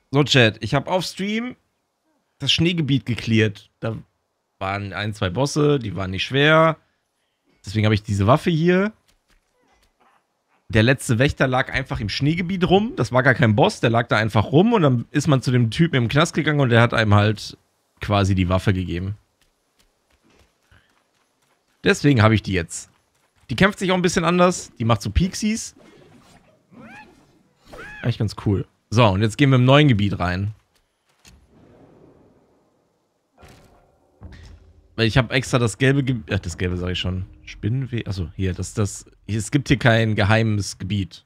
So, Chat, ich habe auf Stream das Schneegebiet gecleart. Da waren ein, zwei Bosse, die waren nicht schwer. Deswegen habe ich diese Waffe hier. Der letzte Wächter lag einfach im Schneegebiet rum. Das war gar kein Boss, der lag da einfach rum. Und dann ist man zu dem Typen im Knast gegangen und der hat einem halt quasi die Waffe gegeben. Deswegen habe ich die jetzt. Die kämpft sich auch ein bisschen anders. Die macht so Pixies. Eigentlich ganz cool. So, und jetzt gehen wir im neuen Gebiet rein. Weil ich habe extra das gelbe Gebiet. Das gelbe sage ich schon. Spinnenweh. Achso, hier. Es gibt hier kein geheimes Gebiet.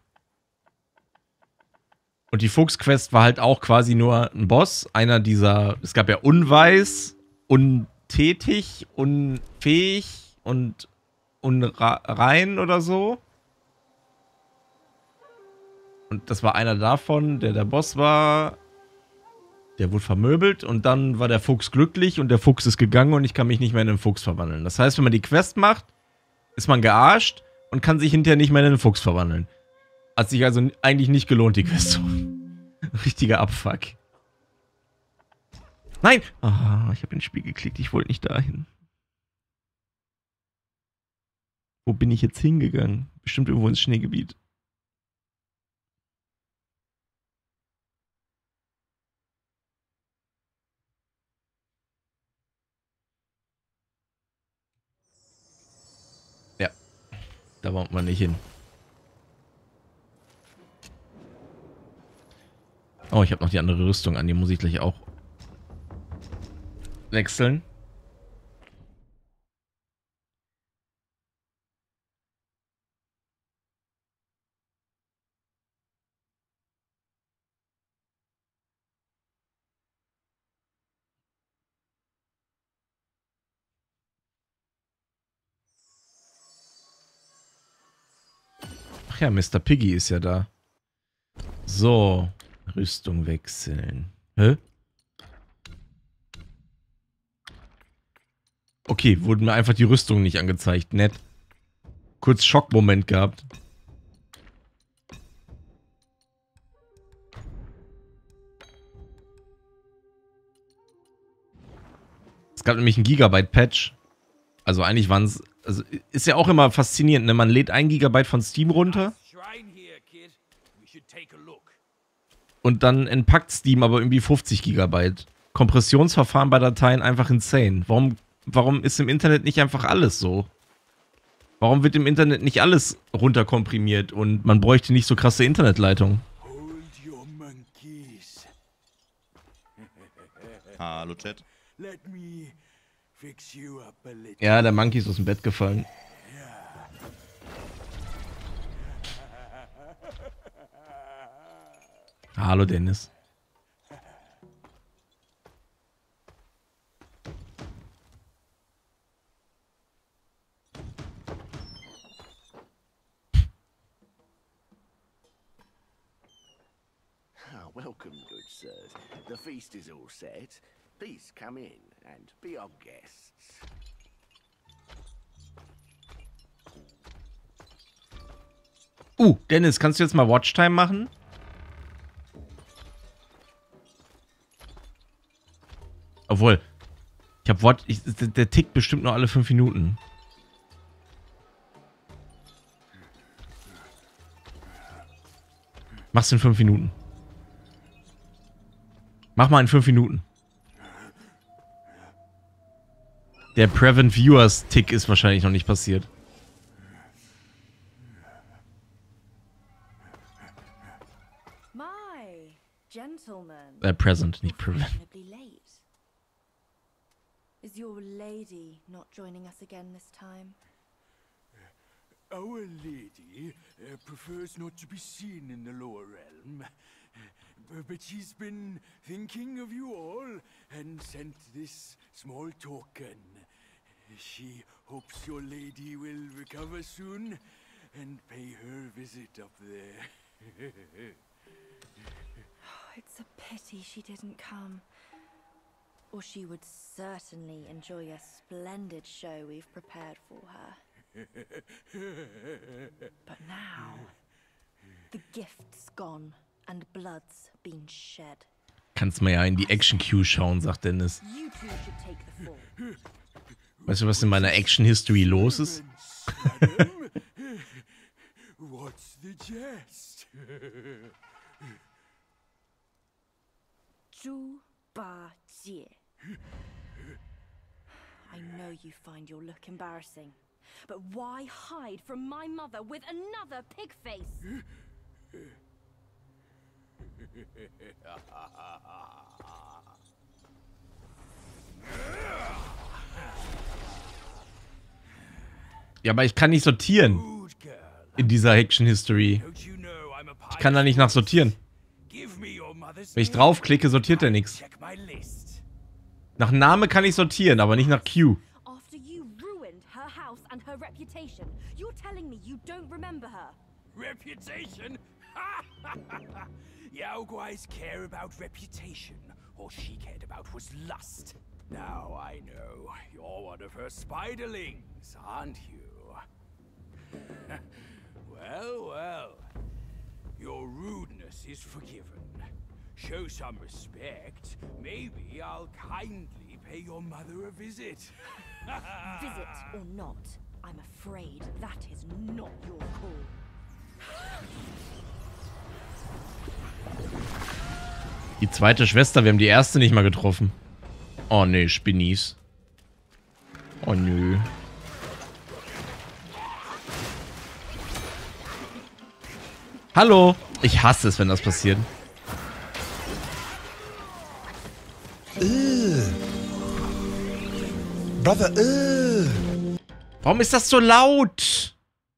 Und die Fuchsquest war halt auch quasi nur ein Boss. Einer dieser. Es gab ja unweis, untätig, unfähig und unrein oder so. Und das war einer davon, der Boss war. Der wurde vermöbelt und dann war der Fuchs glücklich und der Fuchs ist gegangen und ich kann mich nicht mehr in einen Fuchs verwandeln. Das heißt, wenn man die Quest macht, ist man gearscht und kann sich hinterher nicht mehr in einen Fuchs verwandeln. Hat sich also eigentlich nicht gelohnt, die Quest zu machen. Richtiger Abfuck. Nein! Ah, ich habe ins Spiel geklickt, ich wollte nicht dahin. Wo bin ich jetzt hingegangen? Bestimmt irgendwo ins Schneegebiet. Ja, da wollte man nicht hin. Oh, ich habe noch die andere Rüstung an, die muss ich gleich auch wechseln. Ach ja, Mr. Piggy ist ja da. So, Rüstung wechseln. Hä? Okay, wurden mir einfach die Rüstung nicht angezeigt. Nett. Kurz Schockmoment gehabt. Es gab nämlich einen Gigabyte-Patch. Also eigentlich waren es... Also ist ja auch immer faszinierend, ne? Man lädt 1 Gigabyte von Steam runter. Und dann entpackt Steam aber irgendwie 50 Gigabyte. Kompressionsverfahren bei Dateien einfach insane. Warum ist im Internet nicht einfach alles so? Warum wird im Internet nicht alles runterkomprimiert und man bräuchte nicht so krasse Internetleitungen? Hallo Chat. Ja, der Monkey ist aus dem Bett gefallen. Hallo Dennis. Welcome, good sirs. The feast is all set. Please come in and be our guests. Dennis, kannst du jetzt mal Watchtime machen? Obwohl, ich hab der tickt bestimmt nur alle 5 Minuten. Mach's in 5 Minuten. Mach mal in 5 Minuten. Der Prevent Viewers Tick ist wahrscheinlich noch nicht passiert. My gentleman. Present, nicht Prevent. Late. Is your lady not joining us again this time? Our lady prefers not to be seen in the lower realm. But she's been thinking of you all and sent this small token. She hopes your lady will recover soon and pay her visit up there. It's a pity she didn't come. Or she would certainly enjoy a splendid show we've prepared for her. But now, the gift's gone and blood's been shed. Kannst mal ja in die Action-Queue schauen, sagt Dennis. You two should take the fall. Weißt du, was in meiner Action-History los ist? Madam? What's the jest? Zhu Ba Jie. I know you find your look embarrassing, but why hide from my mother with another pig face? Ja, aber ich kann nicht sortieren Good girl. in dieser Action-History. Don't you know I'm a Ich kann da nicht nach sortieren. Give me your mother's Wenn ich name. draufklicke, sortiert er nichts. Check my list. Nach Name kann ich sortieren, aber nicht nach Q. After you ruined her house and her reputation, you're telling me you don't remember her? Reputation? Yaoguais care about reputation. All she cared about was lust. Now I know you're one of her spiderlings, aren't you? Well, well. Your rudeness is forgiven. Show some respect. Maybe I'll kindly pay your mother a visit. Visit or not, I'm afraid that is not your call. Die zweite Schwester, wir haben die erste nicht mal getroffen. Oh ne, Spinnis. Oh nö. Hallo! Ich hasse es, wenn das passiert. Brother, Warum ist das so laut?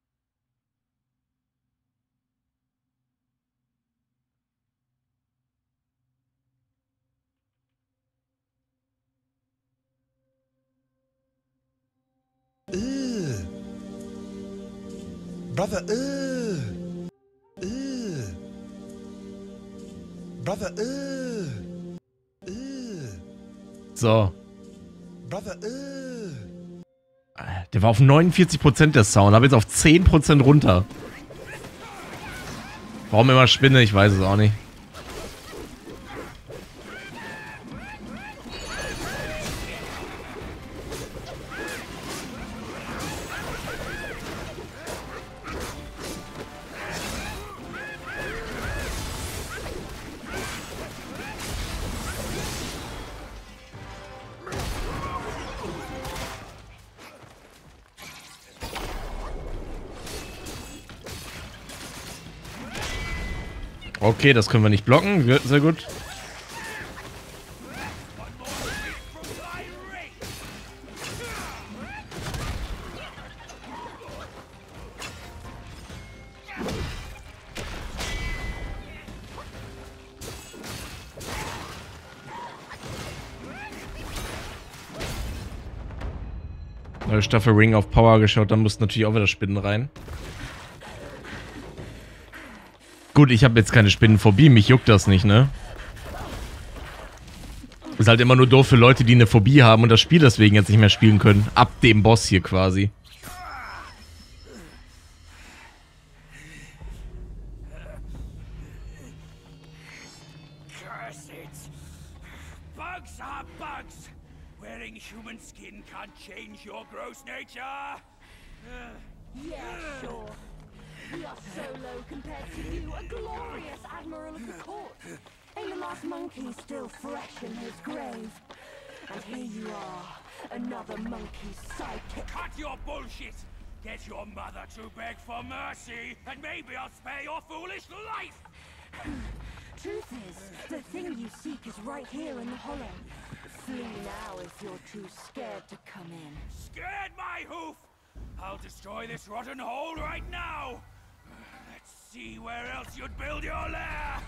Brother, Brother, So. Brother, Der war auf 49% der Sound, habe jetzt auf 10% runter. Warum immer Spinne? Ich weiß es auch nicht. Okay, das können wir nicht blocken. Sehr gut. Neue Staffel Ring of Power geschaut, dann mussten natürlich auch wieder Spinnen rein. Gut, ich habe jetzt keine Spinnenphobie, mich juckt das nicht, ne? Ist halt immer nur doof für Leute, die eine Phobie haben und das Spiel deswegen jetzt nicht mehr spielen können. Ab dem Boss hier quasi. Curse it! Bugs are bugs! Wearing human skin can't change your gross nature! Yeah, sure. We are so low compared to you, a glorious admiral of the court. Ain't the last monkey still fresh in his grave? And here you are, another monkey's sidekick. Cut your bullshit! Get your mother to beg for mercy, and maybe I'll spare your foolish life! Truth is, the thing you seek is right here in the hollow. Flee now if you're too scared to come in. Scared my hoof! I'll destroy this rotten hole right now! Let's see where else you'd build your lair!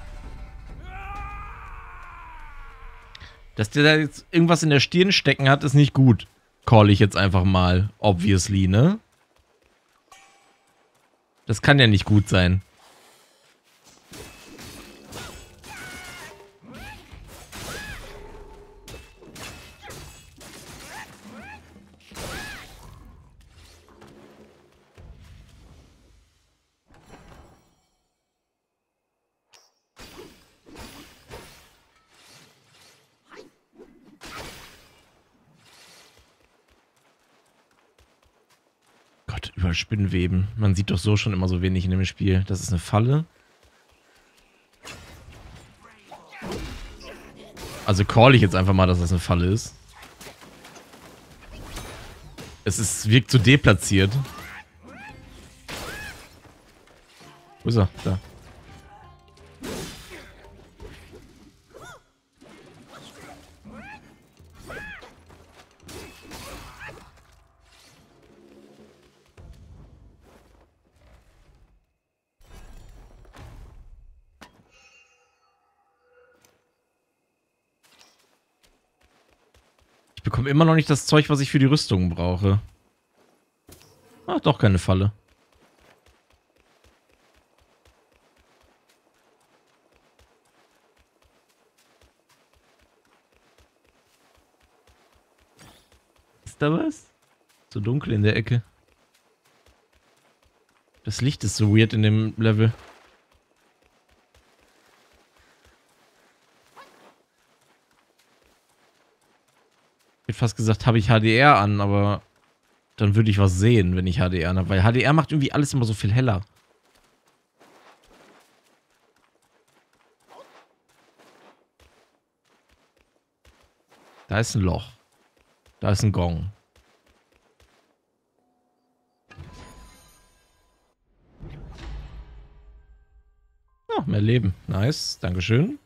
Dass der da jetzt irgendwas in der Stirn stecken hat, ist nicht gut. Call ich jetzt einfach mal. Obviously, ne? Das kann ja nicht gut sein. Überall Spinnenweben. Man sieht doch so schon immer so wenig in dem Spiel. Das ist eine Falle. Also call ich jetzt einfach mal, dass das eine Falle ist. Wirkt so deplatziert. Wo ist er? Da. Ich bekomme immer noch nicht das Zeug, was ich für die Rüstung brauche. Ah, doch keine Falle. Ist da was? So dunkel in der Ecke. Das Licht ist so weird in dem Level. Ich hätte fast gesagt, habe ich HDR an, aber dann würde ich was sehen, wenn ich HDR habe. Weil HDR macht irgendwie alles immer so viel heller. Da ist ein Loch. Da ist ein Gong. Ja, mehr Leben. Nice. Dankeschön.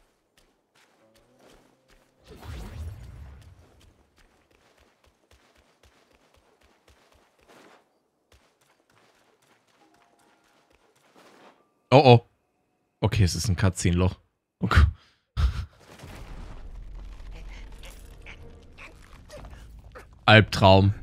Oh oh. Okay, es ist ein Cutscene-Loch. Okay. Albtraum.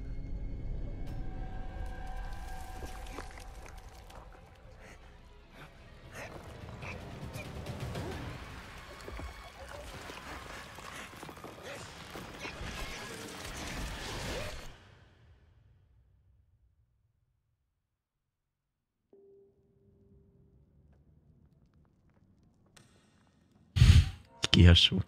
Ich gehe ja schon.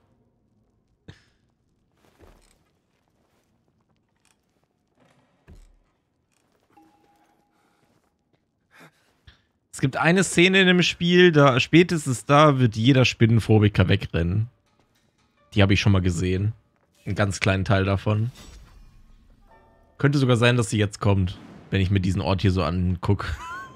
Es gibt eine Szene in dem Spiel, da spätestens da wird jeder Spinnenphobiker wegrennen. Die habe ich schon mal gesehen. Einen ganz kleinen Teil davon. Könnte sogar sein, dass sie jetzt kommt, wenn ich mir diesen Ort hier so angucke.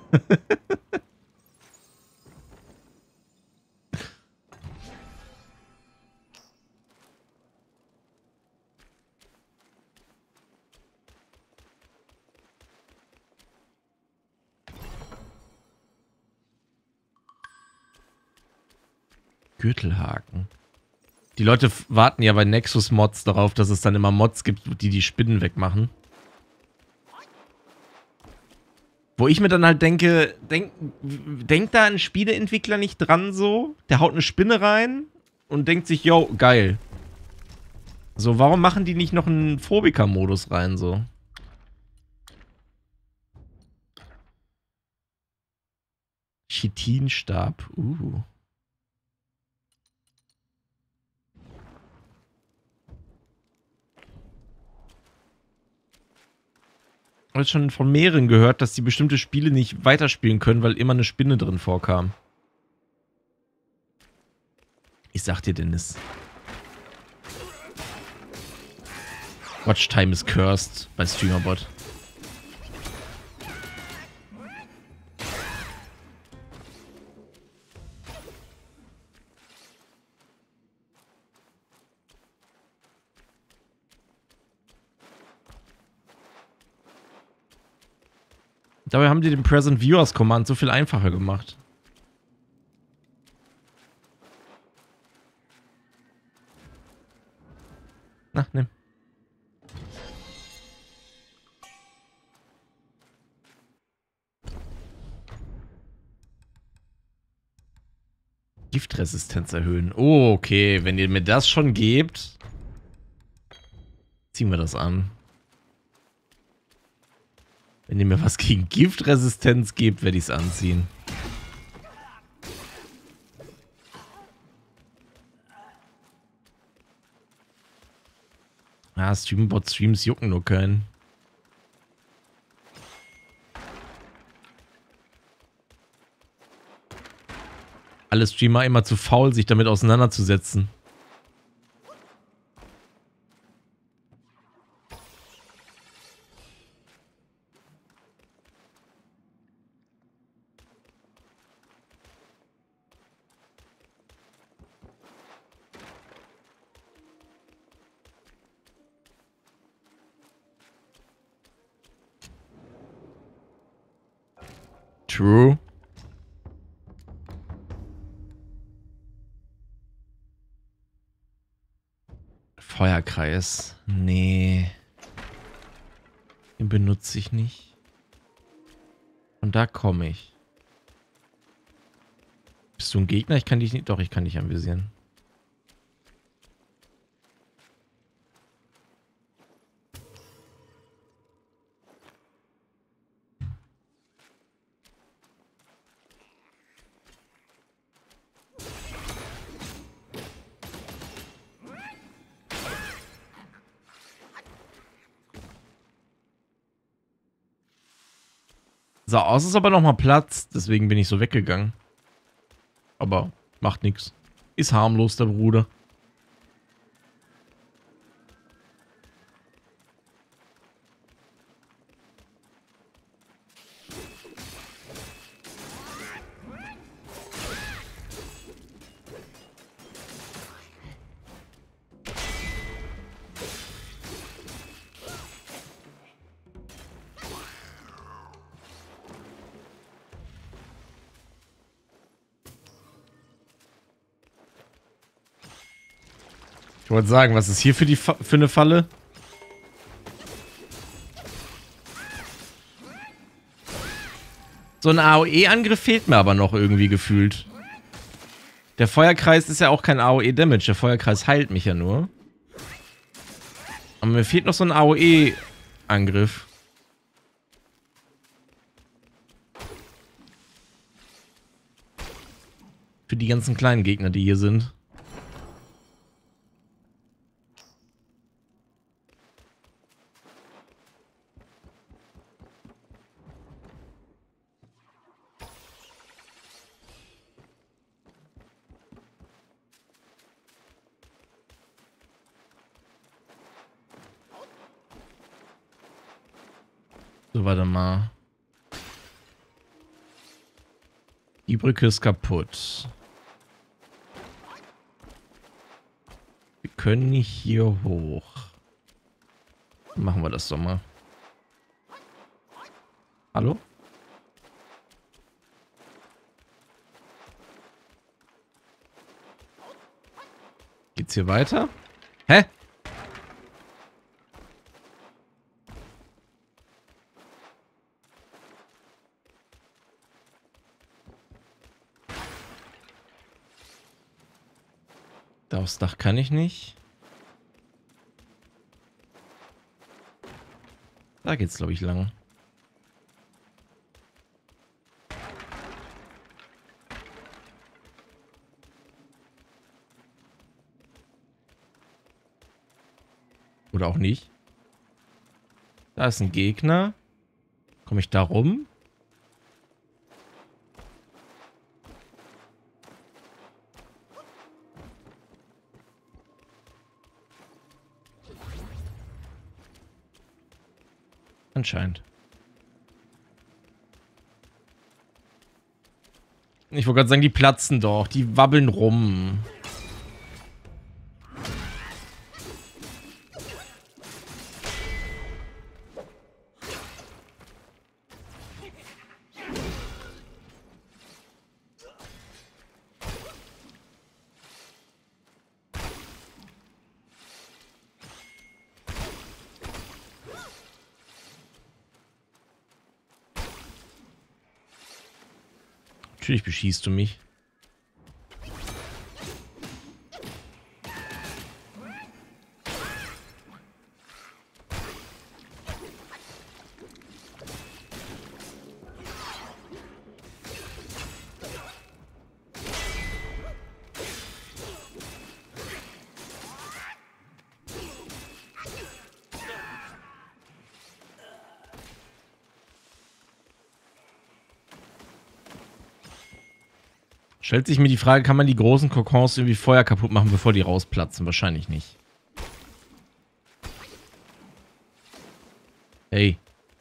Gürtelhaken. Die Leute warten ja bei Nexus-Mods darauf, dass es dann immer Mods gibt, die die Spinnen wegmachen. Wo ich mir dann halt denke, denkt da ein Spieleentwickler nicht dran so? Der haut eine Spinne rein und denkt sich, yo, geil. So, warum machen die nicht noch einen Phobiker-Modus rein so? Chitinstab. Ich habe schon von mehreren gehört, dass die bestimmte Spiele nicht weiterspielen können, weil immer eine Spinne drin vorkam. Ich sag dir, Dennis. Watchtime is cursed bei Streamerbot. Dabei haben die den Present Viewers Command so viel einfacher gemacht. Na, nimm. Giftresistenz erhöhen. Oh, okay. Wenn ihr mir das schon gebt, ziehen wir das an. Wenn ihr mir was gegen Giftresistenz gebt, werde ich es anziehen. Ah, Streambot-Streams jucken nur keinen. alle Streamer immer zu faul, sich damit auseinanderzusetzen. True. Feuerkreis. Nee. Den benutze ich nicht. Und da komme ich. Bist du ein Gegner? Ich kann dich nicht. Doch, ich kann dich anvisieren. Sah aus, ist aber nochmal Platz. Deswegen bin ich so weggegangen. Aber macht nichts. Ist harmlos, der Bruder. Ich wollte sagen, was ist hier für eine Falle? So ein AOE-Angriff fehlt mir aber noch irgendwie gefühlt. Der Feuerkreis ist ja auch kein AOE-Damage. Der Feuerkreis heilt mich ja nur. Aber mir fehlt noch so ein AOE-Angriff. Für die ganzen kleinen Gegner, die hier sind. So, warte mal. Die Brücke ist kaputt. Wir können nicht hier hoch. Machen wir das doch mal. Hallo? Geht's hier weiter? Hä? Da aufs Dach kann ich nicht. Da geht's, glaube ich, lang. Oder auch nicht. Da ist ein Gegner. Komme ich da rum? Anscheinend. Ich wollte gerade sagen, die platzen doch. Die wabbeln rum. Natürlich beschießt du mich. Stellt sich mir die Frage, kann man die großen Kokons irgendwie vorher kaputt machen, bevor die rausplatzen? Wahrscheinlich nicht. Hey.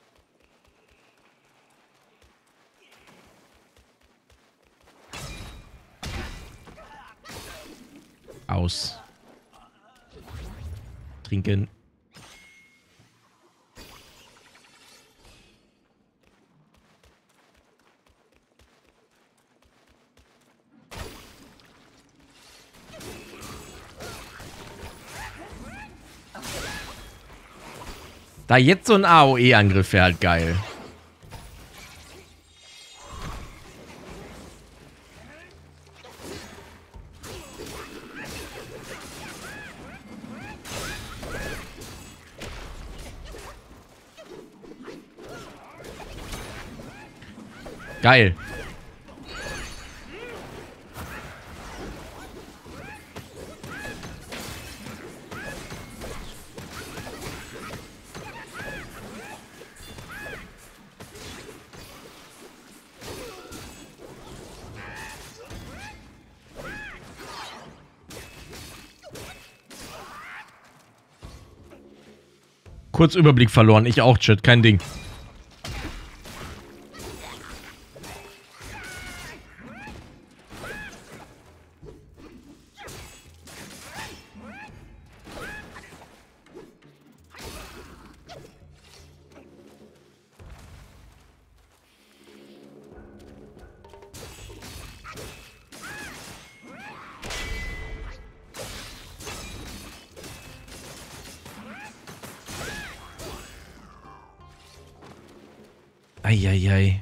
Aus. Trinken. Da jetzt so ein AOE-Angriff wäre halt geil. Geil. Kurz Überblick verloren. Ich auch, Chat. Kein Ding. Eieiei.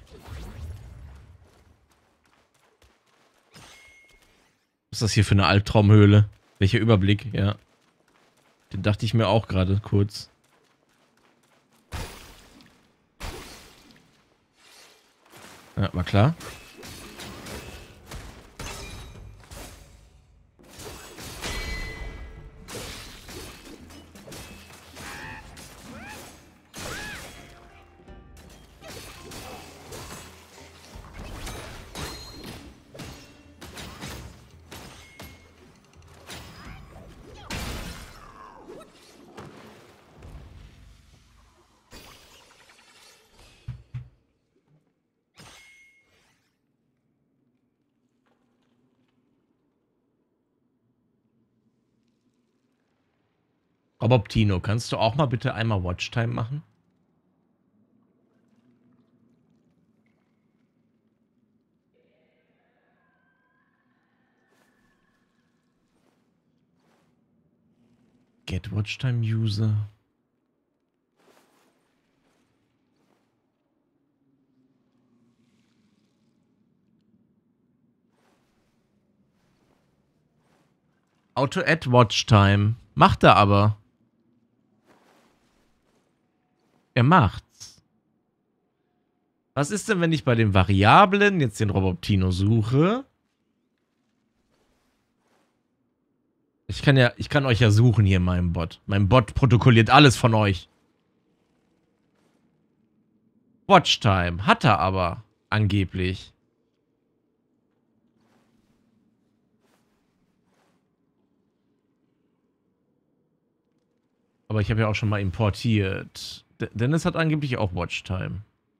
Was ist das hier für eine Albtraumhöhle? Welcher Überblick, ja. Den dachte ich mir auch gerade kurz. Ja, war klar. Roboptino, kannst du auch mal bitte einmal Watchtime machen? Get Watchtime User. Auto Add Watchtime. Macht er aber. Er macht's. Was ist denn, wenn ich bei den Variablen jetzt den Roboptino suche? Ich kann euch ja suchen hier in meinem Bot. Mein Bot protokolliert alles von euch. Watchtime. Hat er aber. Angeblich. Aber ich habe ja auch schon mal importiert. Dennis hat angeblich auch Watchtime.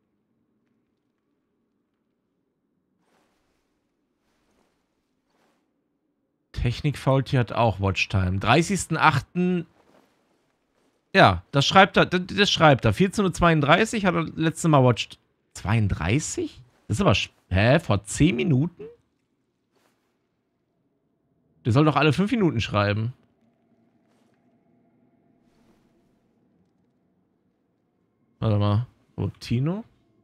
Technik-Faultier hat auch Watchtime. 30.08. Ja, das schreibt er. Das schreibt er. 14:32 Uhr hat er letzte Mal Watcht. 32? Das ist aber. Hä? Vor 10 Minuten? Der soll doch alle 5 Minuten schreiben. Warte mal. Roboptino?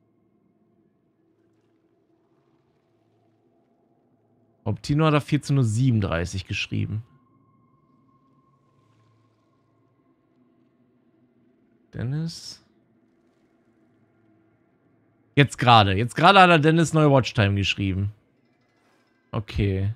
Roboptino hat er 14:37 Uhr geschrieben. Dennis? Jetzt gerade. Jetzt gerade hat er Dennis neue Watchtime geschrieben. Okay.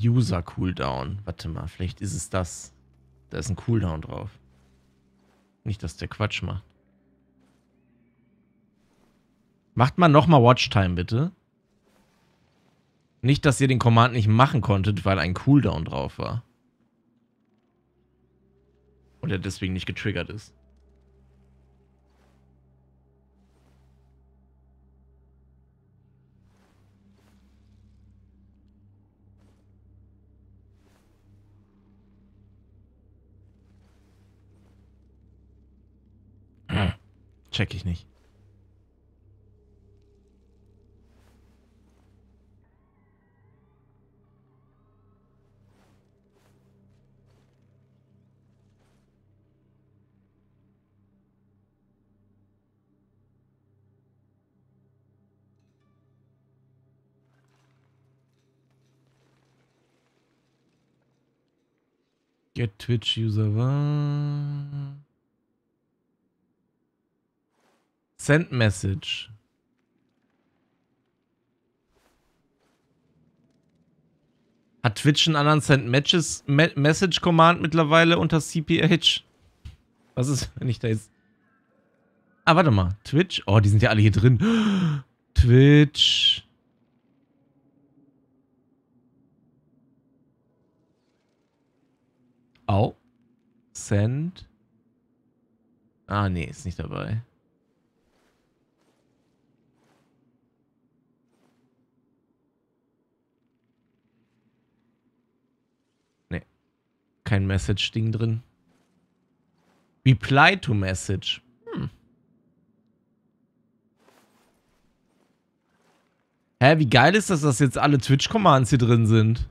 User Cooldown. Warte mal, vielleicht ist es das. Da ist ein Cooldown drauf. Nicht, dass der Quatsch macht. Macht mal nochmal Watchtime, bitte. Nicht, dass ihr den Command nicht machen konntet, weil ein Cooldown drauf war. Und er deswegen nicht getriggert ist. Check ich nicht. Get Twitch User war. Send Message. Hat Twitch einen anderen Send Message Command mittlerweile unter CPH? Was ist, wenn ich da jetzt... Ah, warte mal. Twitch? Oh, die sind ja alle hier drin. Twitch. Au. Send. Ah, nee, ist nicht dabei. Nee. Kein Message-Ding drin. Reply to Message. Hä, wie geil ist das, dass jetzt alle Twitch-Commands hier drin sind?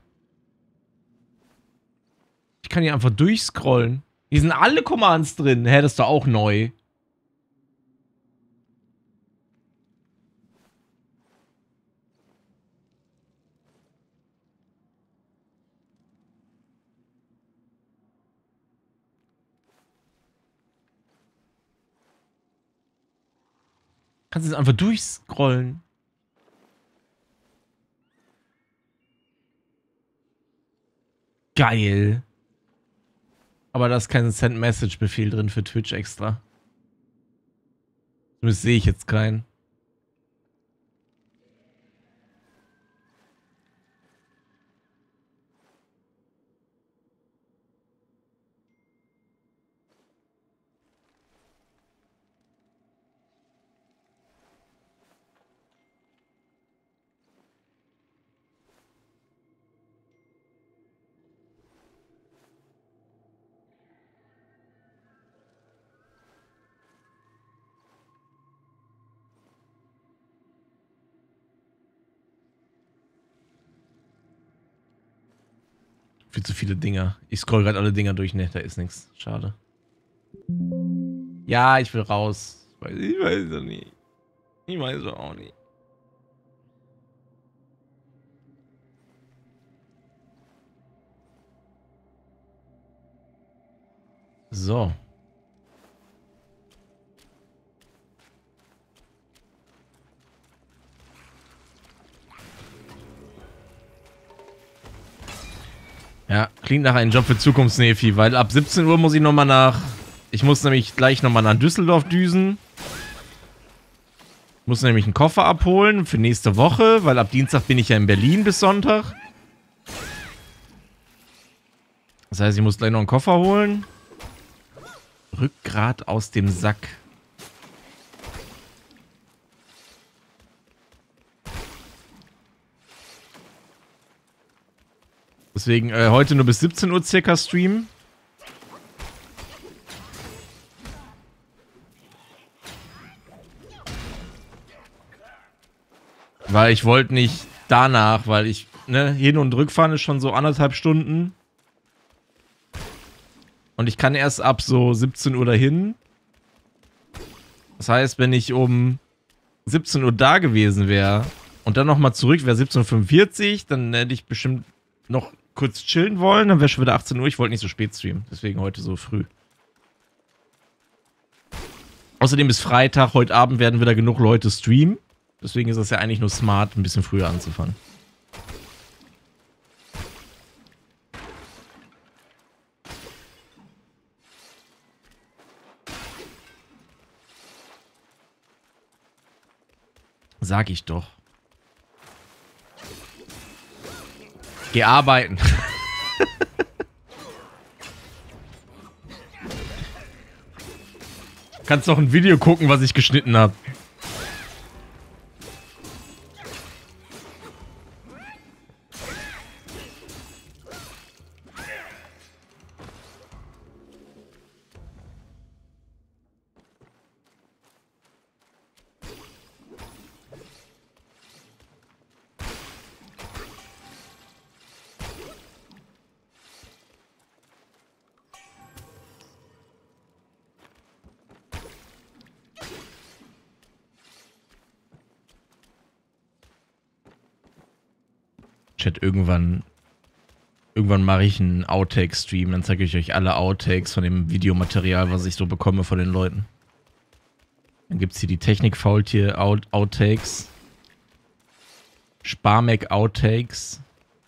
Ich kann hier einfach durchscrollen. Hier sind alle Commands drin. Hä, das ist doch auch neu. Kannst jetzt einfach durchscrollen. Geil. Aber da ist kein Send-Message-Befehl drin für Twitch extra. Zumindest sehe ich jetzt keinen. Viel zu viele Dinger. Ich scroll gerade alle Dinger durch. Ne, da ist nichts. Schade. Ja, ich will raus. Ich weiß es nicht. Ich weiß es auch nicht. So. Ja, klingt nach einem Job für Zukunftsnefi, weil ab 17 Uhr muss ich nochmal nach... Ich muss nämlich gleich nochmal nach Düsseldorf düsen. Muss nämlich einen Koffer abholen für nächste Woche, weil ab Dienstag bin ich ja in Berlin bis Sonntag. Das heißt, ich muss gleich noch einen Koffer holen. Rückgrat aus dem Sack. Deswegen heute nur bis 17 Uhr circa streamen. Weil ich wollte nicht danach, weil ich, ne, Hin- und Rückfahren ist schon so 1,5 Stunden. Und ich kann erst ab so 17 Uhr dahin. Das heißt, wenn ich um 17 Uhr da gewesen wäre und dann nochmal zurück wäre 17:45 Uhr, dann hätte ich bestimmt noch kurz chillen wollen, dann wäre schon wieder 18 Uhr. Ich wollte nicht so spät streamen, deswegen heute so früh. Außerdem ist Freitag, heute Abend werden wieder genug Leute streamen. Deswegen ist es ja eigentlich nur smart, ein bisschen früher anzufangen. Sag ich doch. Geh arbeiten. Kannst doch ein Video gucken, was ich geschnitten habe. Chat, irgendwann mache ich einen Outtake-Stream, dann zeige ich euch alle Outtakes von dem Videomaterial, was ich so bekomme von den Leuten. Dann gibt es hier die Technik-Faultier-Outtakes. Sparmac-Outtakes.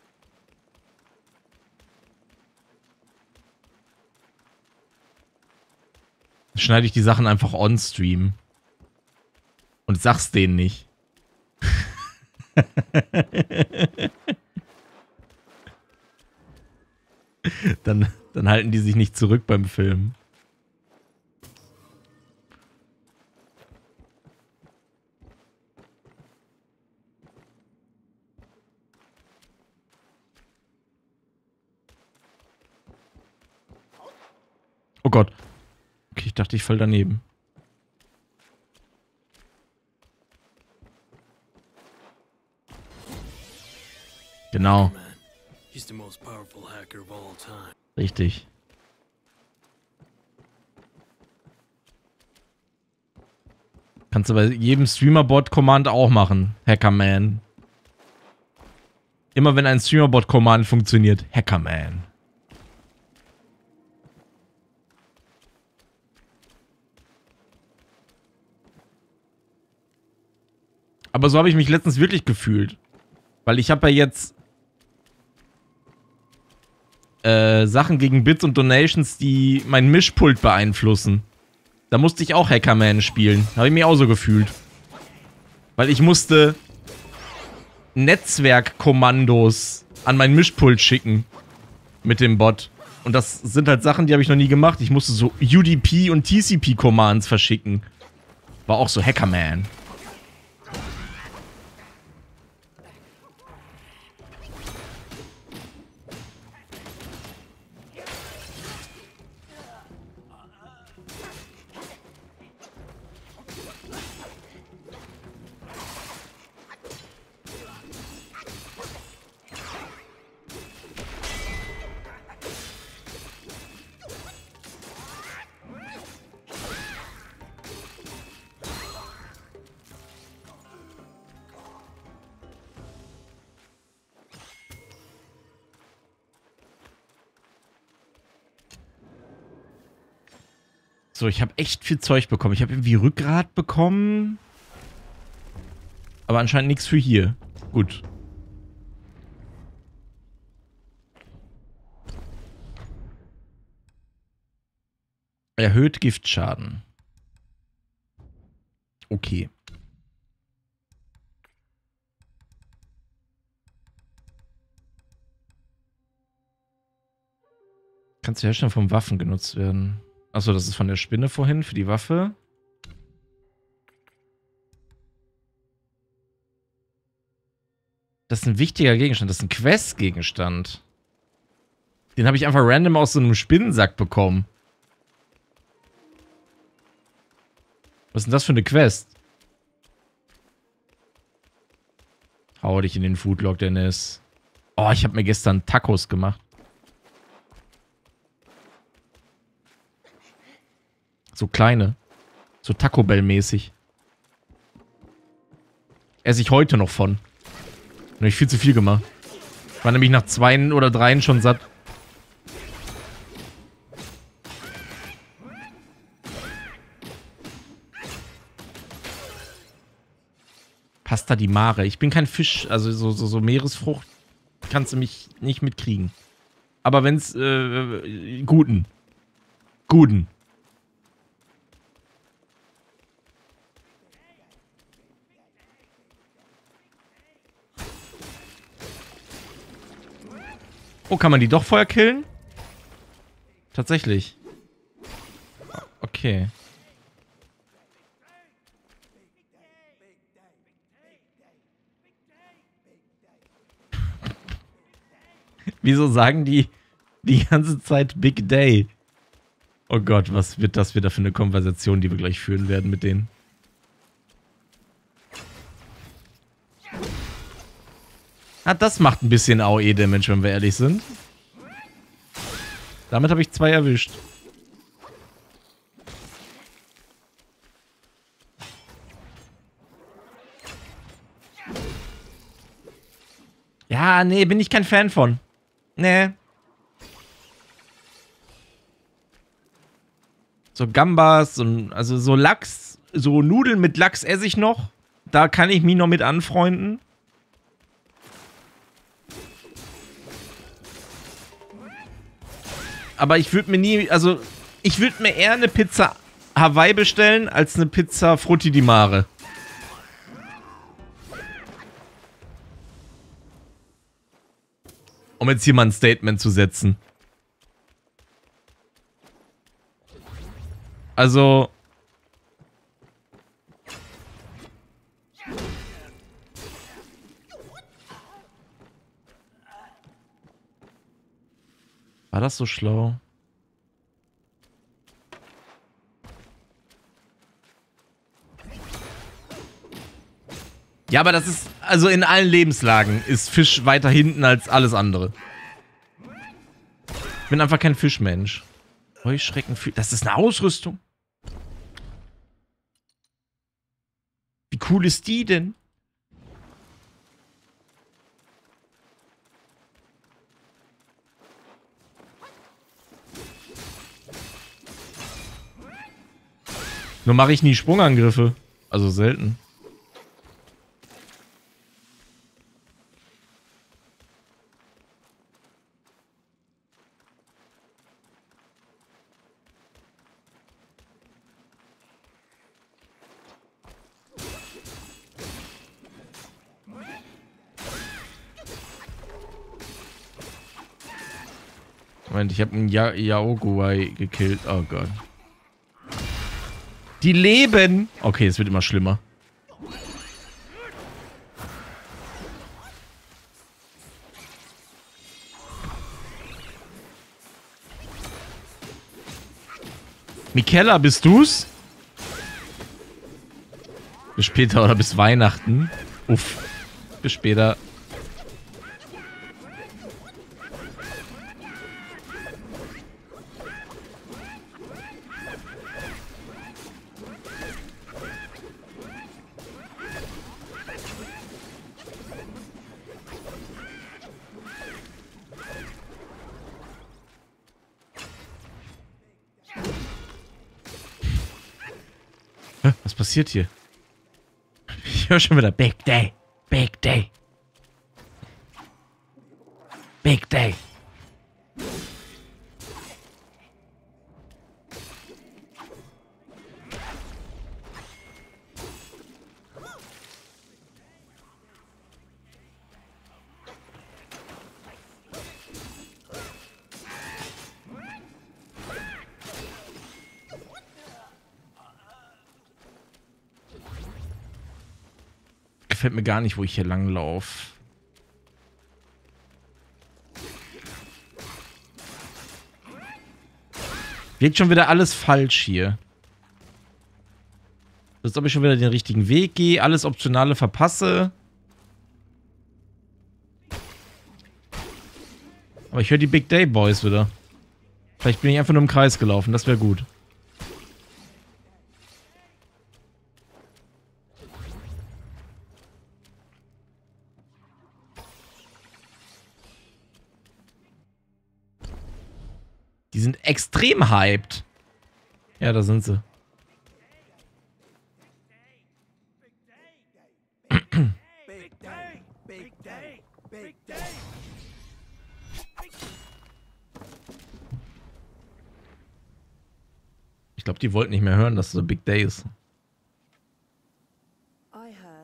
Schneide ich die Sachen einfach on-stream. Und sag's denen nicht. Dann halten die sich nicht zurück beim Film. Oh Gott. Okay, ich dachte, ich fall daneben. Genau. Richtig. Kannst du bei jedem Streamerbot-Command auch machen. Hackerman. Immer wenn ein Streamerbot-Command funktioniert. Hackerman. Aber so habe ich mich letztens wirklich gefühlt. Weil ich habe ja jetzt Sachen gegen Bits und Donations, die mein Mischpult beeinflussen. Da musste ich auch Hackerman spielen. Da habe ich mich auch so gefühlt. Weil ich musste Netzwerkkommandos an mein Mischpult schicken. Mit dem Bot. Und das sind halt Sachen, die habe ich noch nie gemacht. Ich musste so UDP und TCP-Commands verschicken. War auch so Hackerman. So, ich habe echt viel Zeug bekommen. Ich habe irgendwie Rückgrat bekommen. Aber anscheinend nichts für hier. Gut. Erhöht Giftschaden. Okay. Kannst du herstellen vom Waffen genutzt werden. Achso, das ist von der Spinne vorhin für die Waffe. Das ist ein wichtiger Gegenstand. Das ist ein Quest-Gegenstand. Den habe ich einfach random aus so einem Spinnensack bekommen. Was ist denn das für eine Quest? Hau dich in den Foodlog, Dennis. Oh, ich habe mir gestern Tacos gemacht. So kleine. So Taco Bell-mäßig. Esse ich heute noch von. Da habe ich viel zu viel gemacht. Ich war nämlich nach 2 oder 3 schon satt. Pasta di Mare. Ich bin kein Fisch, also so Meeresfrucht kannst du mich nicht mitkriegen. Aber wenn's, guten. Oh, kann man die doch vorher killen? Tatsächlich. Okay. Wieso sagen die ganze Zeit Big Day? Oh Gott, was wird das wieder für eine Konversation, die wir gleich führen werden mit denen? Ah, das macht ein bisschen AOE-Damage, wenn wir ehrlich sind. Damit habe ich 2 erwischt. Ja, nee, bin ich kein Fan von. Nee. So Gambas, also so Lachs, so Nudeln mit Lachs esse ich noch. Da kann ich mich noch mit anfreunden. Aber ich würde mir nie, also ich würde mir eher eine Pizza Hawaii bestellen, als eine Pizza Frutti di Mare. Um jetzt hier mal ein Statement zu setzen. Also... War das so schlau? Ja, aber das ist, also in allen Lebenslagen ist Fisch weiter hinten als alles andere. Ich bin einfach kein Fischmensch. Heuschrecken, das ist eine Ausrüstung. Wie cool ist die denn? Nur mache ich nie Sprungangriffe. Also selten. Moment, ich habe einen Yaoguai gekillt. Oh Gott. Die leben! Okay, es wird immer schlimmer. Mikella, bist du's? Bis später oder bis Weihnachten. Uff. Bis später. Was passiert hier? Ich höre schon wieder Big Day. Big Day. Big Day. Gefällt mir gar nicht, wo ich hier lang laufe. Wirkt schon wieder alles falsch hier. Als ob ich schon wieder den richtigen Weg gehe, alles Optionale verpasse. Aber ich höre die Big Day Boys wieder. Vielleicht bin ich einfach nur im Kreis gelaufen, das wäre gut. Die sind extrem hyped. Ja, da sind sie. Ich glaube, die wollten nicht mehr hören, dass es so Big Day ist.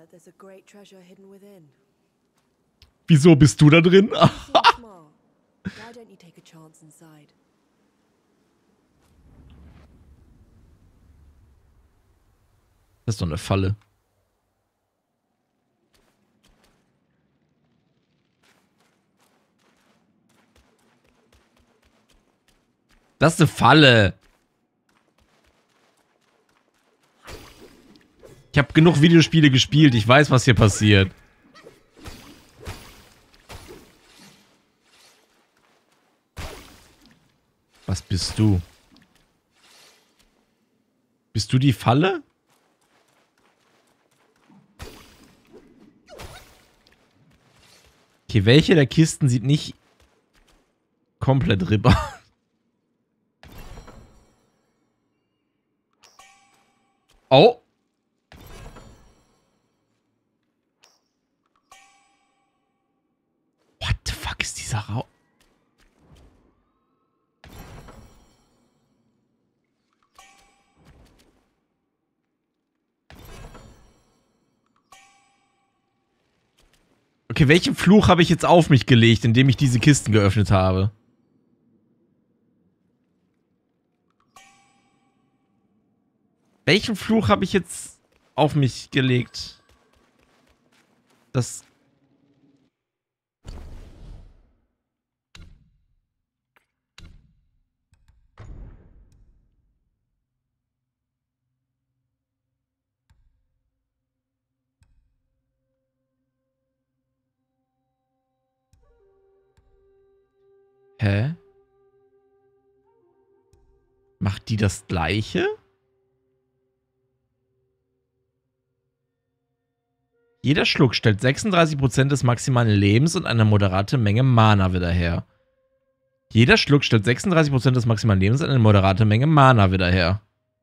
Wieso bist du da drin? Why don't you take a chance inside? Das ist doch eine Falle. Das ist eine Falle. Ich habe genug Videospiele gespielt. Ich weiß, was hier passiert. Was bist du? Bist du die Falle? Okay, welche der Kisten sieht nicht komplett RIP aus? Oh. What the fuck ist dieser Raum? Okay, welchen Fluch habe ich jetzt auf mich gelegt, indem ich diese Kisten geöffnet habe? Welchen Fluch habe ich jetzt auf mich gelegt? Das... Hä? Macht die das Gleiche? Jeder Schluck stellt 36% des maximalen Lebens und eine moderate Menge Mana wieder her. Jeder Schluck stellt 36% des maximalen Lebens und eine moderate Menge Mana wieder her.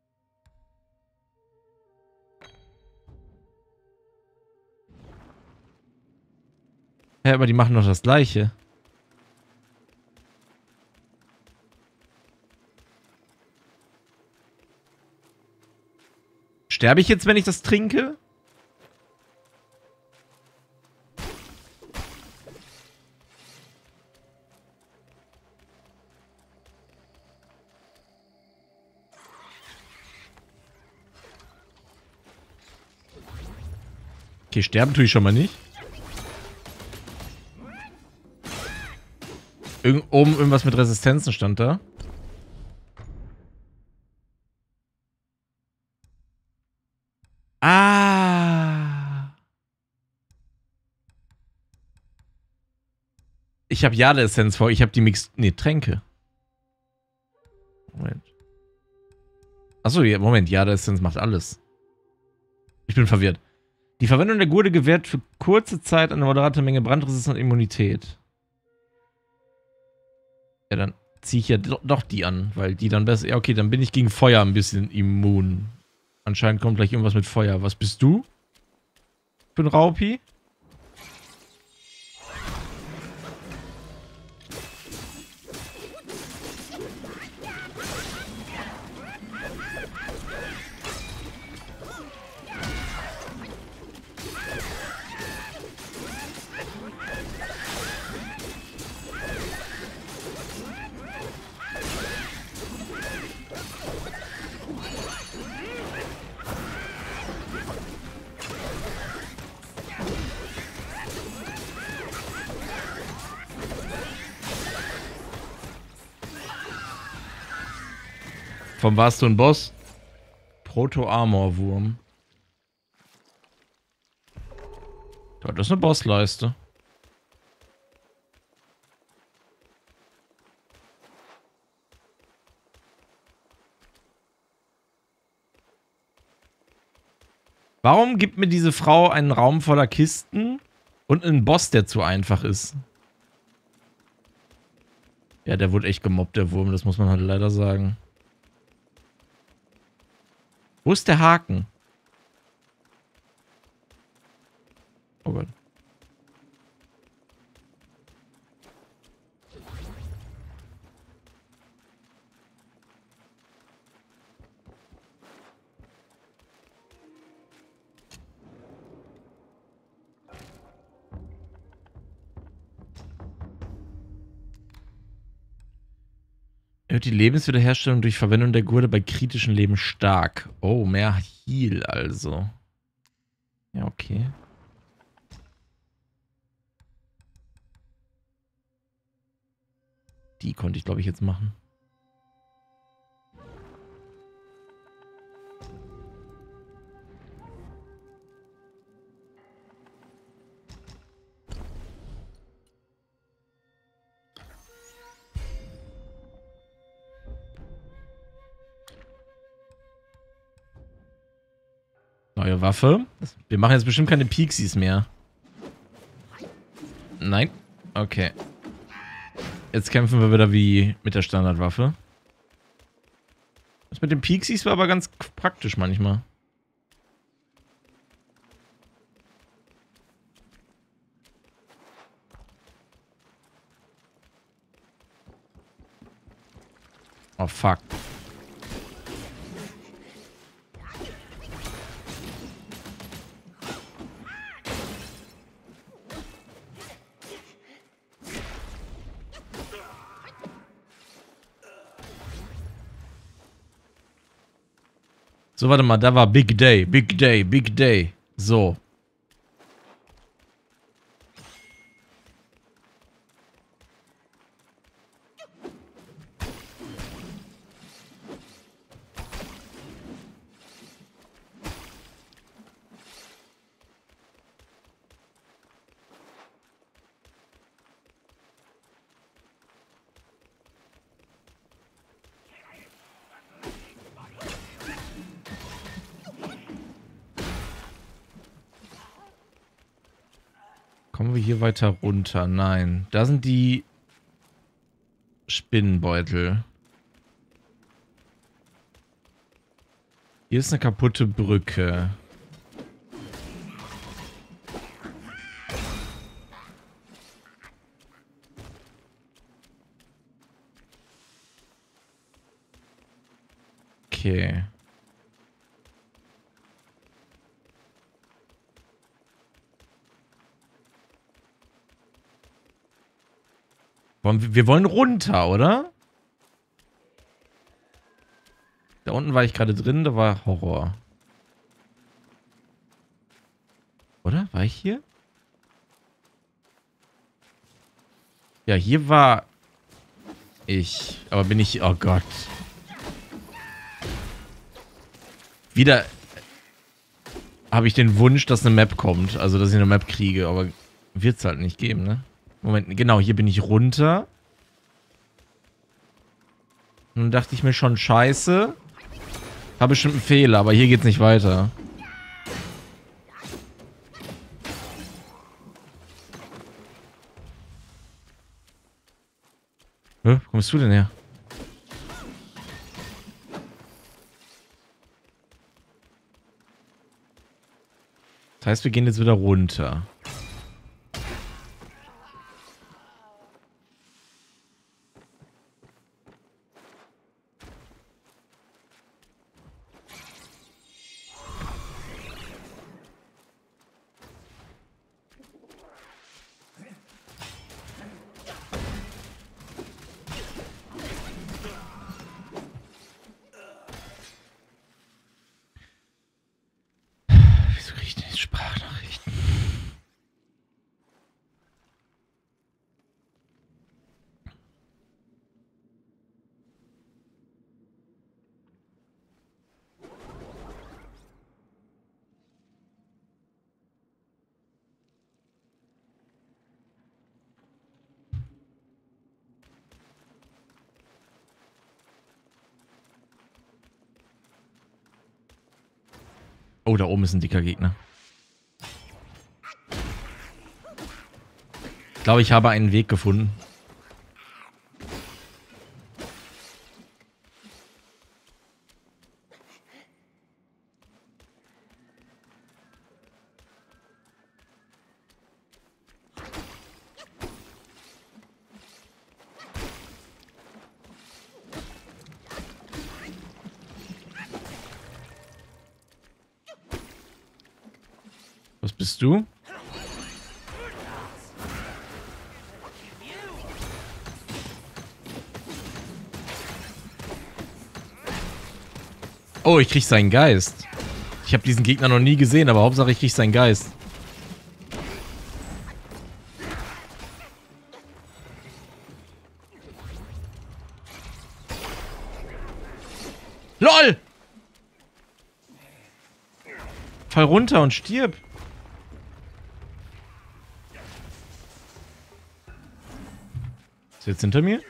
Ja, aber die machen doch das Gleiche. Sterbe ich jetzt, wenn ich das trinke? Okay, sterben tue ich schon mal nicht. Oben irgendwas mit Resistenzen stand da. Ah. Ich habe Jade-Essenz vor. Ich habe die Tränke. Moment. Achso, ja, Moment. Jade-Essenz macht alles. Ich bin verwirrt. Die Verwendung der Gurde gewährt für kurze Zeit eine moderate Menge Brandresistenz und Immunität. Ja, dann ziehe ich ja doch die an, weil die dann besser... Ja, okay, dann bin ich gegen Feuer ein bisschen immun. Anscheinend kommt gleich irgendwas mit Feuer. Was bist du? Für ein Raupi? Vom warst du ein Boss? Proto-Armor-Wurm. Das ist eine Bossleiste. Warum gibt mir diese Frau einen Raum voller Kisten und einen Boss, der zu einfach ist? Ja, der wurde echt gemobbt, der Wurm, das muss man halt leider sagen. Wo ist der Haken? Oh Gott. Erhöht die Lebenswiederherstellung durch Verwendung der Gurte bei kritischen Leben stark. Oh, mehr Heal also. Ja, okay. Die konnte ich, glaube ich, jetzt machen. Neue Waffe. Wir machen jetzt bestimmt keine Pixies mehr. Nein. Okay. Jetzt kämpfen wir wieder wie mit der Standardwaffe. Das mit den Pixies war aber ganz praktisch manchmal. Oh, fuck. So, warte mal, da war Big Day, Big Day, Big Day. So. Kommen wir hier weiter runter? Nein. Da sind die Spinnenbeutel. Hier ist eine kaputte Brücke. Okay. Wir wollen runter, oder? Da unten war ich gerade drin, da war Horror. Oder? War ich hier? Ja, hier war ich. Aber bin ich... Oh Gott. Wieder habe ich den Wunsch, dass eine Map kommt. Also, dass ich eine Map kriege. Aber wird es halt nicht geben, ne? Moment, genau, hier bin ich runter. Und dann dachte ich mir schon, scheiße. Habe bestimmt einen Fehler, aber hier geht's nicht weiter. Hä? Wo kommst du denn her? Das heißt, wir gehen jetzt wieder runter. Oh, da oben ist ein dicker Gegner. Ich glaube, ich habe einen Weg gefunden. Was bist du? Oh, ich krieg seinen Geist. Ich habe diesen Gegner noch nie gesehen, aber Hauptsache ich krieg seinen Geist. LOL! Fall runter und stirb. Ist jetzt hinter mir?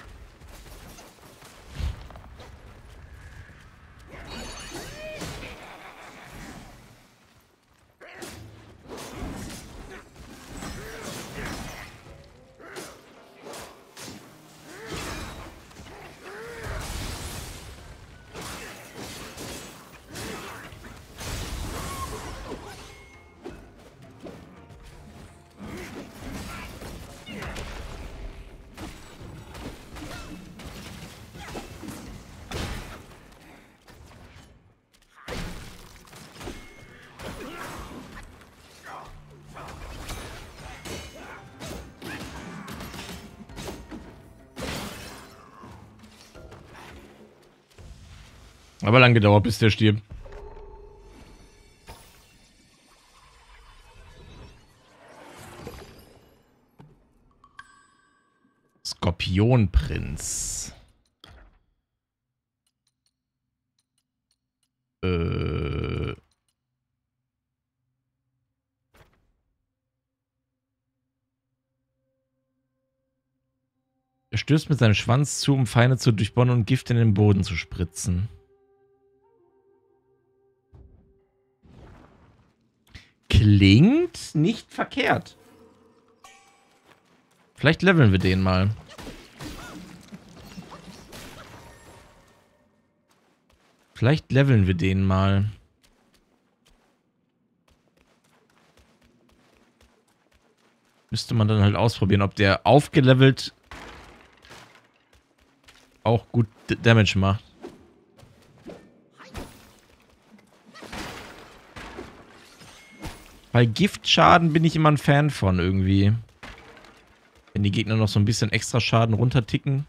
Aber lang gedauert, bis der stirbt. Skorpionprinz. Er stößt mit seinem Schwanz zu, um Feinde zu durchbohren und Gift in den Boden zu spritzen. Klingt nicht verkehrt. Vielleicht leveln wir den mal. Vielleicht leveln wir den mal. Müsste man dann halt ausprobieren, ob der aufgelevelt auch gut Damage macht. Bei Giftschaden bin ich immer ein Fan von irgendwie. Wenn die Gegner noch so ein bisschen extra Schaden runterticken.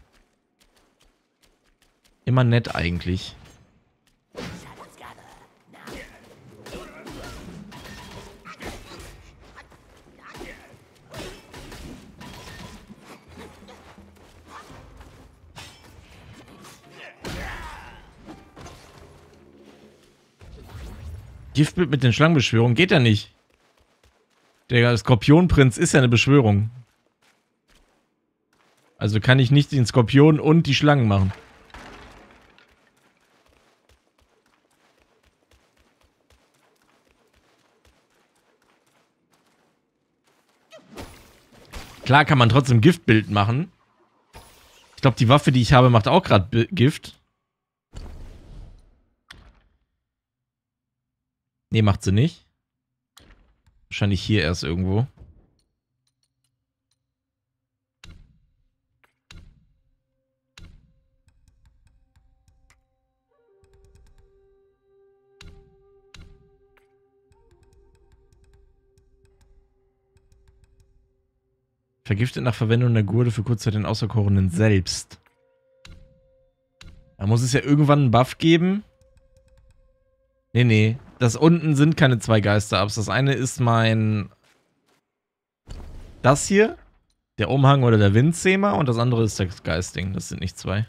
Immer nett eigentlich. Giftbild mit den Schlangenbeschwörungen geht ja nicht. Der Skorpionprinz ist ja eine Beschwörung. Also kann ich nicht den Skorpion und die Schlangen machen. Klar kann man trotzdem Giftbild machen. Ich glaube, die Waffe, die ich habe, macht auch gerade Gift. Nee, macht sie nicht. Wahrscheinlich hier erst irgendwo. Vergiftet nach Verwendung der Gurde für kurzzeit den Auserkorenen selbst. Da muss es ja irgendwann einen Buff geben. Nee. Das unten sind keine zwei Geister-Ups. Das eine ist mein... Das hier. Der Umhang oder der Windzähmer. Und das andere ist das Geistding. Das sind nicht zwei.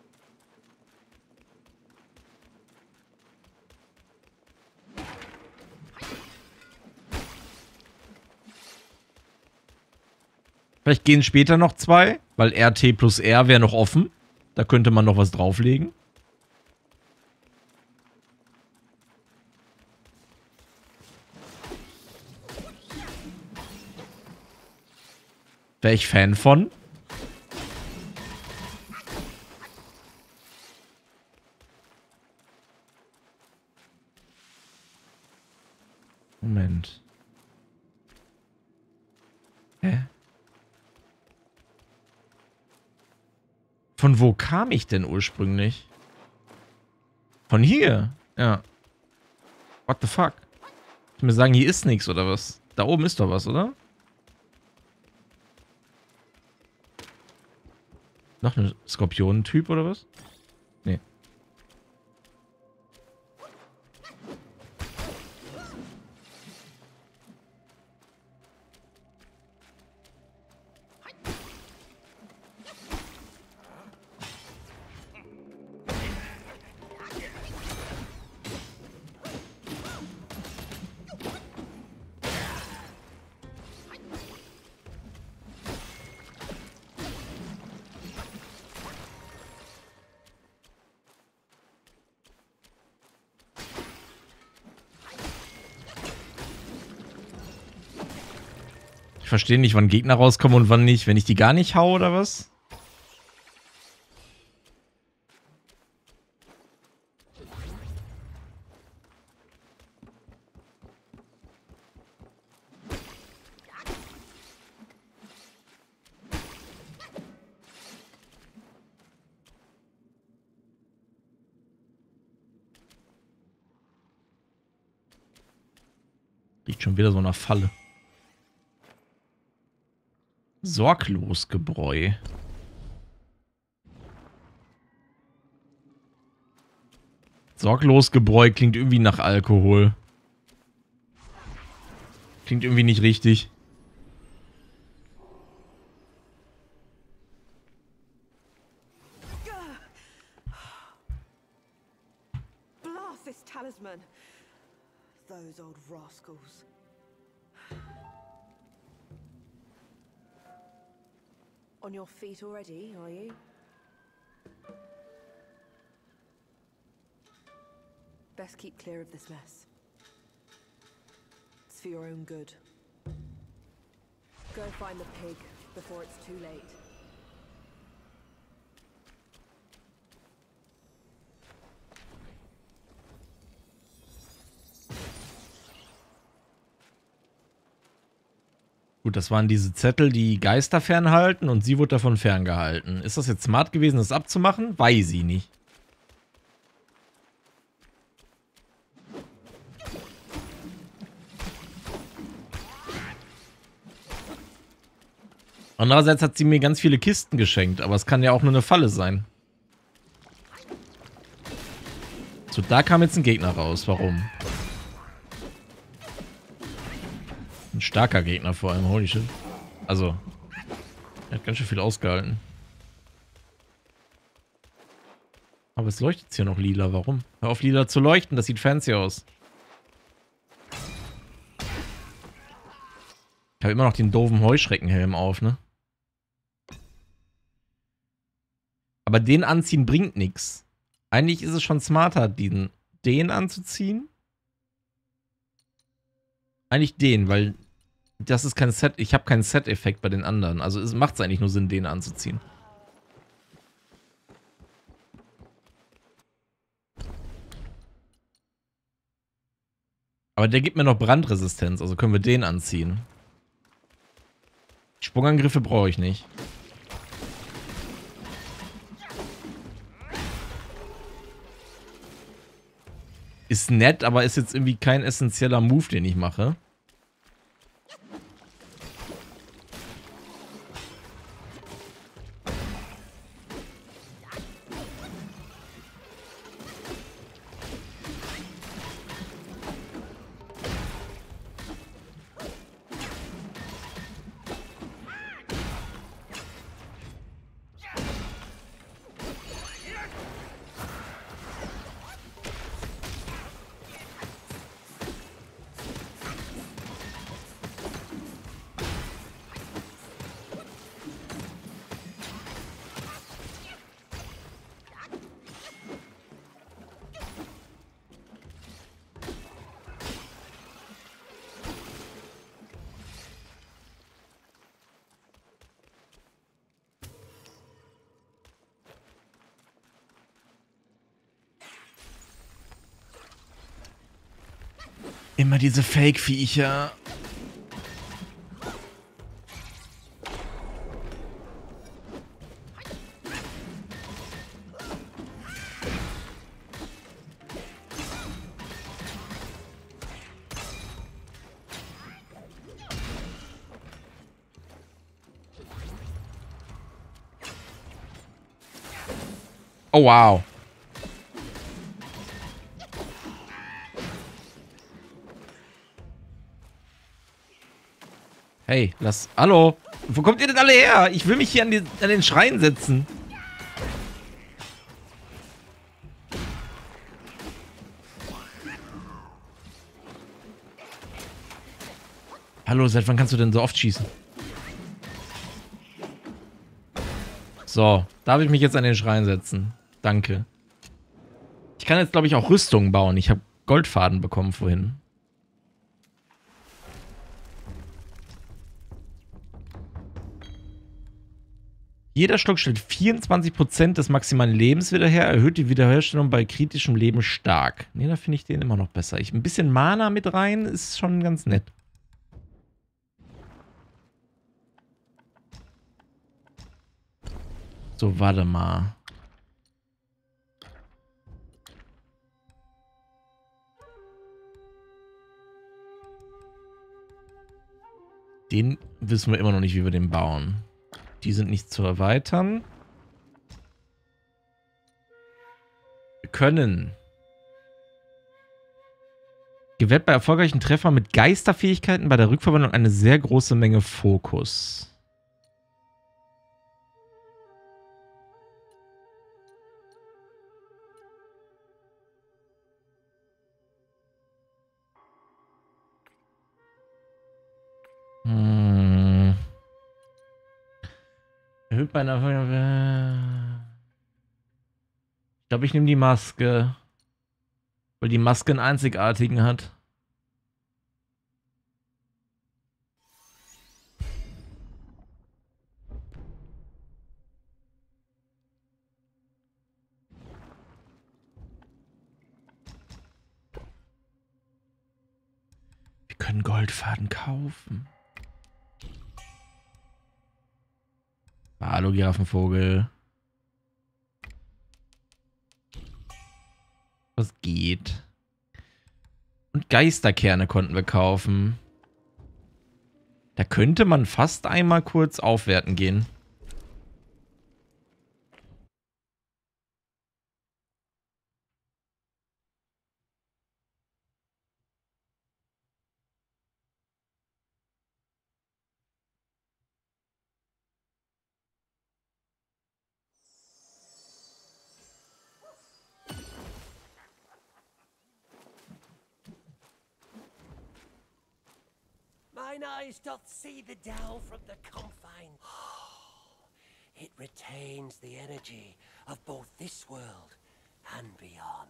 Vielleicht gehen später noch zwei. Weil RT plus R wäre noch offen. Da könnte man noch was drauflegen. Wäre ich Fan von. Moment. Hä? Von wo kam ich denn ursprünglich? Von hier? Ja. What the fuck? Ich mir sagen, hier ist nichts oder was? Da oben ist doch was, oder? Noch ein Skorpionentyp oder was? Nee. Ich verstehe nicht, wann Gegner rauskommen und wann nicht. Wenn ich die gar nicht hau oder was? Liegt schon wieder so eine Falle. Sorglosgebräu. Sorglosgebräu klingt irgendwie nach Alkohol. Klingt irgendwie nicht richtig. Blast this talisman. Those old rascals. On your feet already, are you? Best keep clear of this mess. It's for your own good. Go find the pig before it's too late. Gut, das waren diese Zettel, die Geister fernhalten und sie wurde davon ferngehalten. Ist das jetzt smart gewesen, das abzumachen? Weiß ich nicht. Andererseits hat sie mir ganz viele Kisten geschenkt, aber es kann ja auch nur eine Falle sein. So, da kam jetzt ein Gegner raus. Warum? Ein starker Gegner vor allem, holy shit. Also, er hat ganz schön viel ausgehalten. Aber es leuchtet hier noch lila, warum? Hör auf lila zu leuchten, das sieht fancy aus. Ich habe immer noch den doofen Heuschreckenhelm auf, ne? Aber den anziehen bringt nichts. Eigentlich ist es schon smarter, den anzuziehen. Eigentlich den, weil das ist kein Set. Ich habe keinen Set-Effekt bei den anderen. Also macht es eigentlich nur Sinn, den anzuziehen. Aber der gibt mir noch Brandresistenz, also können wir den anziehen. Sprungangriffe brauche ich nicht. Ist nett, aber ist jetzt irgendwie kein essentieller Move, den ich mache. Immer diese Fake-Viecher. Oh, wow. Hey, lass... Hallo? Wo kommt ihr denn alle her? Ich will mich hier an den Schrein setzen. Hallo, seit wann kannst du denn so oft schießen? So, darf ich mich jetzt an den Schrein setzen? Danke. Ich kann jetzt, glaube ich, auch Rüstungen bauen. Ich habe Goldfaden bekommen vorhin. Jeder Schluck stellt 24% des maximalen Lebens wieder her, erhöht die Wiederherstellung bei kritischem Leben stark. Ne, da finde ich den immer noch besser. Ein bisschen Mana mit rein ist schon ganz nett. So, warte mal. Den wissen wir immer noch nicht, wie wir den bauen. Die sind nicht zu erweitern. Wir können. Gewährt bei erfolgreichen Treffern mit Geisterfähigkeiten bei der Rückverwandlung eine sehr große Menge Fokus. Erhöht bei einer... Ich glaube, ich nehme die Maske. Weil die Maske einen einzigartigen hat. Wir können Goldfaden kaufen. Hallo, Giraffenvogel. Was geht? Und Geisterkerne konnten wir kaufen. Da könnte man fast einmal kurz aufwerten gehen. Mine eyes doth see the Dell from the confine. It retains the energy of both this world and beyond.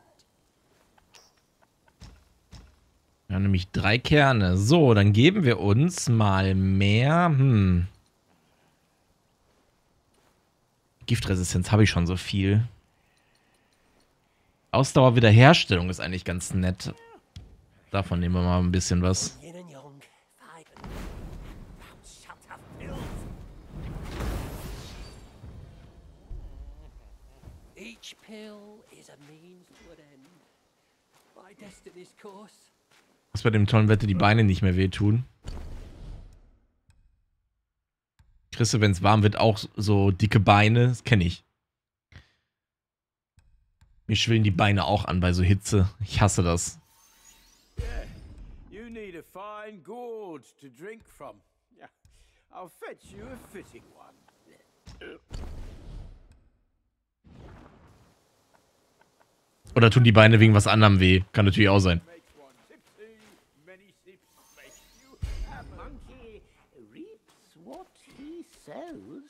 Wir haben nämlich 3 Kerne. So, dann geben wir uns mal mehr. Giftresistenz habe ich schon so viel. Ausdauer Wiederherstellung ist eigentlich ganz nett. Davon nehmen wir mal ein bisschen was. Each pill is a means to an end. By destiny's course. Was bei dem tollen Wetter die Beine nicht mehr wehtun. Kriegst du, wenn es warm wird, auch so dicke Beine? Das kenne ich. Mir schwillen die Beine auch an bei so Hitze. Ich hasse das. Yeah, you need a fine gourd to drink from. Yeah, I'll fetch you a fitting one. Oder tun die Beine wegen was anderem weh? Kann natürlich auch sein. Monkey reaps what he sows.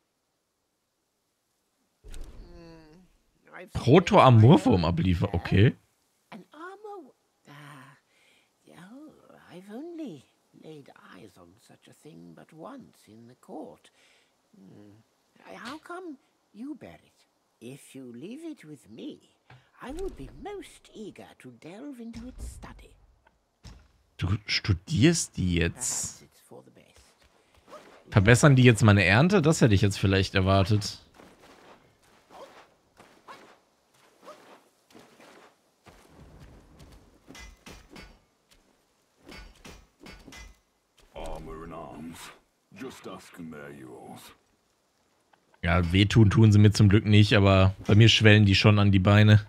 Proto-Amorphum abliefern, okay. An armor. I've only laid eyes on such a thing but once in the court. How come you bear it? If you leave it with me, I would be most eager to delve into its study. Du studierst die jetzt. Perhaps it's for the best. Verbessern die jetzt meine Ernte? Das hätte ich jetzt vielleicht erwartet. Armor and arms. Just ask and they're yours. Ja, wehtun tun sie mir zum Glück nicht, aber bei mir schwellen die schon an die Beine.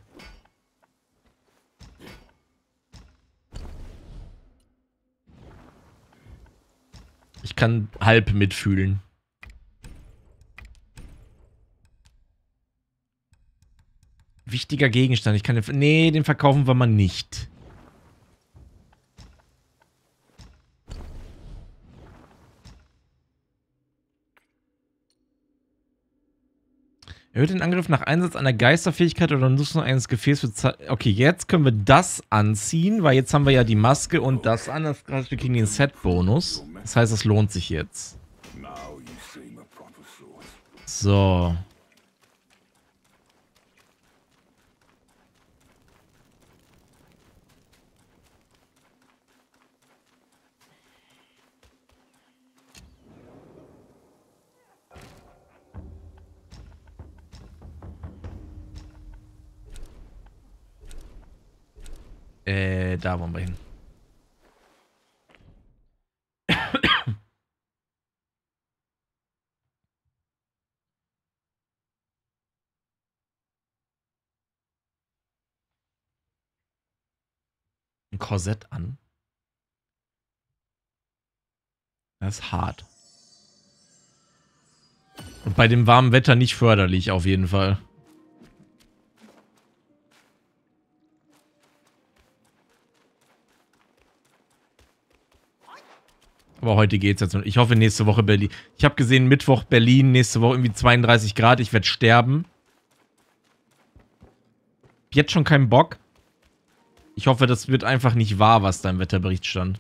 Ich kann halb mitfühlen. Wichtiger Gegenstand. Ich kann den... Nee, den verkaufen wir mal nicht. Erhöht den Angriff nach Einsatz einer Geisterfähigkeit oder Nutzung eines Gefäßes für Zeit. Okay, jetzt können wir das anziehen, weil jetzt haben wir ja die Maske und das an. Das heißt, wir kriegen den Set-Bonus. Das heißt, es lohnt sich jetzt. So. Da wollen wir hin. Ein Korsett an. Das ist hart. Und bei dem warmen Wetter nicht förderlich, auf jeden Fall. Aber heute geht's jetzt. Ich hoffe, nächste Woche Berlin. Ich habe gesehen, Mittwoch Berlin, nächste Woche irgendwie 32 Grad. Ich werde sterben. Jetzt schon keinen Bock. Ich hoffe, das wird einfach nicht wahr, was da im Wetterbericht stand.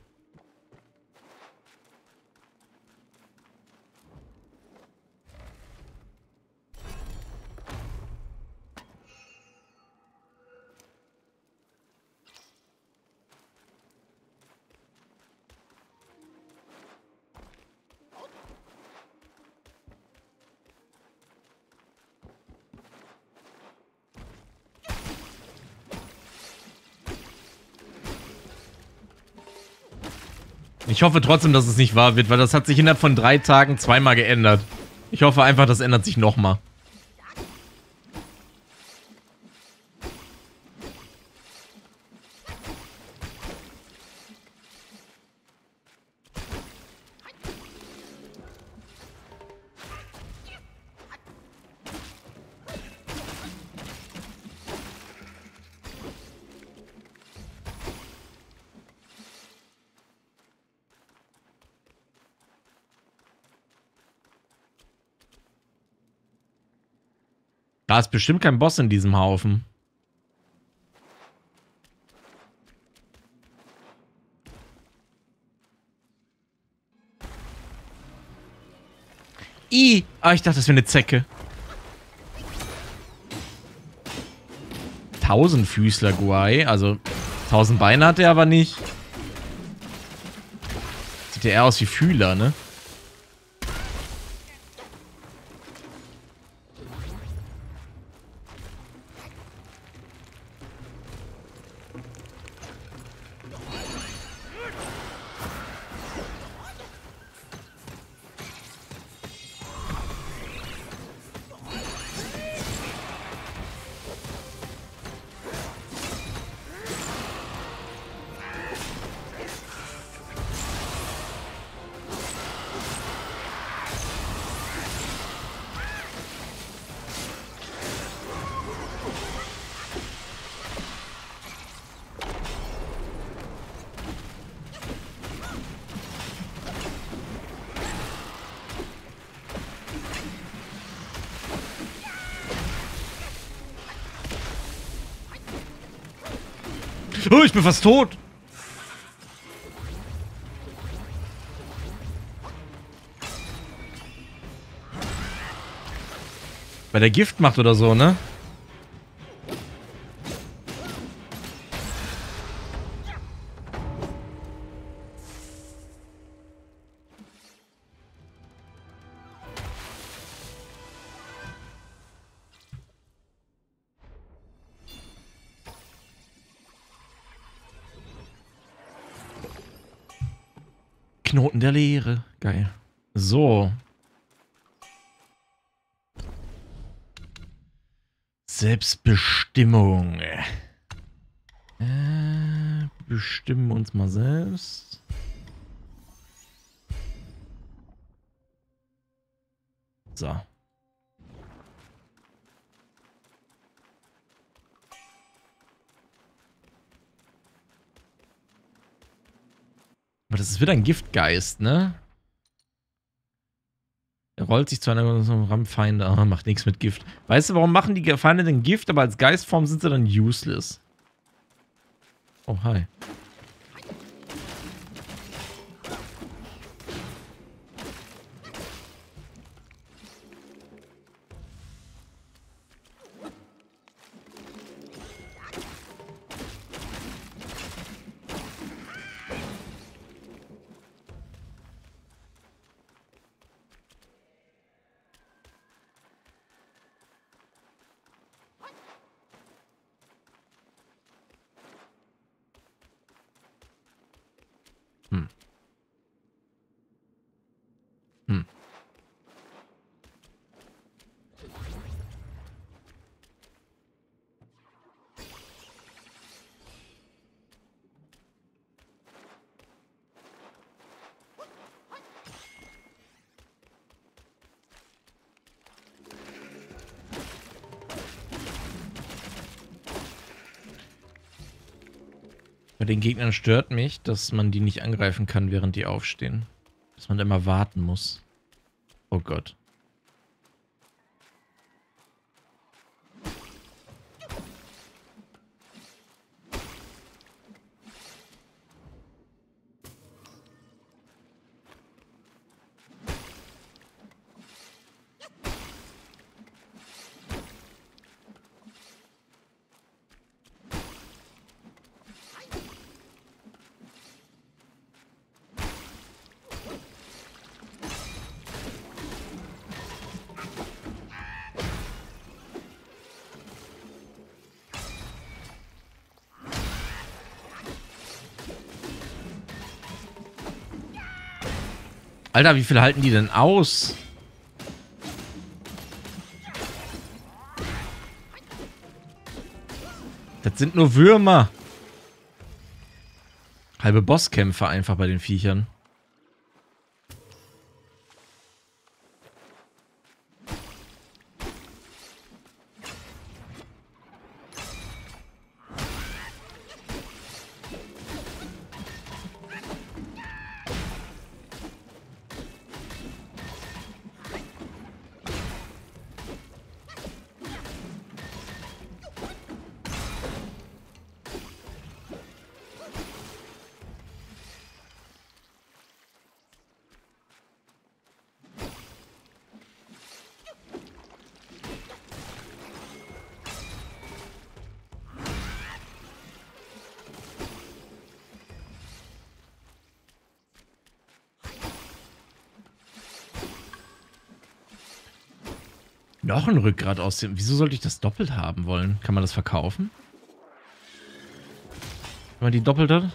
Ich hoffe trotzdem, dass es nicht wahr wird, weil das hat sich innerhalb von 3 Tagen zweimal geändert. Ich hoffe einfach, das ändert sich nochmal. Da ist bestimmt kein Boss in diesem Haufen. Ah, ich dachte, das wäre eine Zecke. 1000-Füßler Guai. Also 1000 Beine hat er aber nicht. Sieht ja eher aus wie Fühler, ne? Oh, ich bin fast tot. Weil der Gift macht oder so, ne? Knoten der Leere. Geil. So. Selbstbestimmung. Bestimmen uns mal selbst. So. Aber das ist wieder ein Giftgeist, ne? Er rollt sich zu einer Rammfeinde. Ah, macht nichts mit Gift. Weißt du, warum machen die Feinde denn Gift, aber als Geistform sind sie dann useless? Oh, hi. Hm. Bei den Gegnern stört mich, dass man die nicht angreifen kann, während die aufstehen. Dass man immer warten muss. Oh Gott. Alter, wie viel halten die denn aus? Das sind nur Würmer. Halbe Bosskämpfe einfach bei den Viechern. Noch ein Rückgrat aus dem... Wieso sollte ich das doppelt haben wollen? Kann man das verkaufen? Wenn man die doppelt hat?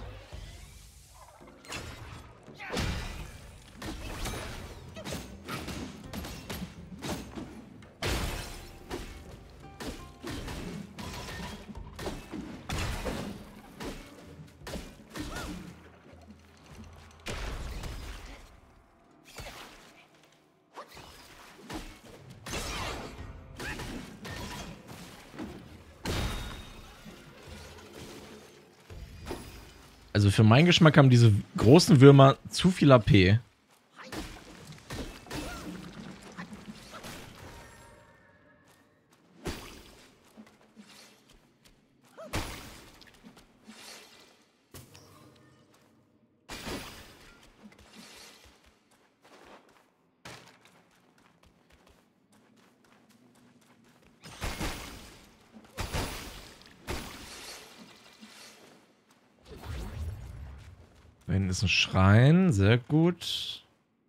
Also für meinen Geschmack haben diese großen Würmer zu viel AP. Da hinten ist ein Schrein, sehr gut.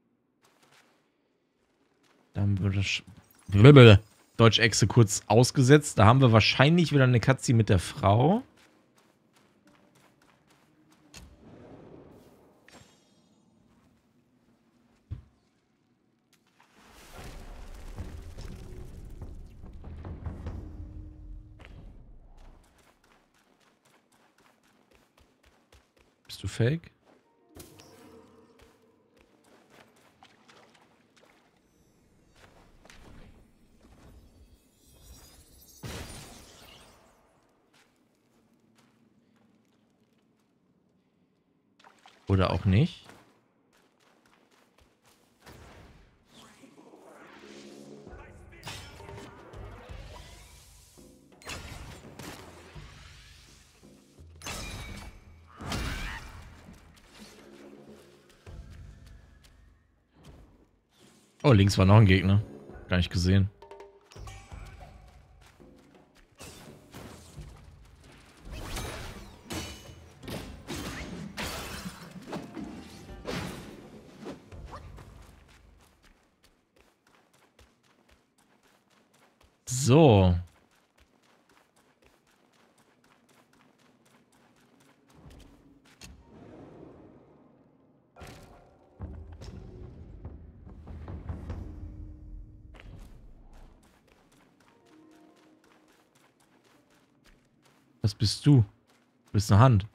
Dann wird das Deutsch-Exe kurz ausgesetzt. Da haben wir wahrscheinlich wieder eine Cutscene mit der Frau. Bist du fake? Oder auch nicht. Oh, links war noch ein Gegner. Gar nicht gesehen. So. Was bist du? Du bist eine Hand.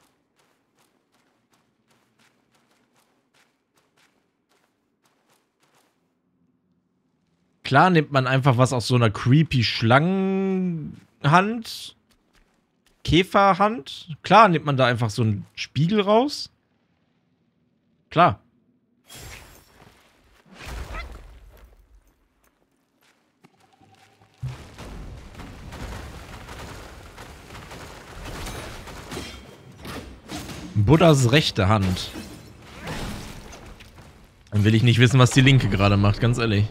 Klar nimmt man einfach was aus so einer creepy Schlangenhand. Käferhand. Klar nimmt man da einfach so einen Spiegel raus. Klar. Buddhas rechte Hand. Dann will ich nicht wissen, was die linke gerade macht, ganz ehrlich.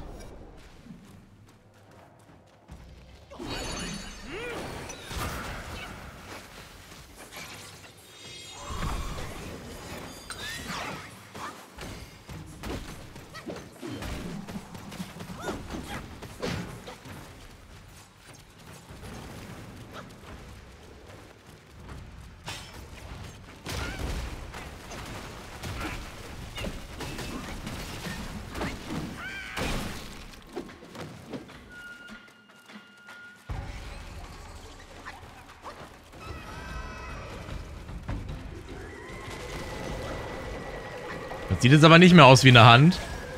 Das sieht jetzt aber nicht mehr aus wie eine Hand.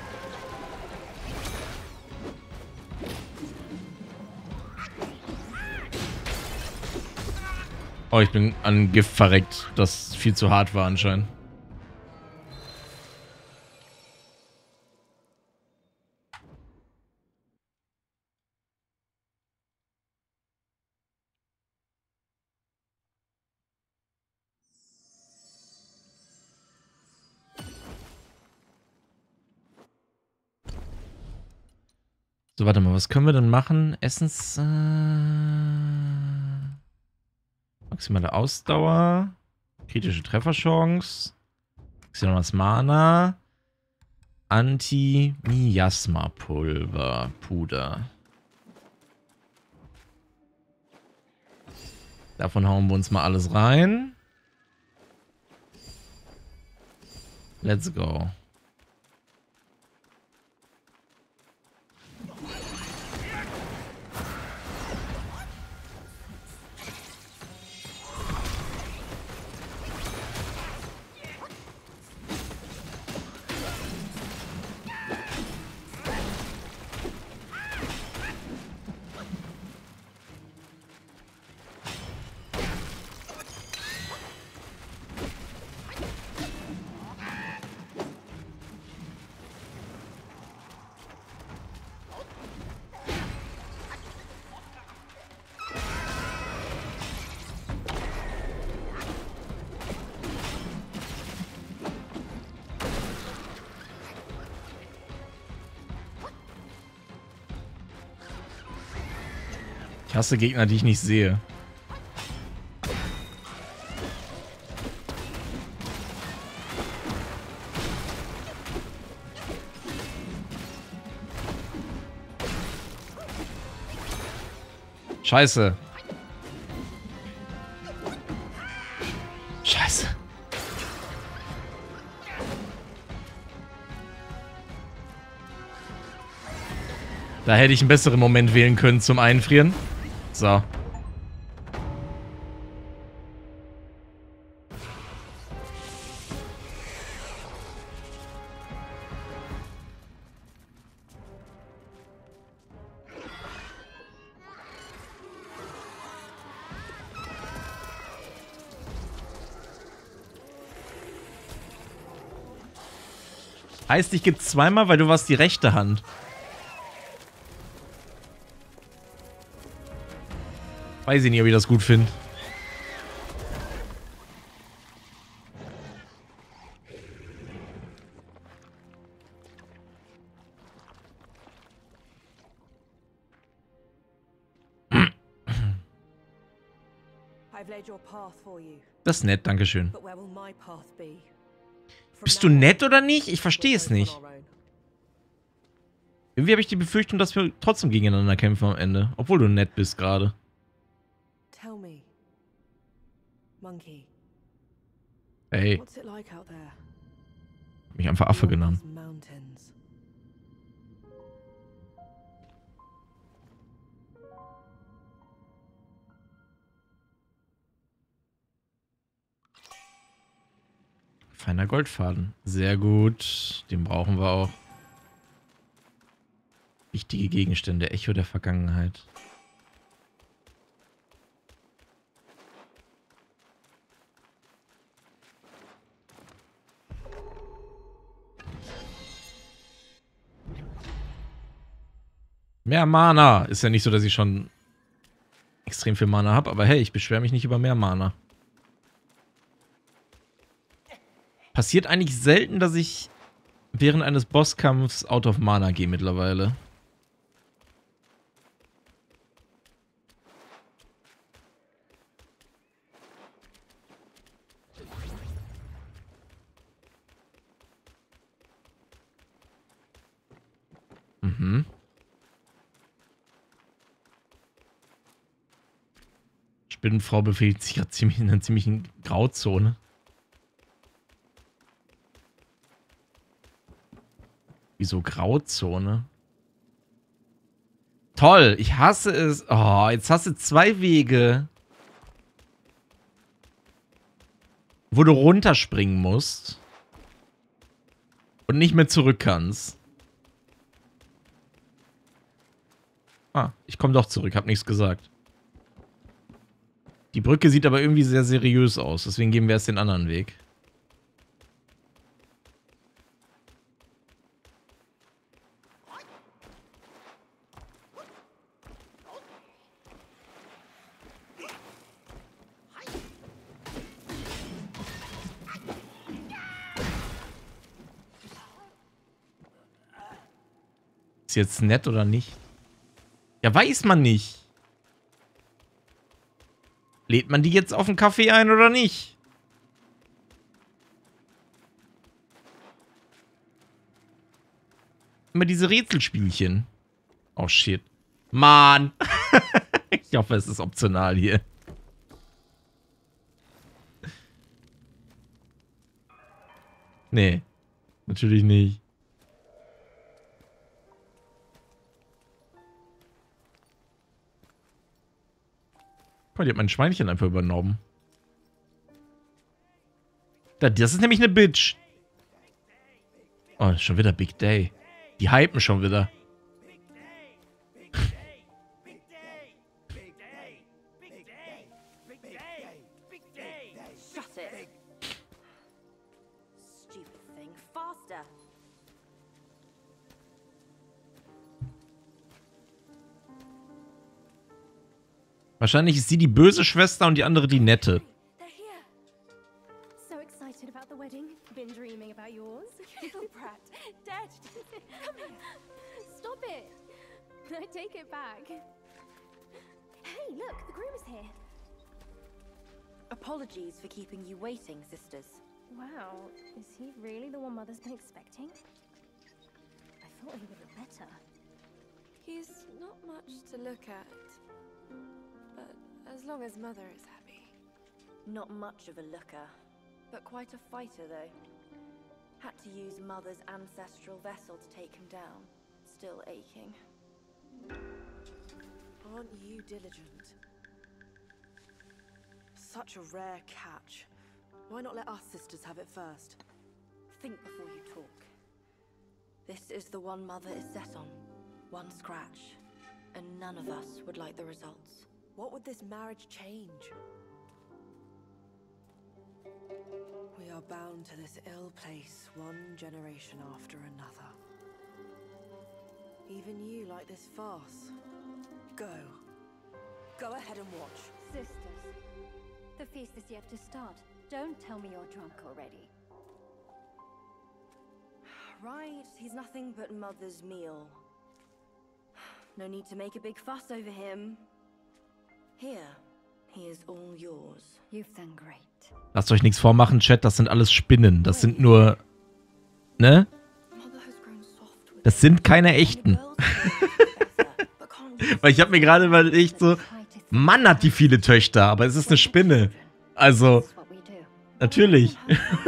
Oh, ich bin an Gift verreckt, das viel zu hart war anscheinend. So, warte mal, was können wir denn machen? Maximale Ausdauer. Kritische Trefferchance. Xenos Mana. Anti-Miasma-Pulver. Puder. Davon hauen wir uns mal alles rein. Let's go. Ich hasse Gegner, die ich nicht sehe. Scheiße. Scheiße. Da hätte ich einen besseren Moment wählen können zum Einfrieren. So. Heißt, ich gebe zweimal, weil du warst die rechte Hand. Weiß ich nicht, ob ich das gut finde. Das ist nett, dankeschön. Bist du nett oder nicht? Ich verstehe es nicht. Irgendwie habe ich die Befürchtung, dass wir trotzdem gegeneinander kämpfen am Ende. Obwohl du nett bist gerade. Tell me, Monkey. Ey. What's it like out there? Mich einfach Affe genannt. Mountains. Feiner Goldfaden. Sehr gut. Den brauchen wir auch. Wichtige Gegenstände. Echo der Vergangenheit. Mehr Mana. Ist ja nicht so, dass ich schon extrem viel Mana habe, aber hey, ich beschwere mich nicht über mehr Mana. Passiert eigentlich selten, dass ich während eines Bosskampfs out of Mana gehe mittlerweile. Mhm. Spinnenfrau befindet sich gerade ziemlich in einer ziemlichen Grauzone. Wieso Grauzone? Toll, ich hasse es. Oh, jetzt hast du 2 Wege, wo du runterspringen musst und nicht mehr zurück kannst. Ah, ich komme doch zurück, hab nichts gesagt. Die Brücke sieht aber irgendwie sehr seriös aus, deswegen gehen wir erst den anderen Weg. Ist jetzt nett oder nicht? Ja, weiß man nicht. Lädt man die jetzt auf einen Kaffee ein oder nicht? Immer diese Rätselspielchen. Oh shit. Mann. Ich hoffe, es ist optional hier. Nee. Natürlich nicht. Boah, die hat mein Schweinchen einfach übernommen. Das ist nämlich eine Bitch. Oh, schon wieder Big Day. Die hypen schon wieder. Shut it. Stupid thing. Faster. Wahrscheinlich ist sie die böse Schwester und die andere die nette. They're here. So excited about the wedding. Been dreaming about yours. Little brat. Dead. Come here. Stop it. I take it back. Hey, look, the groom is here. Apologies for keeping you waiting, sisters. Wow, is he really the one Mother's been expecting? I thought he would look better. He's not much to look at. But as long as Mother is happy. Not much of a looker, but quite a fighter though. Had to use Mother's ancestral vessel to take him down. Still aching. Aren't you diligent? Such a rare catch. Why not let us sisters have it first? Think before you talk. This is the one Mother is set on. One scratch. And none of us would like the results. What would this marriage change? We are bound to this ill place, one generation after another. Even you like this farce. Go. Go ahead and watch. Sisters, the feast is yet to start. Don't tell me you're drunk already. Right, he's nothing but Mother's meal. No need to make a big fuss over him. Here, he is all yours. You've done great. Lasst euch nichts vormachen, Chat, das sind alles Spinnen. Das sind nur... Ne? Mother has grown soft with Das sind keine echten. Weil ich habe mir gerade überlegt so... Mann hat die viele Töchter, aber es ist eine Spinne. Also... That's what we do. Natürlich.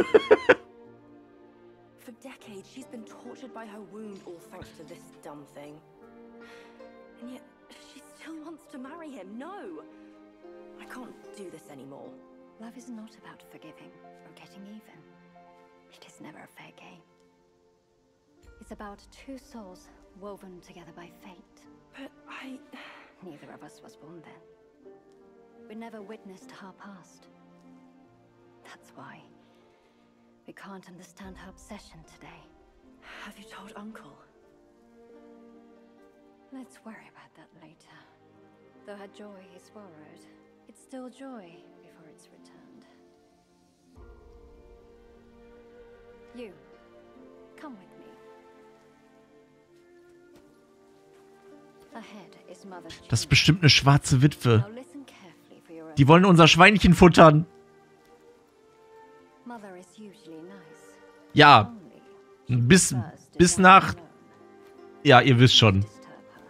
For decades, she's been tortured by her wound, all thanks to this dumb thing. And yet, she still wants to marry him. No! I can't do this anymore. Love is not about forgiving or getting even. is never a fair game. It's about two souls woven together by fate. But Neither of us was born then. We never witnessed our past. That's why we can't understand her obsession today. Have you told Uncle? Let's worry about that later. Though her joy is borrowed, it's still joy before it's returned. You, come with me. Ahead is Mother's Das ist chamber. bestimmt eine schwarze Witwe. Now listen carefully for your own. Die wollen unser Schweinchen futtern. Mother is usually nice. Ja, Only bis prefers to bis die nach... alone. Ja, ihr wisst schon. Disturb her.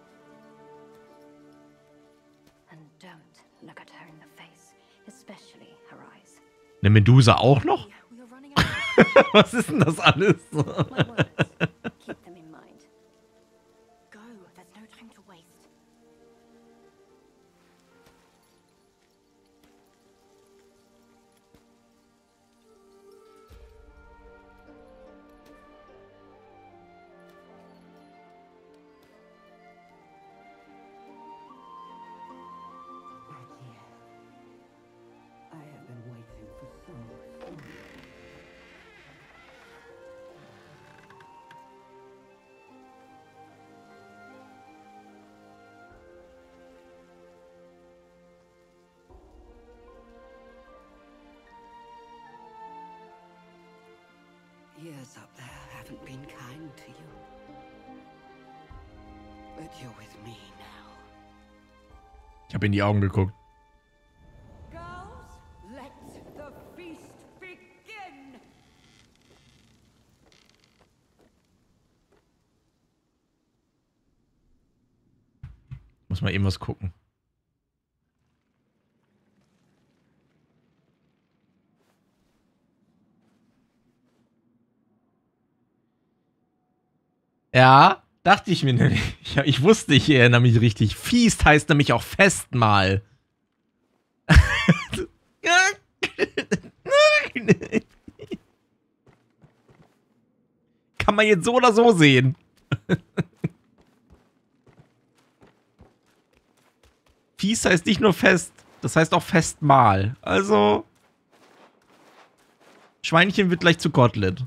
And don't look at her in the face, especially her eyes. Eine Medusa auch noch? We are running out of Was ist denn das alles? My words, keep them in mind. go. There's no time to waste. I have been waiting for so long. Years up there haven't been kind to you. But you're with me now. Ich habe in die Augen geguckt. Girls, let the feast begin! Muss mal eben was gucken. Ja, dachte ich mir nämlich. Ich wusste, ich erinnere mich richtig. Feast heißt nämlich auch Festmahl. Kann man jetzt so oder so sehen. Feast heißt nicht nur Fest, das heißt auch Festmahl. Also, Schweinchen wird gleich zu Kotelett.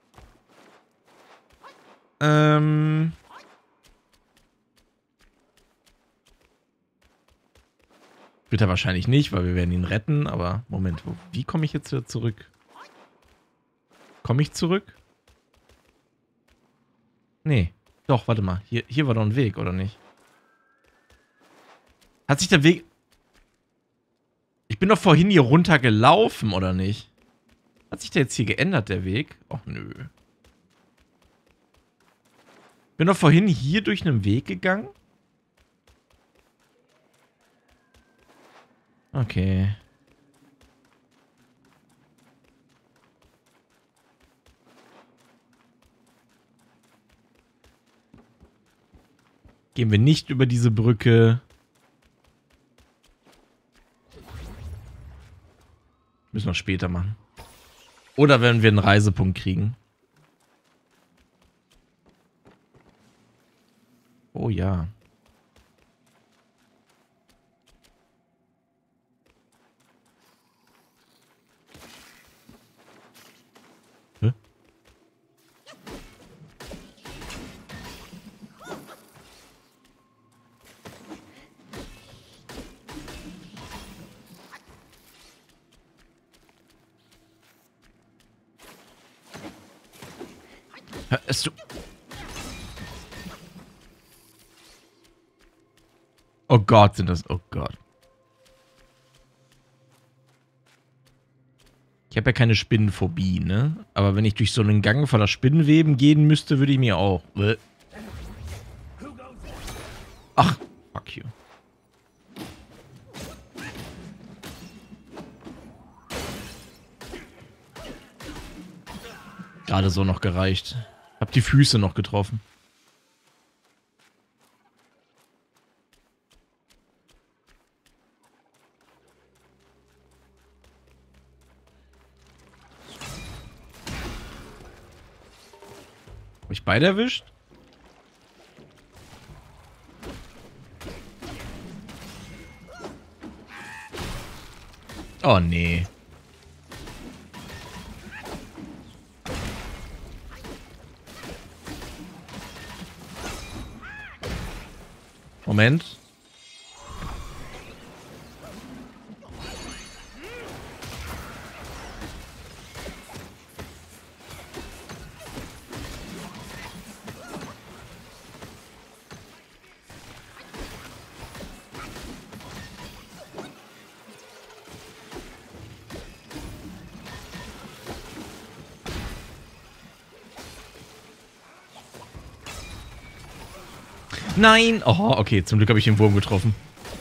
Wird er wahrscheinlich nicht, weil wir werden ihn retten, aber Moment, wie komme ich jetzt wieder zurück? Komme ich zurück? Nee, doch, warte mal, hier war doch ein Weg, oder nicht? Hat sich der Weg... Ich bin doch vorhin hier runter gelaufen, oder nicht? Hat sich der jetzt hier geändert, der Weg? Och, nö. Bin doch vorhin hier durch einen Weg gegangen? Okay. Gehen wir nicht über diese Brücke. Müssen wir später machen. Oder wenn wir einen Reisepunkt kriegen. Oh ja. Hä? Hörst du... Oh Gott, sind das... Oh Gott. Ich habe ja keine Spinnenphobie, ne? Aber wenn ich durch so einen Gang voller Spinnenweben gehen müsste, würde ich mir auch... Ach, fuck you. Gerade so noch gereicht. Hab die Füße noch getroffen. beide erwischt? Oh, nee. Moment. Nein! Oh, okay, zum Glück habe ich den Wurm getroffen.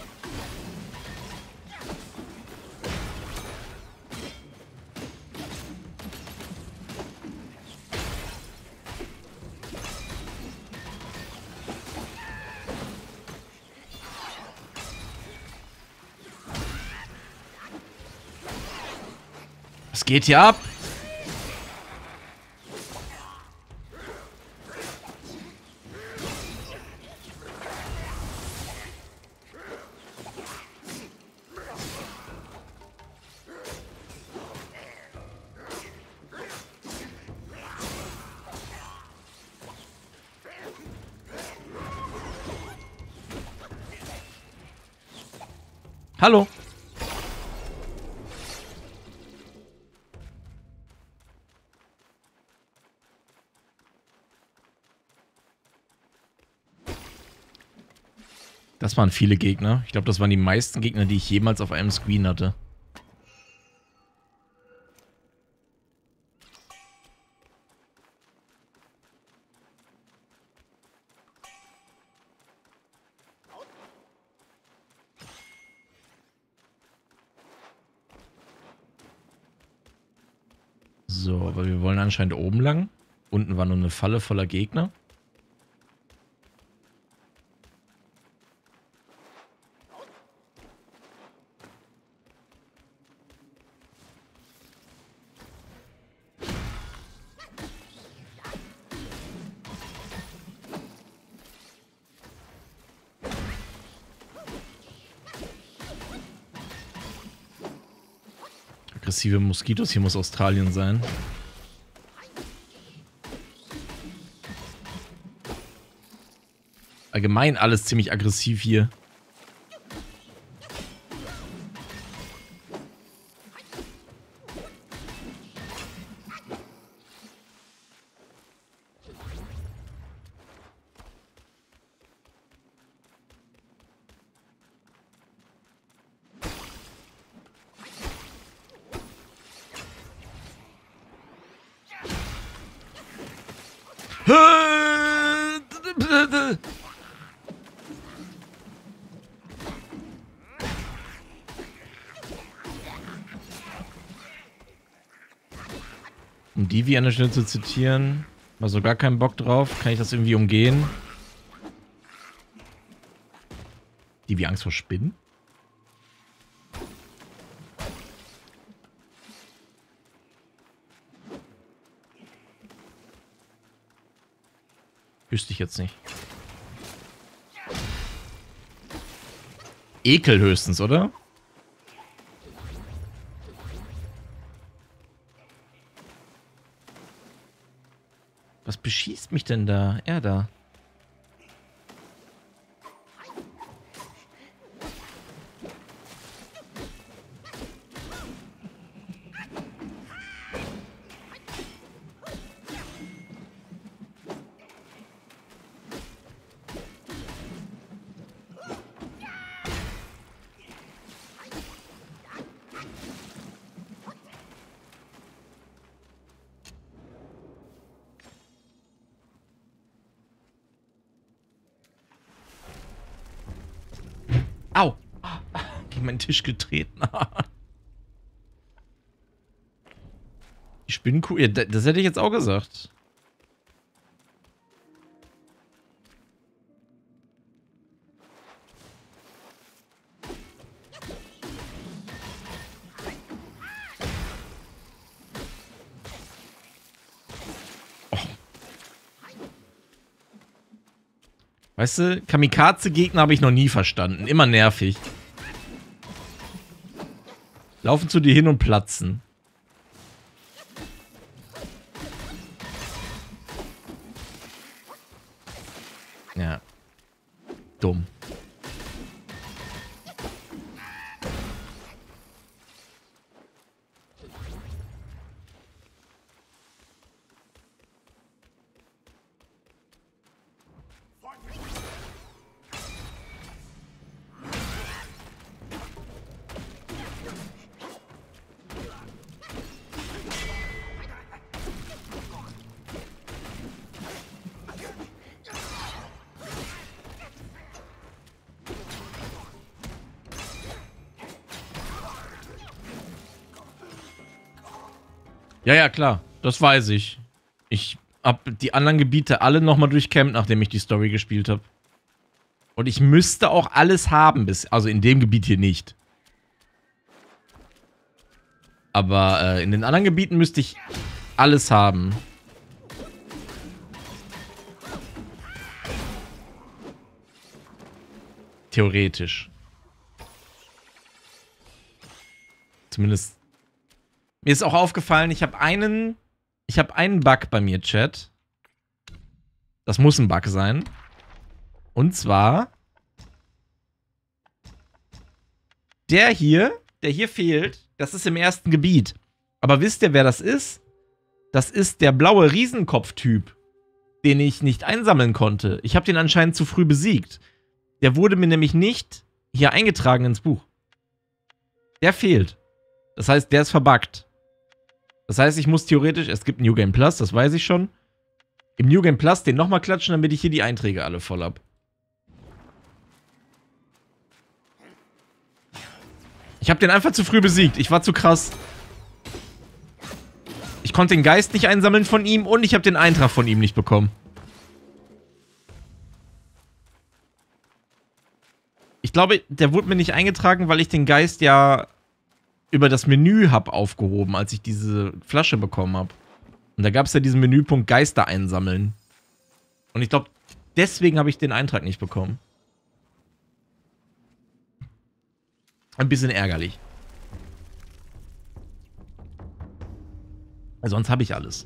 Was geht hier ab? Hallo. Das waren viele Gegner. Ich glaube, das waren die meisten Gegner, die ich jemals auf einem Screen hatte. So, aber wir wollen anscheinend oben lang. Unten war nur eine Falle voller Gegner. Aggressive Moskitos, hier muss Australien sein. Allgemein alles ziemlich aggressiv hier. Um die wie an der Stelle zu zitieren, war so gar keinen Bock drauf. Kann ich das irgendwie umgehen? Die wie Angst vor Spinnen? Wüsste ich jetzt nicht. Ekel höchstens, oder? Was beschießt mich denn da? Er da. Au! Gegen meinen Tisch getreten. Die Spinnenkuh. Ja, das hätte ich jetzt auch gesagt. Weißt du, Kamikaze-Gegner habe ich noch nie verstanden. Immer nervig. Laufen zu dir hin und platzen. Ja. Dumm. Ja, ja, klar. Das weiß ich. Ich habe die anderen Gebiete alle nochmal durchkämmt, nachdem ich die Story gespielt habe. Und ich müsste auch alles haben, also in dem Gebiet hier nicht. Aber in den anderen Gebieten müsste ich alles haben. Theoretisch. Zumindest. Mir ist auch aufgefallen, ich habe einen Bug bei mir, Chat. Das muss ein Bug sein. Und zwar der hier fehlt. Das ist im ersten Gebiet. Aber wisst ihr, wer das ist? Das ist der blaue Riesenkopf-Typ, den ich nicht einsammeln konnte. Ich habe den anscheinend zu früh besiegt. Der wurde mir nämlich nicht hier eingetragen ins Buch. Der fehlt. Das heißt, der ist verbuggt. Das heißt, ich muss theoretisch, es gibt New Game Plus, das weiß ich schon, im New Game Plus den nochmal klatschen, damit ich hier die Einträge alle voll hab. Ich habe den einfach zu früh besiegt. Ich war zu krass. Ich konnte den Geist nicht einsammeln von ihm und ich habe den Eintrag von ihm nicht bekommen. Ich glaube, der wurde mir nicht eingetragen, weil ich den Geist ja über das Menü habe aufgehoben, als ich diese Flasche bekommen habe. Und da gab es ja diesen Menüpunkt Geister einsammeln. Und ich glaube, deswegen habe ich den Eintrag nicht bekommen. Ein bisschen ärgerlich. Sonst habe ich alles.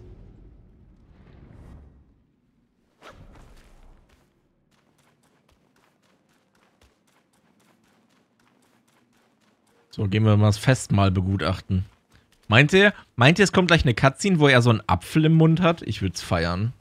So, gehen wir mal das Festmahl begutachten. Meint ihr, es kommt gleich eine Cutscene, wo er so einen Apfel im Mund hat? Ich würde es feiern.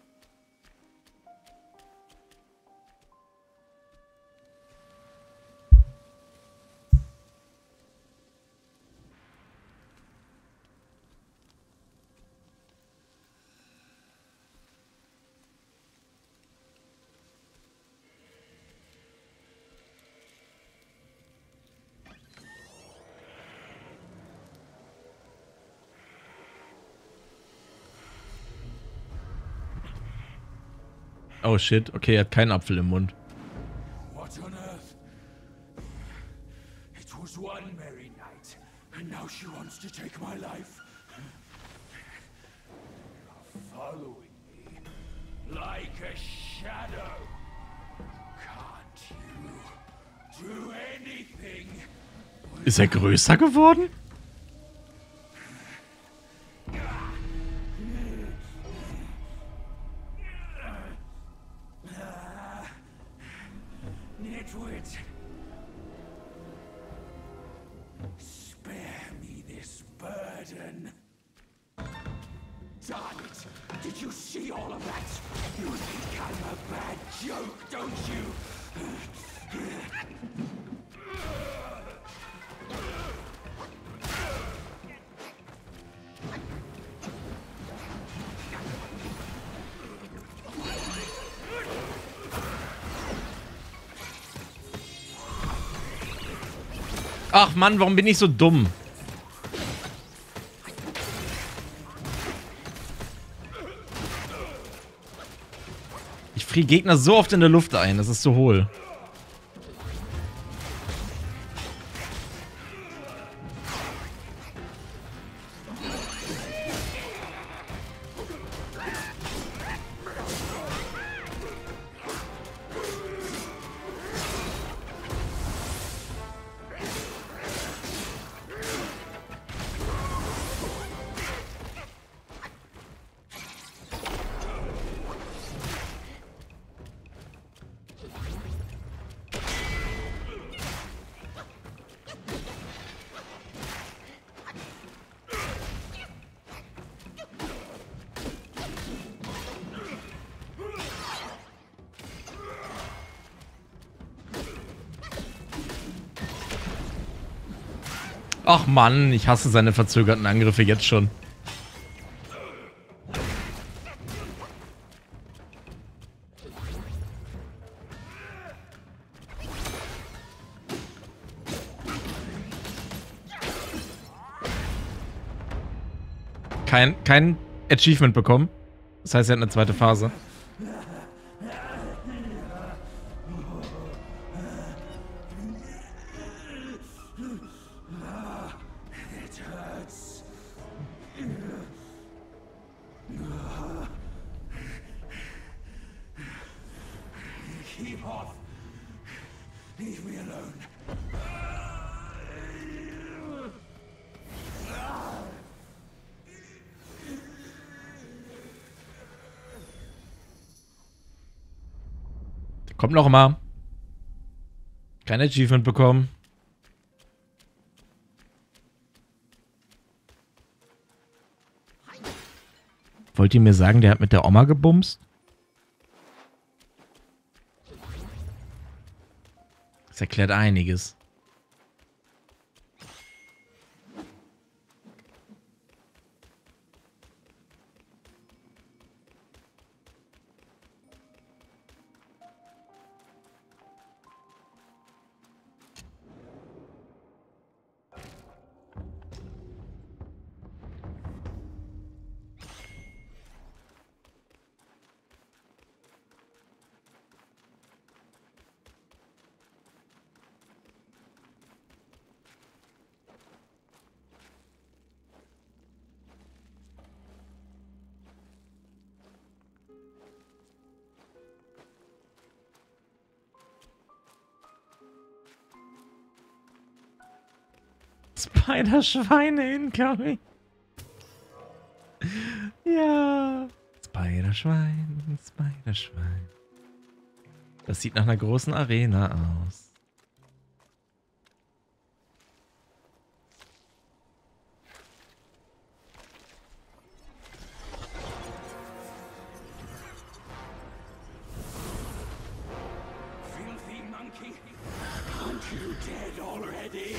Oh shit, okay, er hat keinen Apfel im Mund. What on earth? It was one merry night, and now she wants to take my life. You're following me like a shadow. Can't you do anything? Ist er größer geworden? Nitwit! Spare me this burden. Damn it! Did you see all of that? You think I'm a bad joke, don't you? Ach Mann, warum bin ich so dumm? Ich friere Gegner so oft in der Luft ein, das ist so hohl. Ach Mann, ich hasse seine verzögerten Angriffe jetzt schon. Kein Achievement bekommen. Das heißt, er hat eine zweite Phase. Keep off. Leave me alone. Kommt noch mal. Kein Achievement bekommen. Wollt ihr mir sagen, der hat mit der Oma gebumst? Das erklärt einiges. Spider-Schweine incoming. Ja. Spider-Schwein, Spider-Schwein. Das sieht nach einer großen Arena aus. Filthy monkey. Aren't you dead already?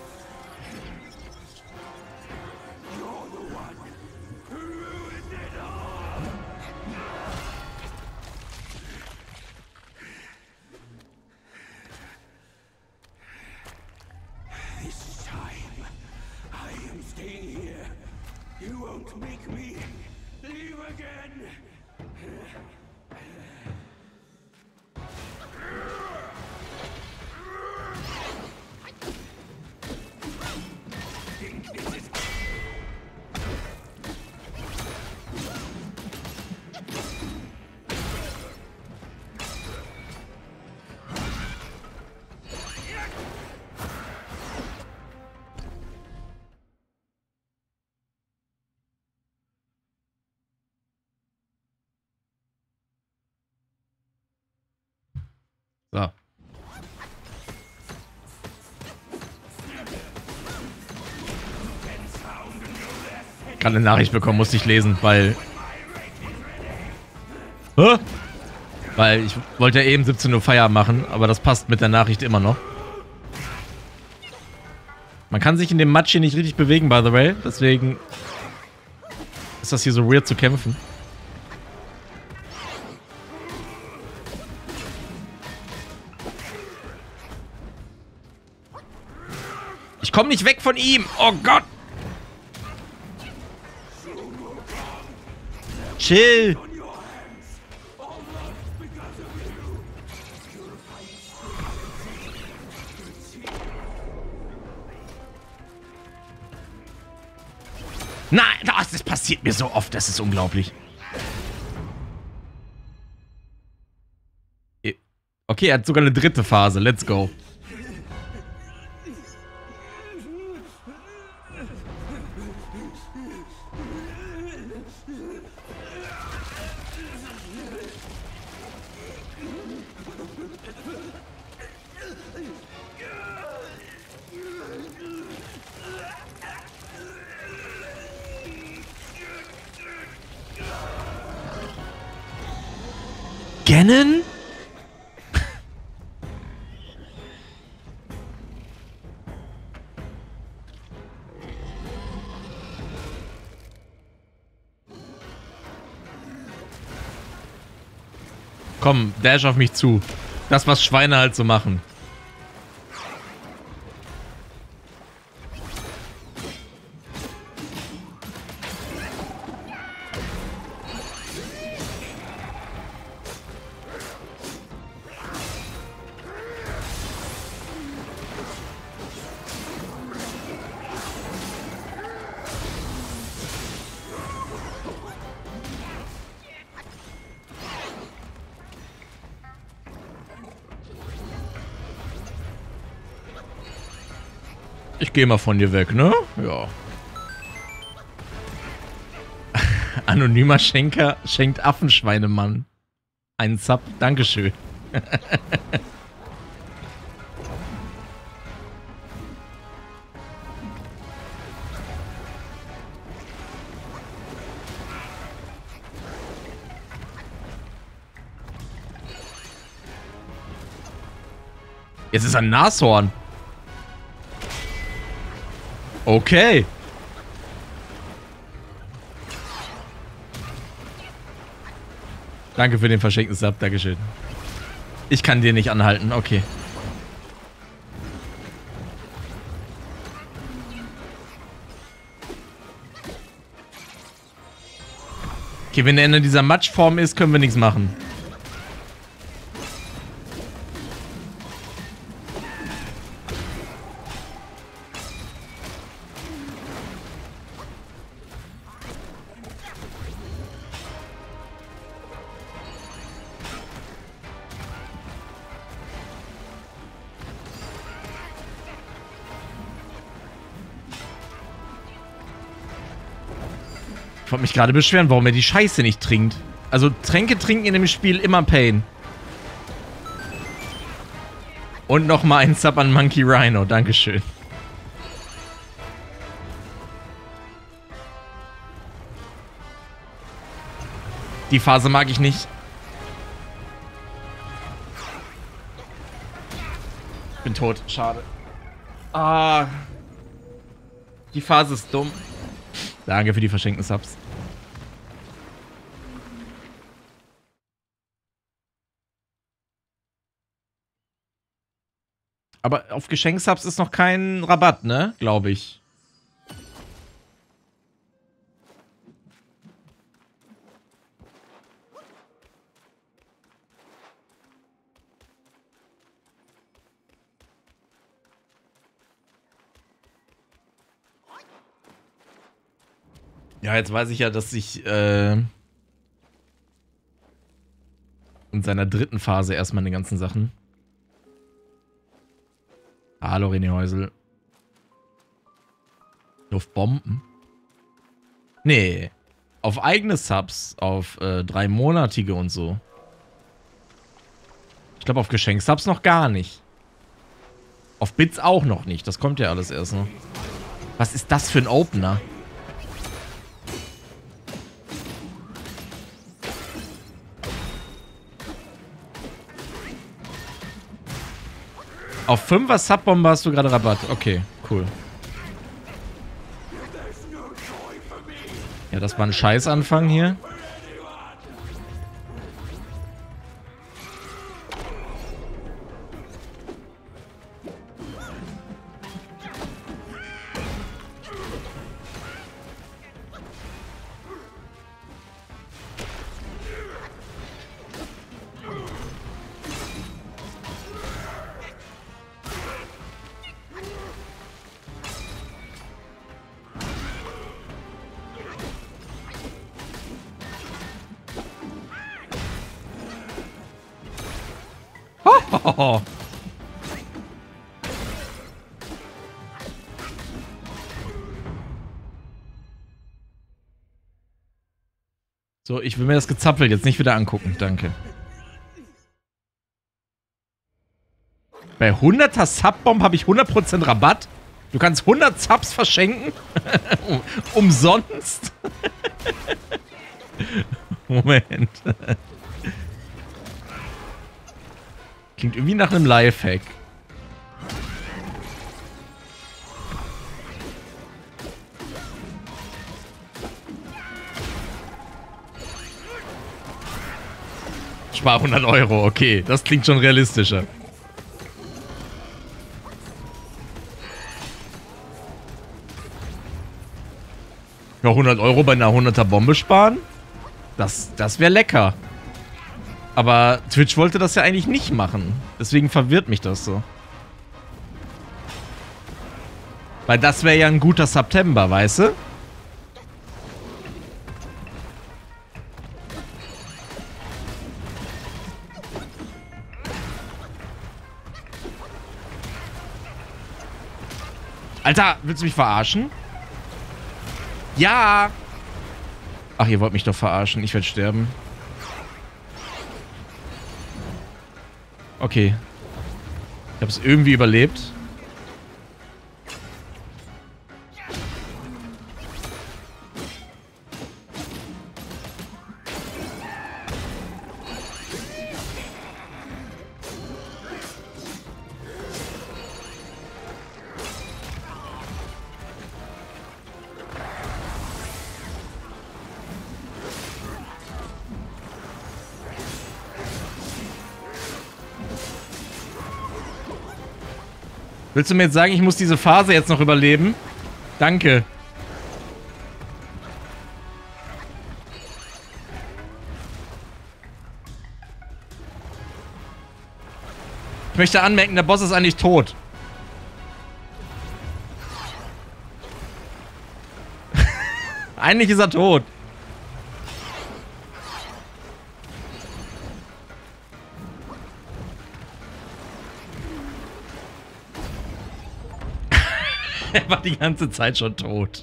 You're the one who ruined it all! This time, I am staying here. You won't make me leave again! Think this is So. Gerade eine Nachricht bekommen, musste ich lesen, weil... Hä? Weil ich wollte ja eben 17 Uhr Feierabend machen, aber das passt mit der Nachricht immer noch. Man kann sich in dem Matsch hier nicht richtig bewegen, by the way. Deswegen ist das hier so weird zu kämpfen. Ich komme nicht weg von ihm. Oh Gott. Chill. Nein, das passiert mir so oft. Das ist unglaublich. Okay, er hat sogar eine dritte Phase. Let's go. Ganon? Komm, dash auf mich zu. Das, was Schweine halt so machen. Ich gehe mal von dir weg, ne? Ja. Anonymer Schenker schenkt Affenschweinemann einen Sub. Dankeschön. Jetzt ist ein Nashorn. Okay. Danke für den verschenkten Sub, Dankeschön. Ich kann dir nicht anhalten, okay. Okay, wenn er in dieser Matschform ist, können wir nichts machen. Ich wollte mich gerade beschweren, warum er die Scheiße nicht trinkt. Also Tränke trinken in dem Spiel immer Pain. Und nochmal ein Sub an Monkey Rhino. Dankeschön. Die Phase mag ich nicht. Ich bin tot. Schade. Ah. Die Phase ist dumm. Danke für die verschenkten Subs. Aber auf Geschenksubs ist noch kein Rabatt, ne? Glaube ich. Ja, jetzt weiß ich ja, dass ich in seiner dritten Phase erstmal die ganzen Sachen. Hallo René Häusel. Auf Bomben? Nee. Auf eigene Subs. Auf 3-monatige und so. Ich glaube auf Geschenksubs noch gar nicht. Auf Bits auch noch nicht. Das kommt ja alles erst noch. Was ist das für ein Opener? Auf 5er Subbomber hast du gerade Rabatt. Okay, cool. Ja, das war ein Scheißanfang hier. Oh. So, ich will mir das Gezappel jetzt nicht wieder angucken. Danke. Bei 100er Subbomb habe ich 100% Rabatt. Du kannst 100 Subs verschenken. Umsonst. Moment. Klingt irgendwie nach einem Lifehack. spare 100 Euro. Okay, das klingt schon realistischer. Ja, 100 Euro bei einer 100er Bombe sparen? Das wäre lecker. Aber Twitch wollte das ja eigentlich nicht machen. Deswegen verwirrt mich das so. Weil das wäre ja ein guter September, weißt du? Alter, willst du mich verarschen? Ja! Ach, ihr wollt mich doch verarschen. Ich werde sterben. Okay. Ich habe es irgendwie überlebt. Willst du mir jetzt sagen, ich muss diese Phase jetzt noch überleben? Danke. Ich möchte anmerken, der Boss ist eigentlich tot. Eigentlich ist er tot. Er war die ganze Zeit schon tot.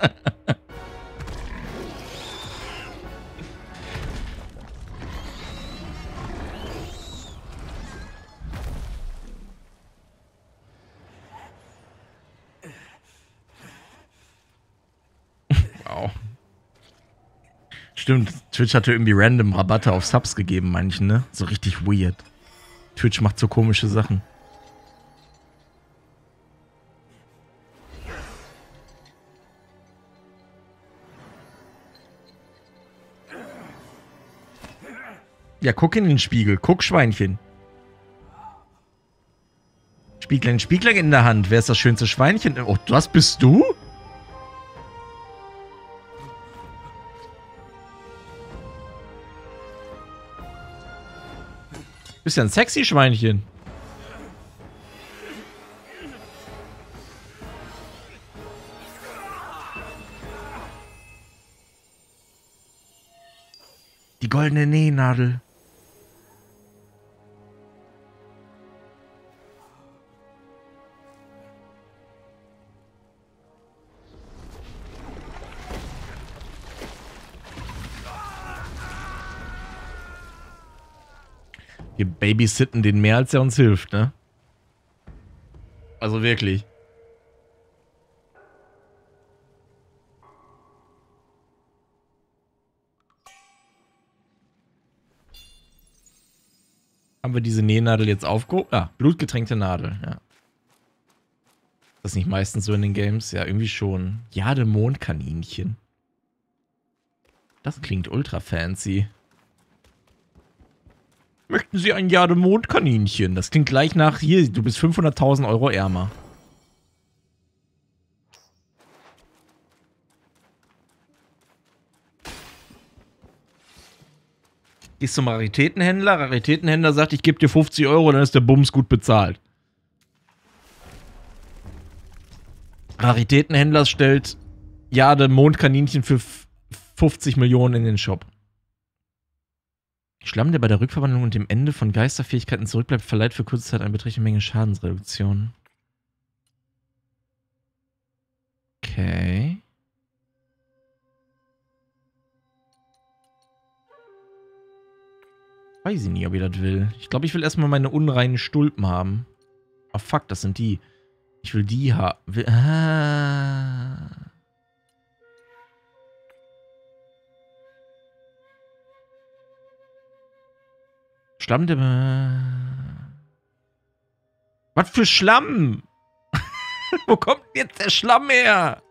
Wow. Stimmt, Twitch hatte irgendwie random Rabatte auf Subs gegeben, manchen, ne? So richtig weird. Twitch macht so komische Sachen. Ja, guck in den Spiegel. Guck, Schweinchen. Spieglein, Spieglein in der Hand. Wer ist das schönste Schweinchen? Oh, das bist du? Bist ja ein sexy Schweinchen. Die goldene Nähnadel. Wir babysitten den mehr, als er uns hilft, ne? Also wirklich. Haben wir diese Nähnadel jetzt aufgehoben? Ah, blutgetränkte Nadel, ja. Ist das nicht meistens so in den Games? Ja, irgendwie schon. Jade-Mondkaninchen. Das klingt ultra fancy. Möchten Sie ein Jade-Mondkaninchen? Das klingt gleich nach, hier, du bist 500.000 Euro ärmer. Gehst zum Raritätenhändler. Raritätenhändler sagt, ich gebe dir 50 Euro, dann ist der Bums gut bezahlt. Raritätenhändler stellt Jade-Mondkaninchen für 50 Millionen in den Shop. Schlamm, der bei der Rückverwandlung und dem Ende von Geisterfähigkeiten zurückbleibt, verleiht für kurze Zeit eine beträchtliche Menge Schadensreduktion. Okay. Weiß ich nicht, ob ich das will. Ich glaube, ich will erstmal meine unreinen Stulpen haben. Oh fuck, das sind die. Ich will die haben. Ah. Schlamm der... Was für Schlamm? Wo kommt denn jetzt der Schlamm her?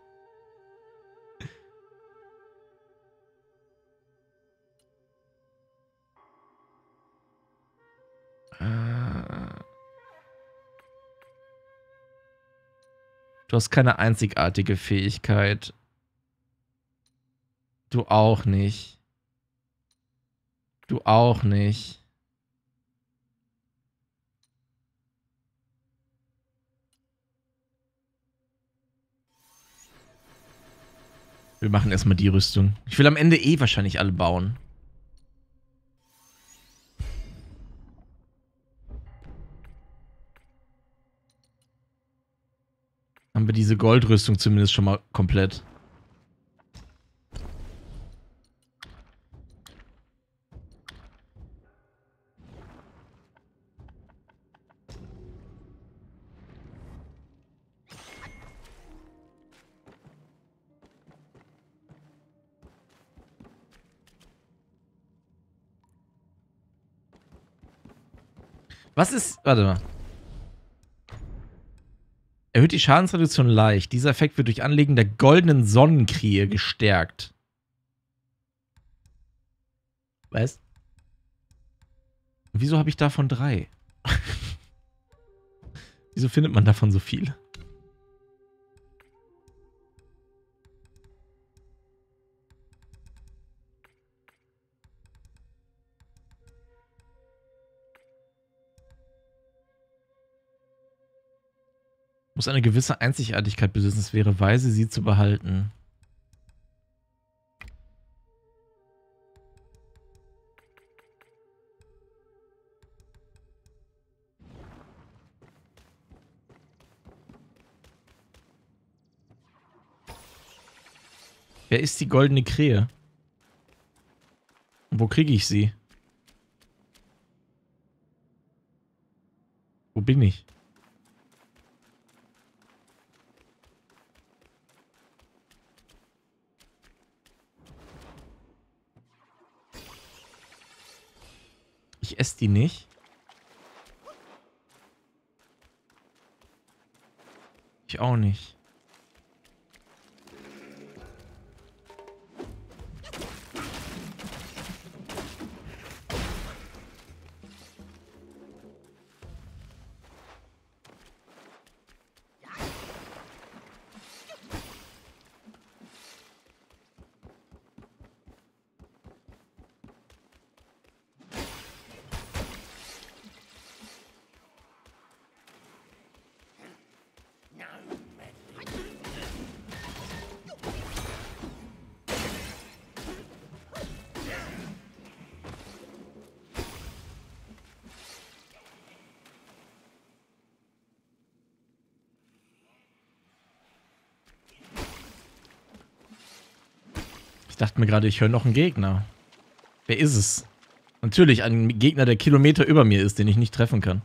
Du hast keine einzigartige Fähigkeit. Du auch nicht. Du auch nicht. Wir machen erstmal die Rüstung. Ich will am Ende eh wahrscheinlich alle bauen. Haben wir diese Goldrüstung zumindest schon mal komplett. Was ist... Warte mal. Erhöht die Schadensreduktion leicht. Dieser Effekt wird durch Anlegen der goldenen Sonnenkrähe gestärkt. Was? Wieso habe ich davon 3? Wieso findet man davon so viele? Muss eine gewisse Einzigartigkeit besitzen, es wäre weise, sie zu behalten. Wer ist die goldene Krähe? Und wo kriege ich sie? Wo bin ich? Ich esse die nicht. Ich auch nicht. Ich dachte mir gerade, ich höre noch einen Gegner. Wer ist es? Natürlich ein Gegner, der Kilometer über mir ist, den ich nicht treffen kann.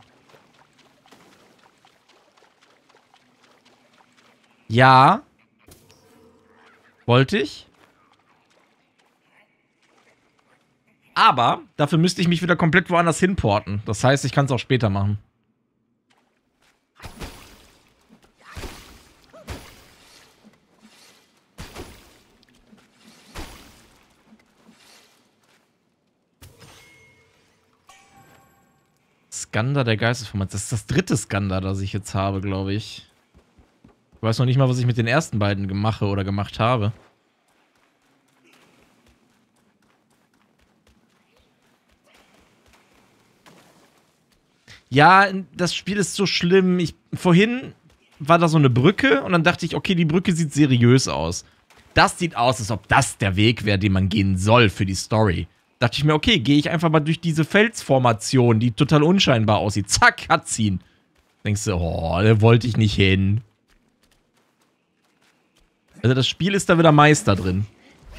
Ja. Wollte ich. Aber dafür müsste ich mich wieder komplett woanders hinporten. Das heißt, ich kann es auch später machen. Skander der Geistesformation. Das ist das dritte Skander, das ich jetzt habe, glaube ich. Ich weiß noch nicht mal, was ich mit den ersten beiden mache oder gemacht habe. Ja, das Spiel ist so schlimm. Vorhin war da so eine Brücke und dann dachte ich, okay, die Brücke sieht seriös aus. Das sieht aus, als ob das der Weg wäre, den man gehen soll für die Story. Dachte ich mir, okay, gehe ich einfach mal durch diese Felsformation, die total unscheinbar aussieht. Zack, Cutscene. Denkst du, oh, da wollte ich nicht hin. Also das Spiel ist da wieder Meister drin.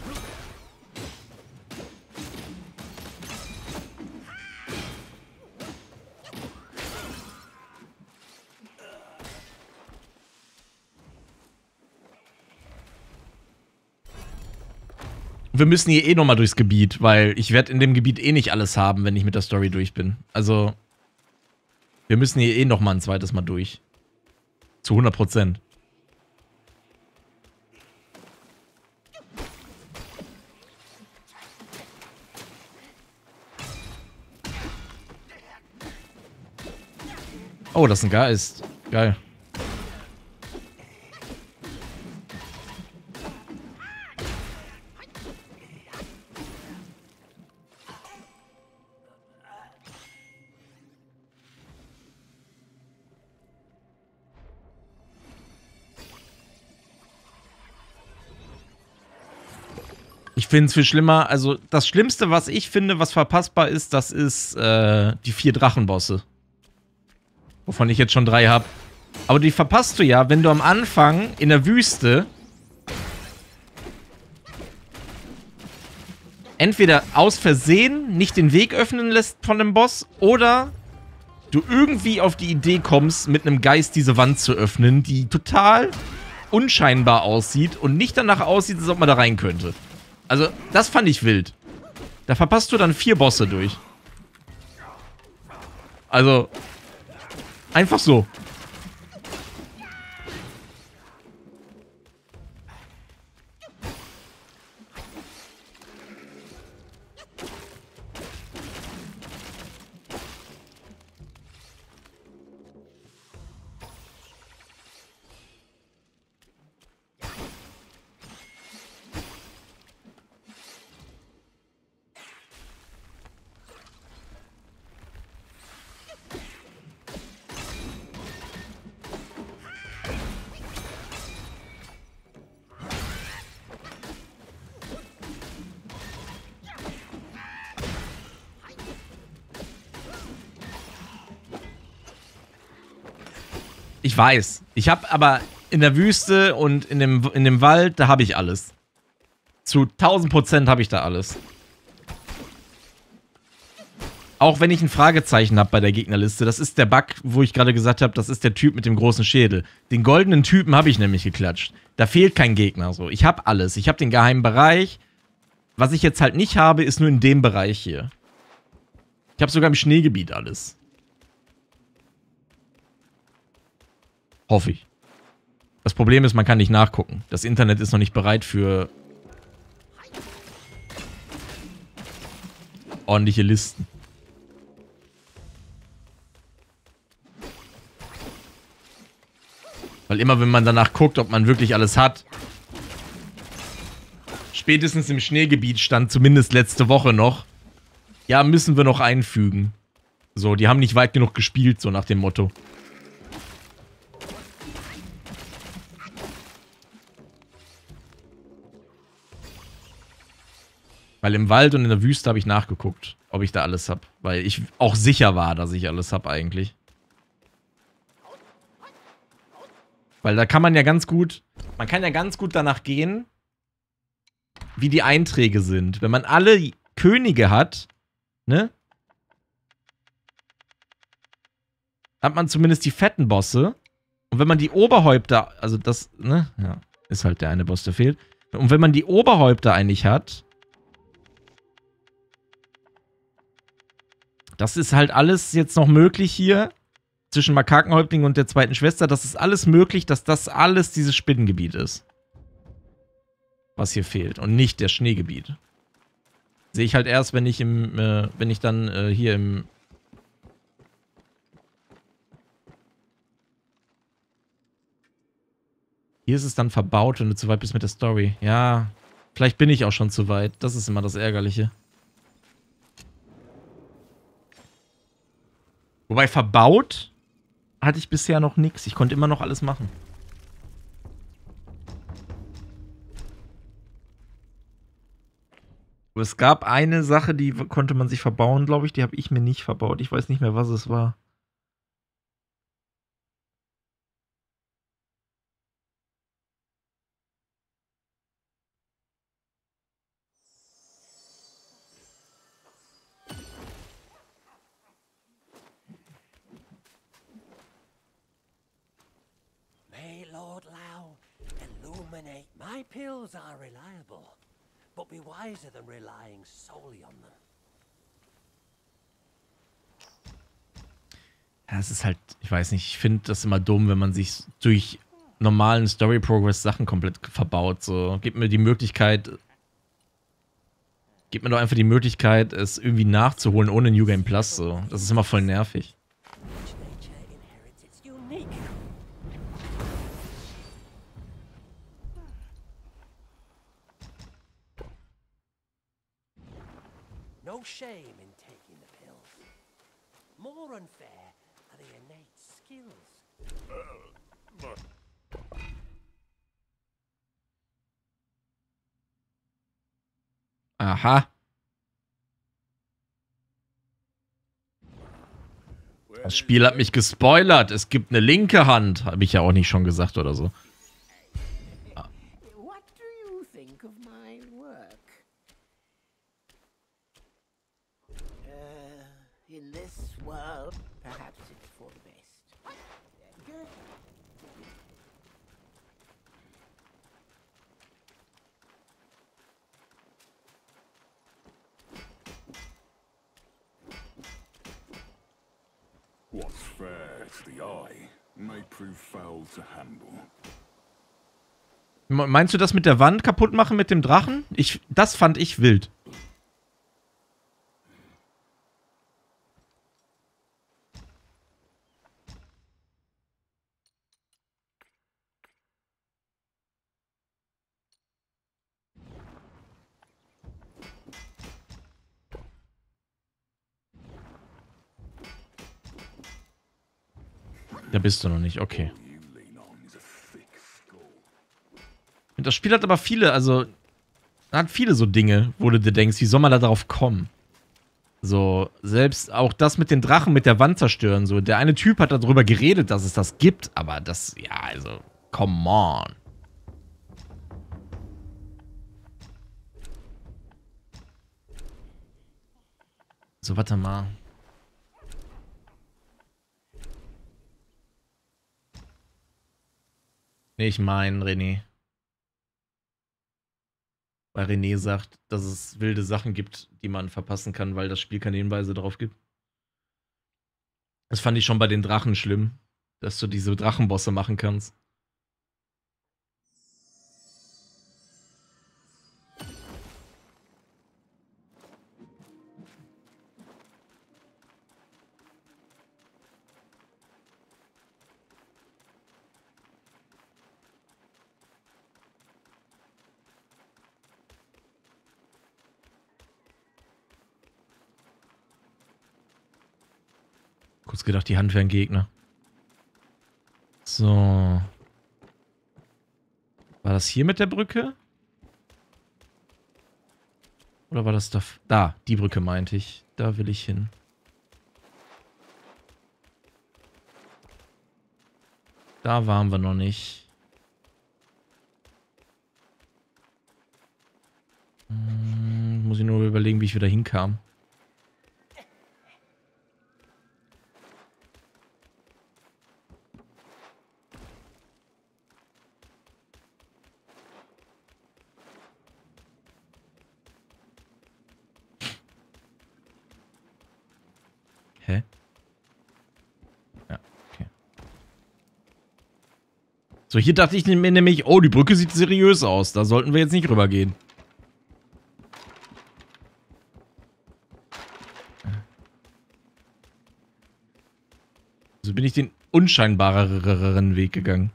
Wir müssen hier eh nochmal durchs Gebiet, weil ich werde in dem Gebiet eh nicht alles haben, wenn ich mit der Story durch bin. Also, wir müssen hier eh nochmal ein zweites Mal durch. Zu 100%. Oh, das ist ein Geist. Geil. Ich finde es viel schlimmer. Also, das Schlimmste, was ich finde, was verpassbar ist, das ist die 4 Drachenbosse. Wovon ich jetzt schon 3 habe. Aber die verpasst du ja, wenn du am Anfang in der Wüste entweder aus Versehen nicht den Weg öffnen lässt von dem Boss oder du irgendwie auf die Idee kommst, mit einem Geist diese Wand zu öffnen, die total unscheinbar aussieht und nicht danach aussieht, als ob man da rein könnte. Also, das fand ich wild. Da verpasst du dann 4 Bosse durch. Also, einfach so. Ich weiß. Ich habe aber in der Wüste und in dem Wald, da habe ich alles. Zu 1000% habe ich da alles. Auch wenn ich ein Fragezeichen habe bei der Gegnerliste. Das ist der Bug, wo ich gerade gesagt habe, das ist der Typ mit dem großen Schädel. Den goldenen Typen habe ich nämlich geklatscht. Da fehlt kein Gegner so. Ich habe alles. Ich habe den geheimen Bereich. Was ich jetzt halt nicht habe, ist nur in dem Bereich hier. Ich habe sogar im Schneegebiet alles. Hoffe ich. Das Problem ist, man kann nicht nachgucken. Das Internet ist noch nicht bereit für ordentliche Listen. Weil immer, wenn man danach guckt, ob man wirklich alles hat, spätestens im Schneegebiet stand zumindest letzte Woche noch, ja, müssen wir noch einfügen. So, die haben nicht weit genug gespielt, so nach dem Motto. Weil im Wald und in der Wüste habe ich nachgeguckt, ob ich da alles habe. Weil ich auch sicher war, dass ich alles habe eigentlich. Weil da kann man ja ganz gut, danach gehen, wie die Einträge sind. Wenn man alle Könige hat, ne? Hat man zumindest die fetten Bosse. Und wenn man die Oberhäupter, also das, ne? Ja, ist halt der eine Boss, der fehlt. Und wenn man die Oberhäupter eigentlich hat, das ist halt alles jetzt noch möglich hier. Zwischen Makakenhäuptling und der zweiten Schwester. Das ist alles möglich, dass das alles dieses Spinnengebiet ist. Was hier fehlt. Und nicht das Schneegebiet. Sehe ich halt erst, wenn ich dann hier im... Hier ist es dann verbaut, wenn du zu weit bist mit der Story. Ja, vielleicht bin ich auch schon zu weit. Das ist immer das Ärgerliche. Wobei verbaut hatte ich bisher noch nichts. Ich konnte immer noch alles machen. Aber es gab eine Sache, die konnte man sich verbauen, glaube ich. Die habe ich mir nicht verbaut. Ich weiß nicht mehr, was es war. My pills are reliable, but be wiser than relying solely on them. Ja, es ist halt, ich weiß nicht, ich finde das immer dumm, wenn man sich durch normalen Story-Progress Sachen komplett verbaut. So, gib mir doch einfach die Möglichkeit, es irgendwie nachzuholen ohne New Game Plus. So, das ist immer voll nervig. No shame in taking the pills. More unfair are the innate skills. Aha. Das Spiel hat mich gespoilert. Es gibt eine linke Hand. Habe ich ja auch nicht schon gesagt oder so. What do you think of my work? In this world, perhaps it's for the best. What's fair to the eye may prove foul to handle. Meinst du das mit der Wand kaputt machen mit dem Drachen? Das fand ich wild. Da bist du noch nicht, okay. Und das Spiel hat aber viele, also hat viele so Dinge, wo du dir denkst, wie soll man da drauf kommen? So, selbst auch das mit den Drachen, mit der Wand zerstören, so. Der eine Typ hat darüber geredet, dass es das gibt, aber das, ja, also, come on. So, warte mal. Nee, ich meine René. Weil René sagt, dass es wilde Sachen gibt, die man verpassen kann, weil das Spiel keine Hinweise darauf gibt. Das fand ich schon bei den Drachen schlimm, dass du diese Drachenbosse machen kannst. Kurz gedacht, die Hand wäre ein Gegner. So. War das hier mit der Brücke? Oder war das da? Da, die Brücke meinte ich. Da will ich hin. Da waren wir noch nicht. Muss ich nur überlegen, wie ich wieder hinkam. Hä? Ja, okay. So, hier dachte ich mir nämlich, oh, die Brücke sieht seriös aus. Da sollten wir jetzt nicht rübergehen. So bin ich den unscheinbareren Weg gegangen.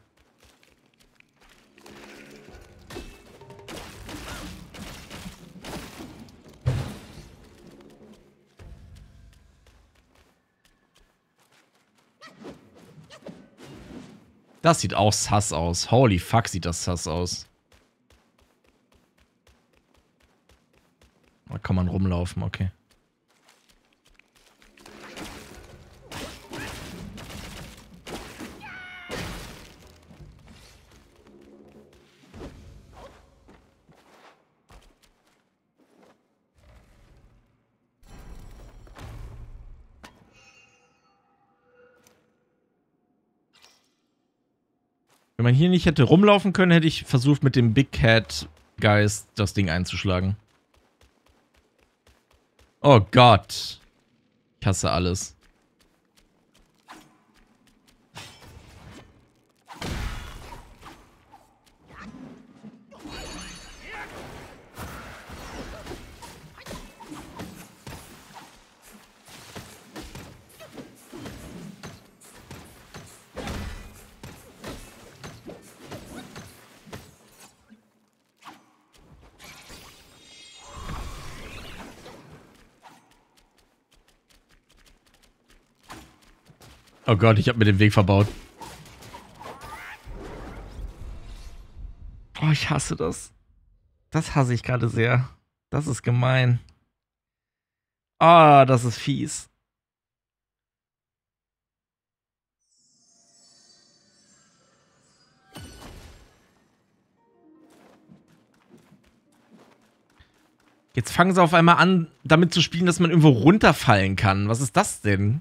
Das sieht auch sass aus. Holy fuck, sieht das sass aus. Da kann man rumlaufen, okay. Wenn man hier nicht hätte rumlaufen können, hätte ich versucht, mit dem Big Cat Geist das Ding einzuschlagen. Oh Gott. Ich hasse alles. Oh Gott, ich habe mir den Weg verbaut. Oh, ich hasse das. Das hasse ich gerade sehr. Das ist gemein. Ah, das ist fies. Jetzt fangen sie auf einmal an, damit zu spielen, dass man irgendwo runterfallen kann. Was ist das denn?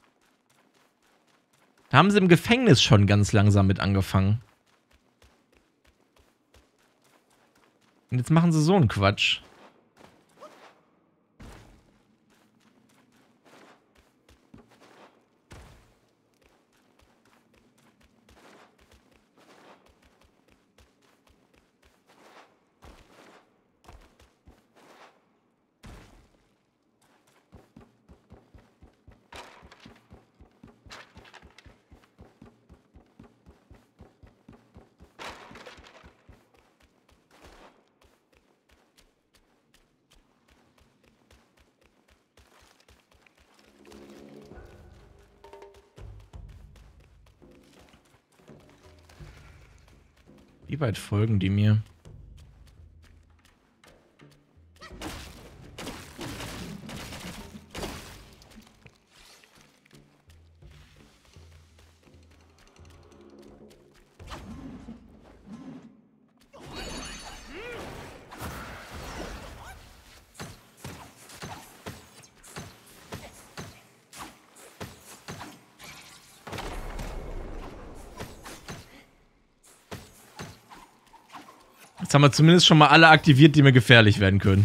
Da haben sie im Gefängnis schon ganz langsam mit angefangen. Und jetzt machen sie so einen Quatsch. Wie weit folgen die mir? Jetzt haben wir zumindest schon mal alle aktiviert, die mir gefährlich werden können.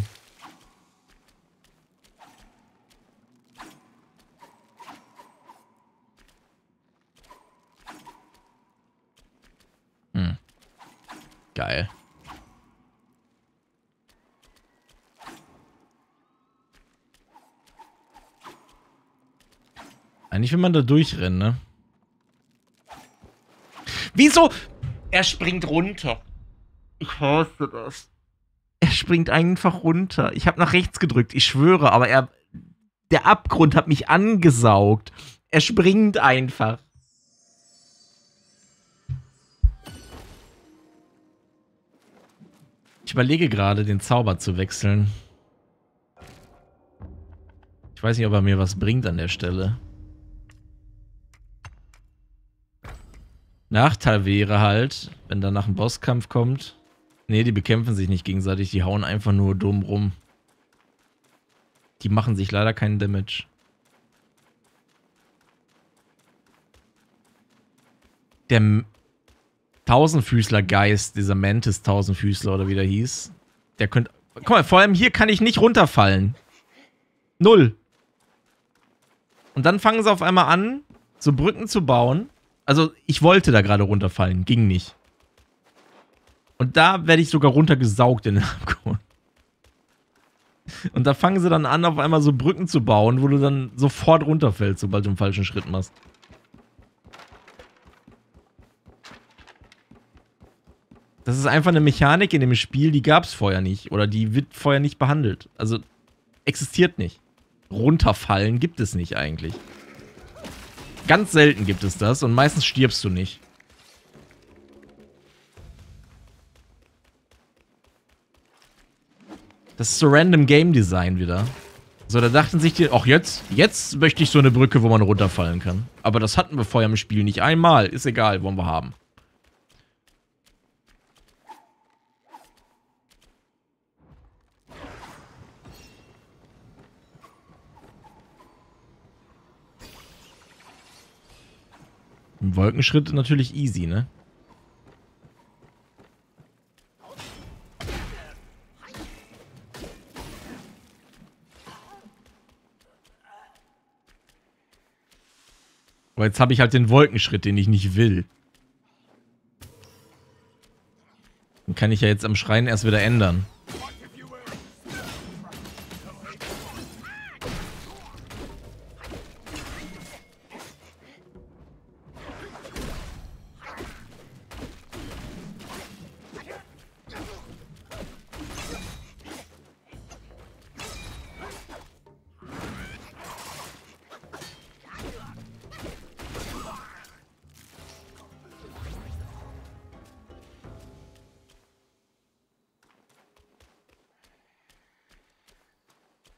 Geil. Eigentlich will man da durchrennen, ne? Wieso? Er springt runter. Ich hasse das. Er springt einfach runter. Ich habe nach rechts gedrückt, ich schwöre, aber der Abgrund hat mich angesaugt. Er springt einfach. Ich überlege gerade, den Zauber zu wechseln. Ich weiß nicht, ob er mir was bringt an der Stelle. Nachteil wäre halt, wenn danach ein Bosskampf kommt. Nee, die bekämpfen sich nicht gegenseitig, die hauen einfach nur dumm rum. Die machen sich leider keinen Damage. Der Tausendfüßler-Geist, dieser Mantis-Tausendfüßler oder wie der hieß, der könnte... Guck mal, vor allem hier kann ich nicht runterfallen. Null. Und dann fangen sie auf einmal an, so Brücken zu bauen. Also, ich wollte da gerade runterfallen, ging nicht. Und da werde ich sogar runtergesaugt in den Abgrund. Und da fangen sie dann an, auf einmal so Brücken zu bauen, wo du dann sofort runterfällst, sobald du einen falschen Schritt machst. Das ist einfach eine Mechanik in dem Spiel, die gab es vorher nicht. Oder die wird vorher nicht behandelt. Also, existiert nicht. Runterfallen gibt es nicht eigentlich. Ganz selten gibt es das und meistens stirbst du nicht. Das ist so random Game Design wieder. So, da dachten sich die, ach jetzt möchte ich so eine Brücke, wo man runterfallen kann. Aber das hatten wir vorher im Spiel nicht einmal. Ist egal, wollen wir haben. Ein Wolkenschritt natürlich easy, ne? Aber jetzt habe ich halt den Wolkenschritt, den ich nicht will. Den kann ich ja jetzt am Schrein erst wieder ändern.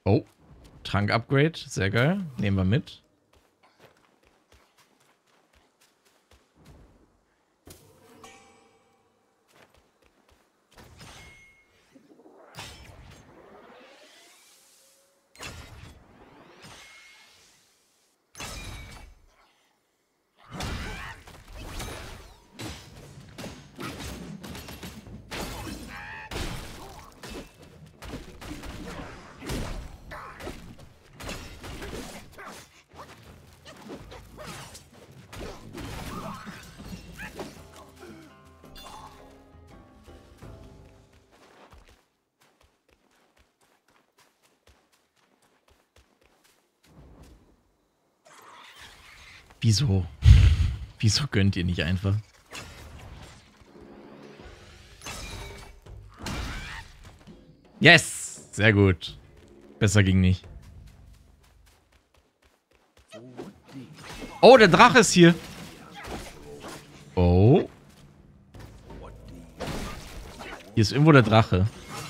Oh, Trank-Upgrade, sehr geil. Nehmen wir mit. Wieso? Wieso gönnt ihr nicht einfach? Yes! Sehr gut. Besser ging nicht. Oh, der Drache ist hier. Oh. Hier ist irgendwo der Drache.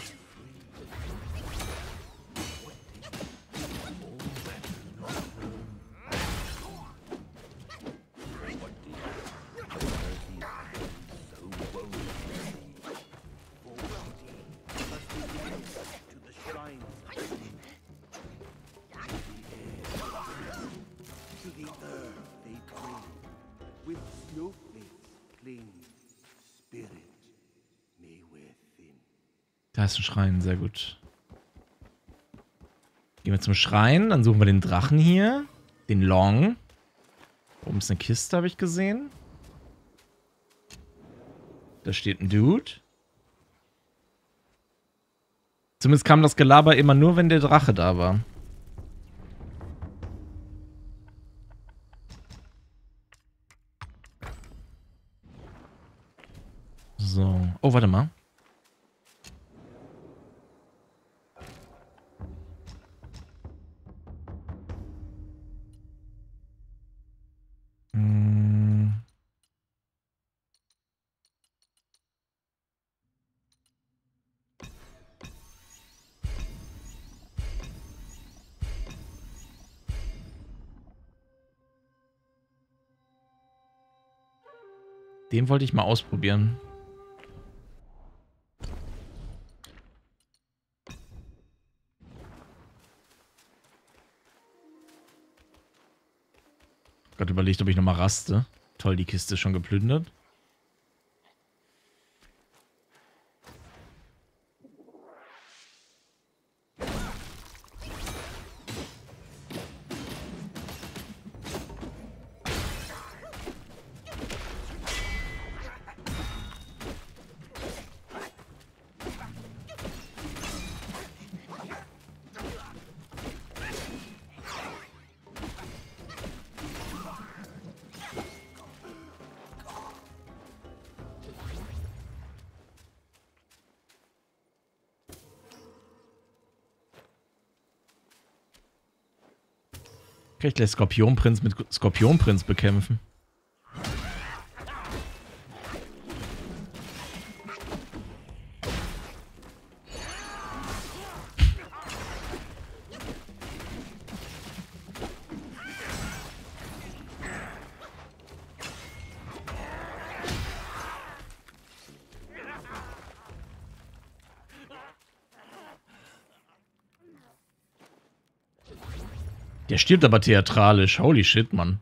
Da ist ein Schrein, sehr gut. Gehen wir zum Schrein, dann suchen wir den Drachen hier. Den Long. Oben ist eine Kiste, habe ich gesehen. Da steht ein Dude. Zumindest kam das Gelaber immer nur, wenn der Drache da war. So. Oh, warte mal. Den wollte ich mal ausprobieren. Gott, überlegt, ob ich nochmal raste. Toll, die Kiste ist schon geplündert. Kann ich gleich Skorpionprinz mit Skorpionprinz bekämpfen? Der stirbt aber theatralisch. Holy shit, Mann.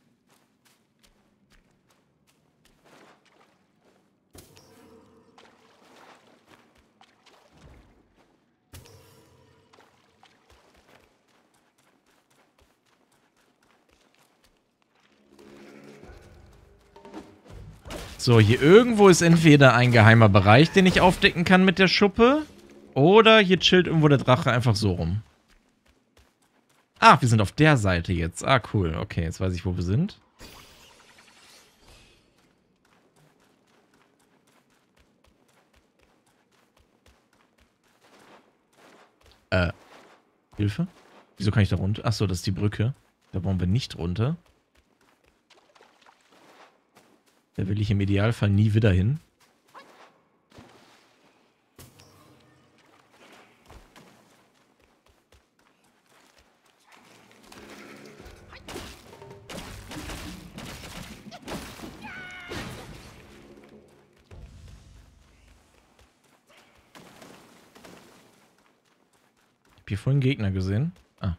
So, hier irgendwo ist entweder ein geheimer Bereich, den ich aufdecken kann mit der Schuppe. Oder hier chillt irgendwo der Drache einfach so rum. Ah, wir sind auf der Seite jetzt. Ah, cool. Okay, jetzt weiß ich, wo wir sind. Hilfe? Wieso kann ich da runter? Achso, das ist die Brücke. Da wollen wir nicht runter. Da will ich im Idealfall nie wieder hin. hier vorhin Gegner gesehen. Ah.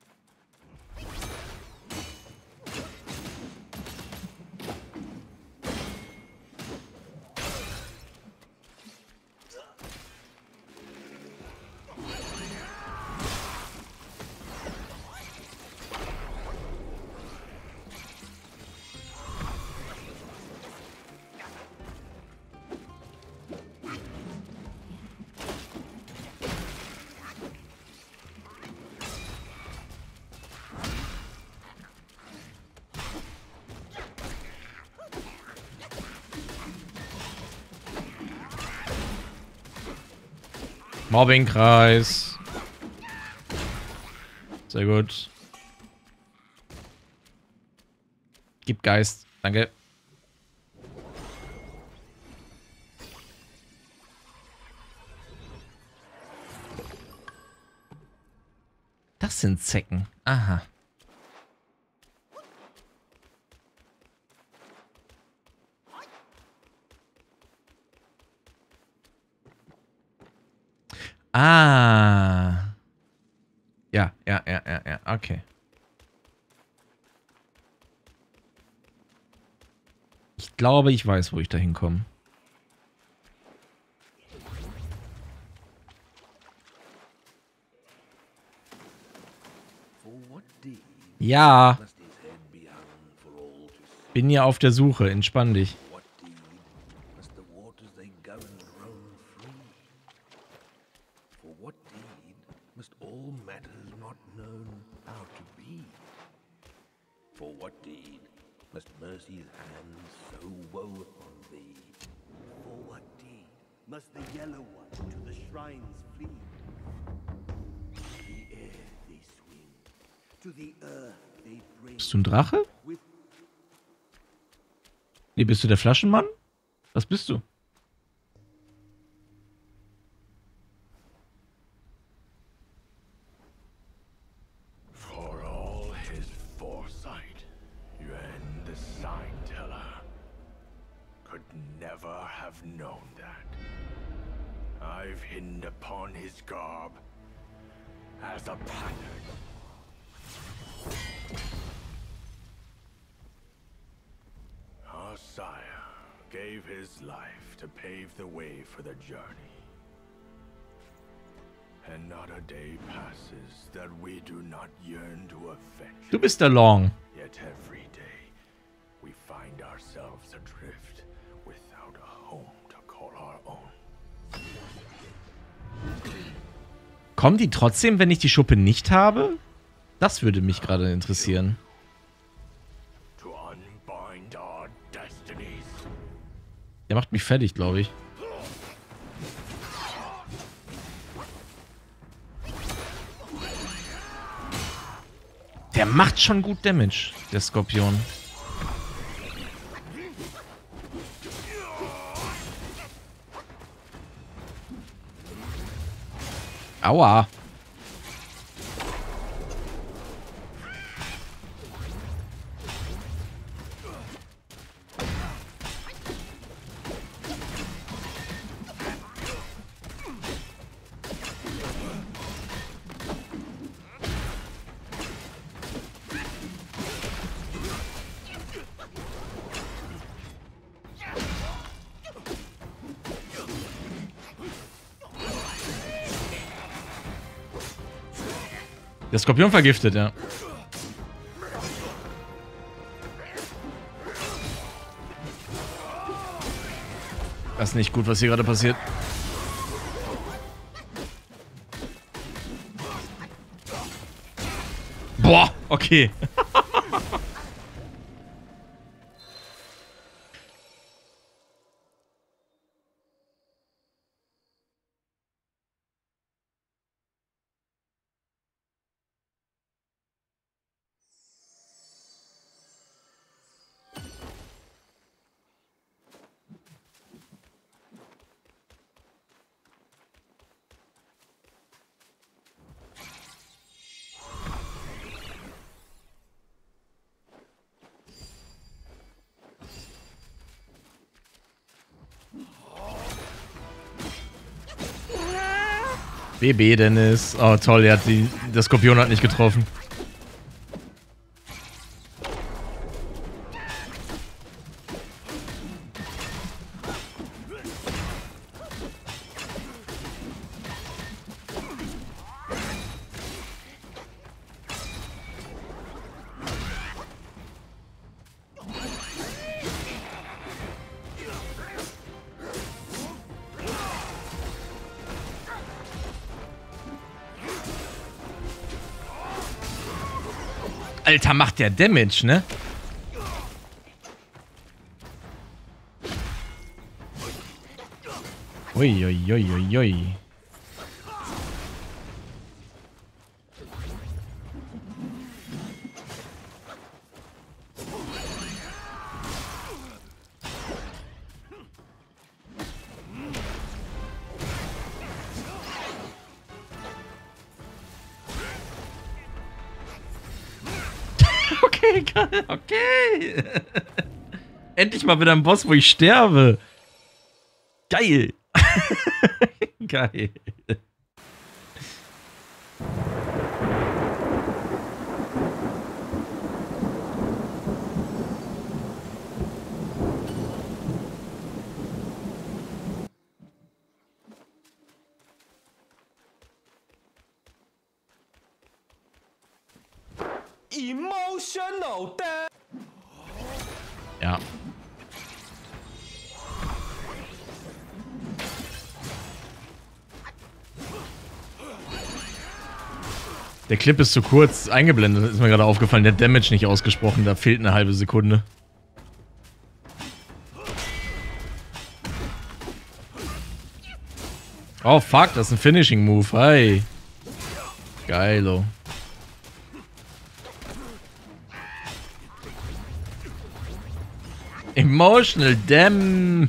Mobbingkreis. Sehr gut. Gib Geist. Danke. Das sind Zecken. Aha. Ah. Ja, okay. Ich glaube, ich weiß, wo ich da hinkomme. Ja. Bin ja auf der Suche. Entspann dich. Bist du ein Drache? Nee, bist du der Flaschenmann? Was bist du? For all his foresight, Yuan the Sign Teller could never have known that. I've hidden upon his garb as a pattern. Our sire gave his life to pave the way for the journey. And not a day passes that we do not yearn to avenge. Du bist der Long. Yet every day we find ourselves adrift without a home to call our own. Kommen die trotzdem, wenn ich die Schuppe nicht habe? Das würde mich gerade interessieren. Der macht mich fertig, glaube ich. Der macht schon gut Damage, der Skorpion. Aua. Der Skorpion vergiftet, ja. Das ist nicht gut, was hier gerade passiert. Boah, okay. BB Dennis. Oh toll, der Skorpion hat nicht getroffen. Alter, macht der Damage, ne? Uiuiuiui. Okay, geil, okay. Endlich mal wieder ein Boss, wo ich sterbe. Geil. Geil. Emotional damage. Ja. Der Clip ist zu kurz eingeblendet, ist mir gerade aufgefallen. Der Damage nicht ausgesprochen, da fehlt eine halbe Sekunde. Oh fuck, das ist ein Finishing Move, hey. Geilo. Emotional Damn.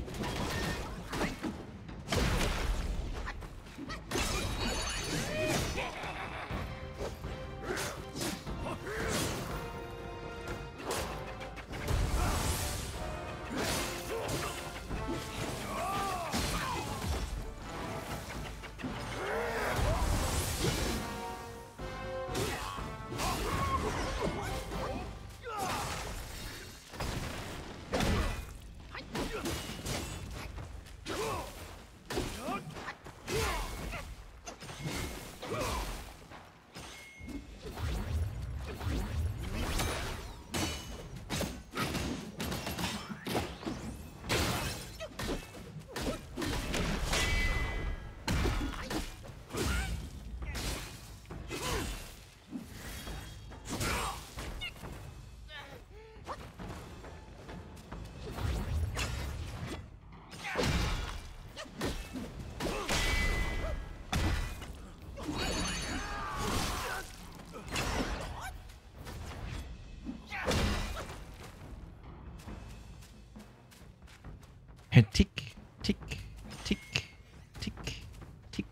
Tick, tick, tick, tick, tick.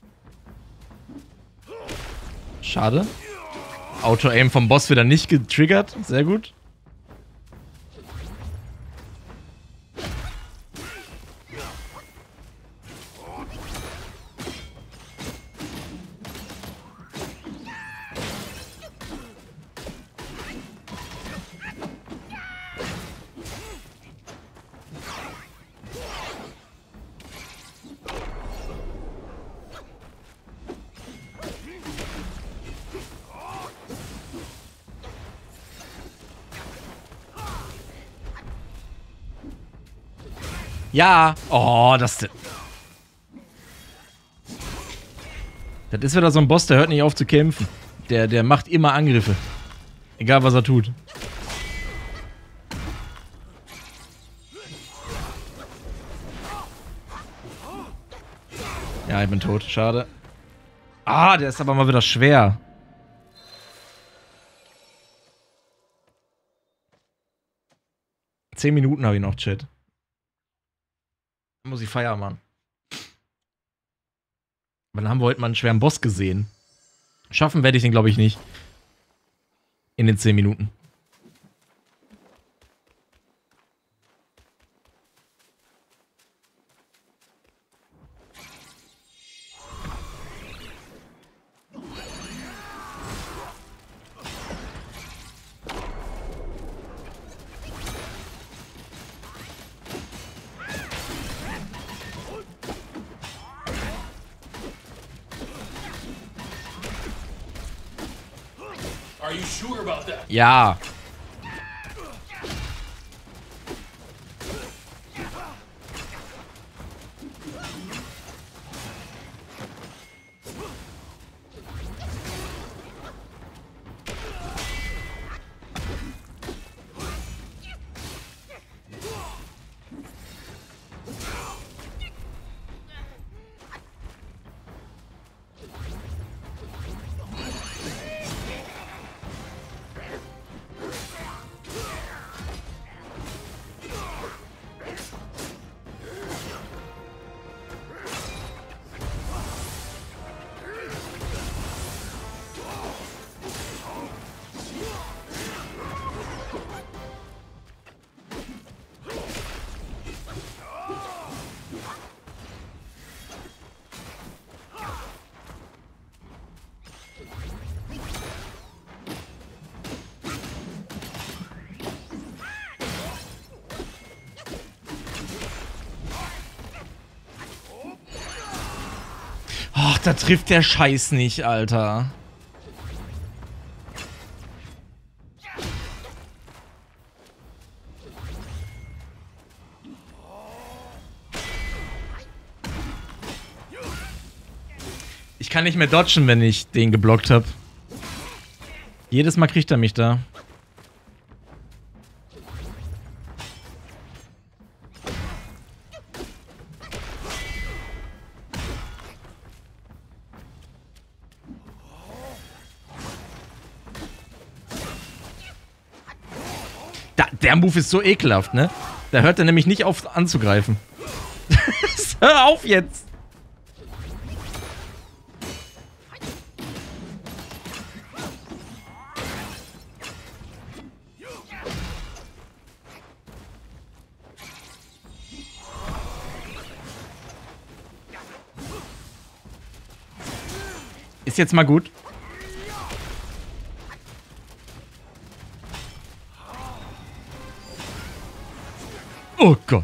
Schade. Auto-Aim vom Boss wieder nicht getriggert. Sehr gut. Ja. Oh, das ist wieder so ein Boss, der hört nicht auf zu kämpfen. Der macht immer Angriffe. Egal, was er tut. Ja, ich bin tot. Schade. Ah, der ist aber mal wieder schwer. Zehn Minuten habe ich noch, Chat. Muss ich feiern, Mann. Aber dann haben wir heute mal einen schweren Boss gesehen. Schaffen werde ich den, glaube ich, nicht. In den 10 Minuten. Are you sure about that? Ja. Ach, da trifft der Scheiß nicht, Alter. Ich kann nicht mehr dodgen, wenn ich den geblockt habe. Jedes Mal kriegt er mich da. Der Move ist so ekelhaft, ne? Da hört er nämlich nicht auf anzugreifen. Hör auf jetzt! Ist jetzt mal gut. Oh Gott.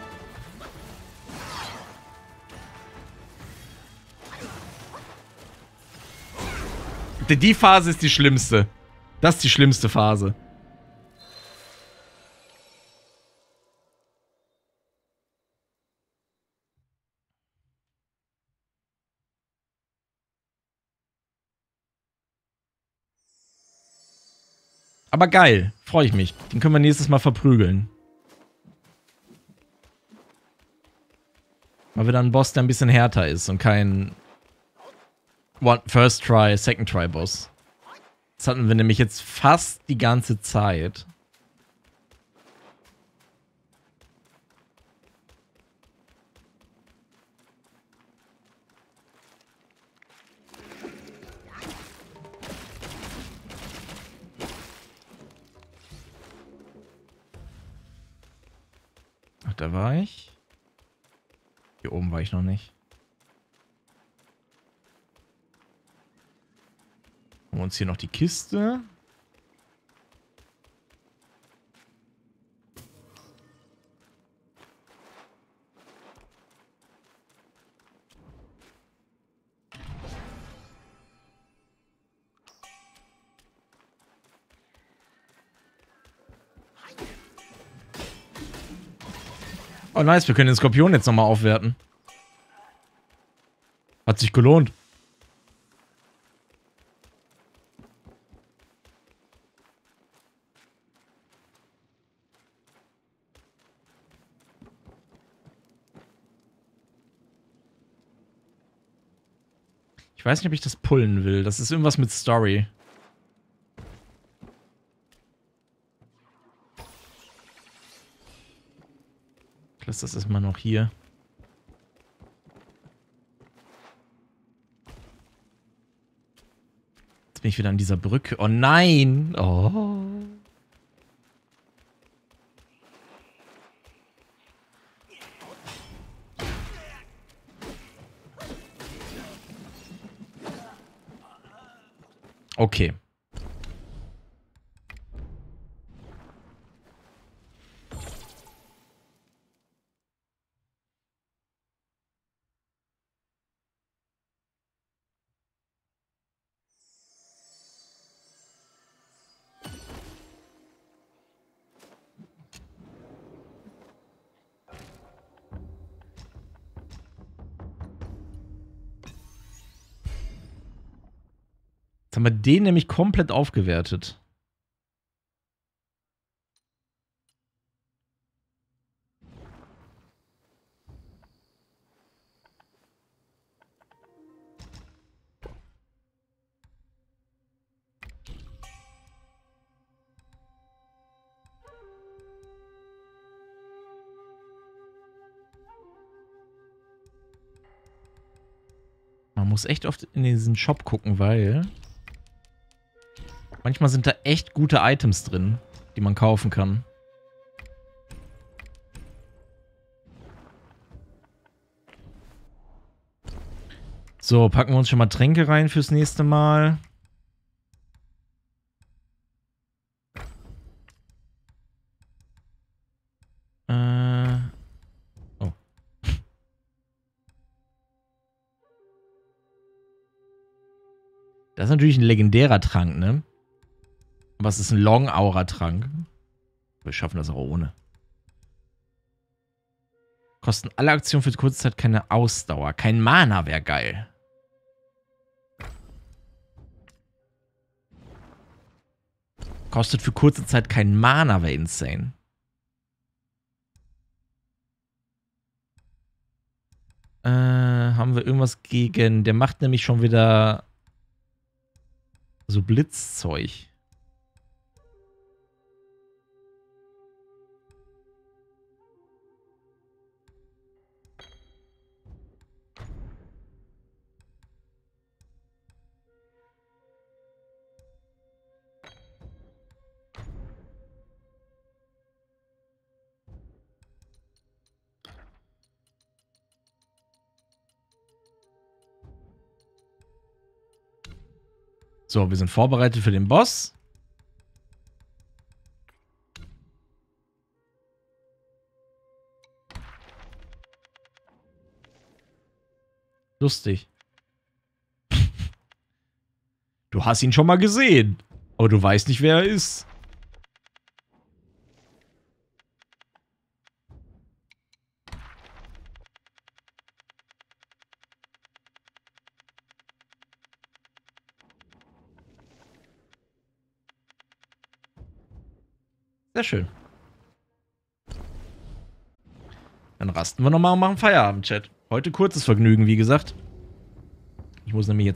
Die Phase ist die schlimmste. Das ist die schlimmste Phase. Aber geil. Freue ich mich. Den können wir nächstes Mal verprügeln. Mal wieder ein Boss, der ein bisschen härter ist und kein First Try, Second Try Boss. Das hatten wir nämlich jetzt fast die ganze Zeit. Ach, da war ich. Hier oben war ich noch nicht. Haben wir uns hier noch die Kiste. Oh nice, wir können den Skorpion jetzt nochmal aufwerten. Hat sich gelohnt. Ich weiß nicht, ob ich das pullen will. Das ist irgendwas mit Story. Ich lasse das erstmal noch hier. Jetzt bin ich wieder an dieser Brücke. Oh nein! Oh. Okay. Jetzt haben wir den nämlich komplett aufgewertet. Man muss echt oft in diesen Shop gucken, weil manchmal sind da echt gute Items drin, die man kaufen kann. So, packen wir uns schon mal Tränke rein fürs nächste Mal. Oh. Das ist natürlich ein legendärer Trank, ne? Aber es ist ein Long-Aura-Trank. Wir schaffen das auch ohne. Kosten alle Aktionen für kurze Zeit keine Ausdauer. Kein Mana wäre geil. Kostet für kurze Zeit kein Mana, wäre insane. Haben wir irgendwas gegen... Der macht nämlich schon wieder so Blitzzeug. So, wir sind vorbereitet für den Boss. Lustig. Du hast ihn schon mal gesehen, aber du weißt nicht, wer er ist. Sehr schön. Dann rasten wir nochmal und machen Feierabend, Chat. Heute kurzes Vergnügen, wie gesagt. Ich muss nämlich jetzt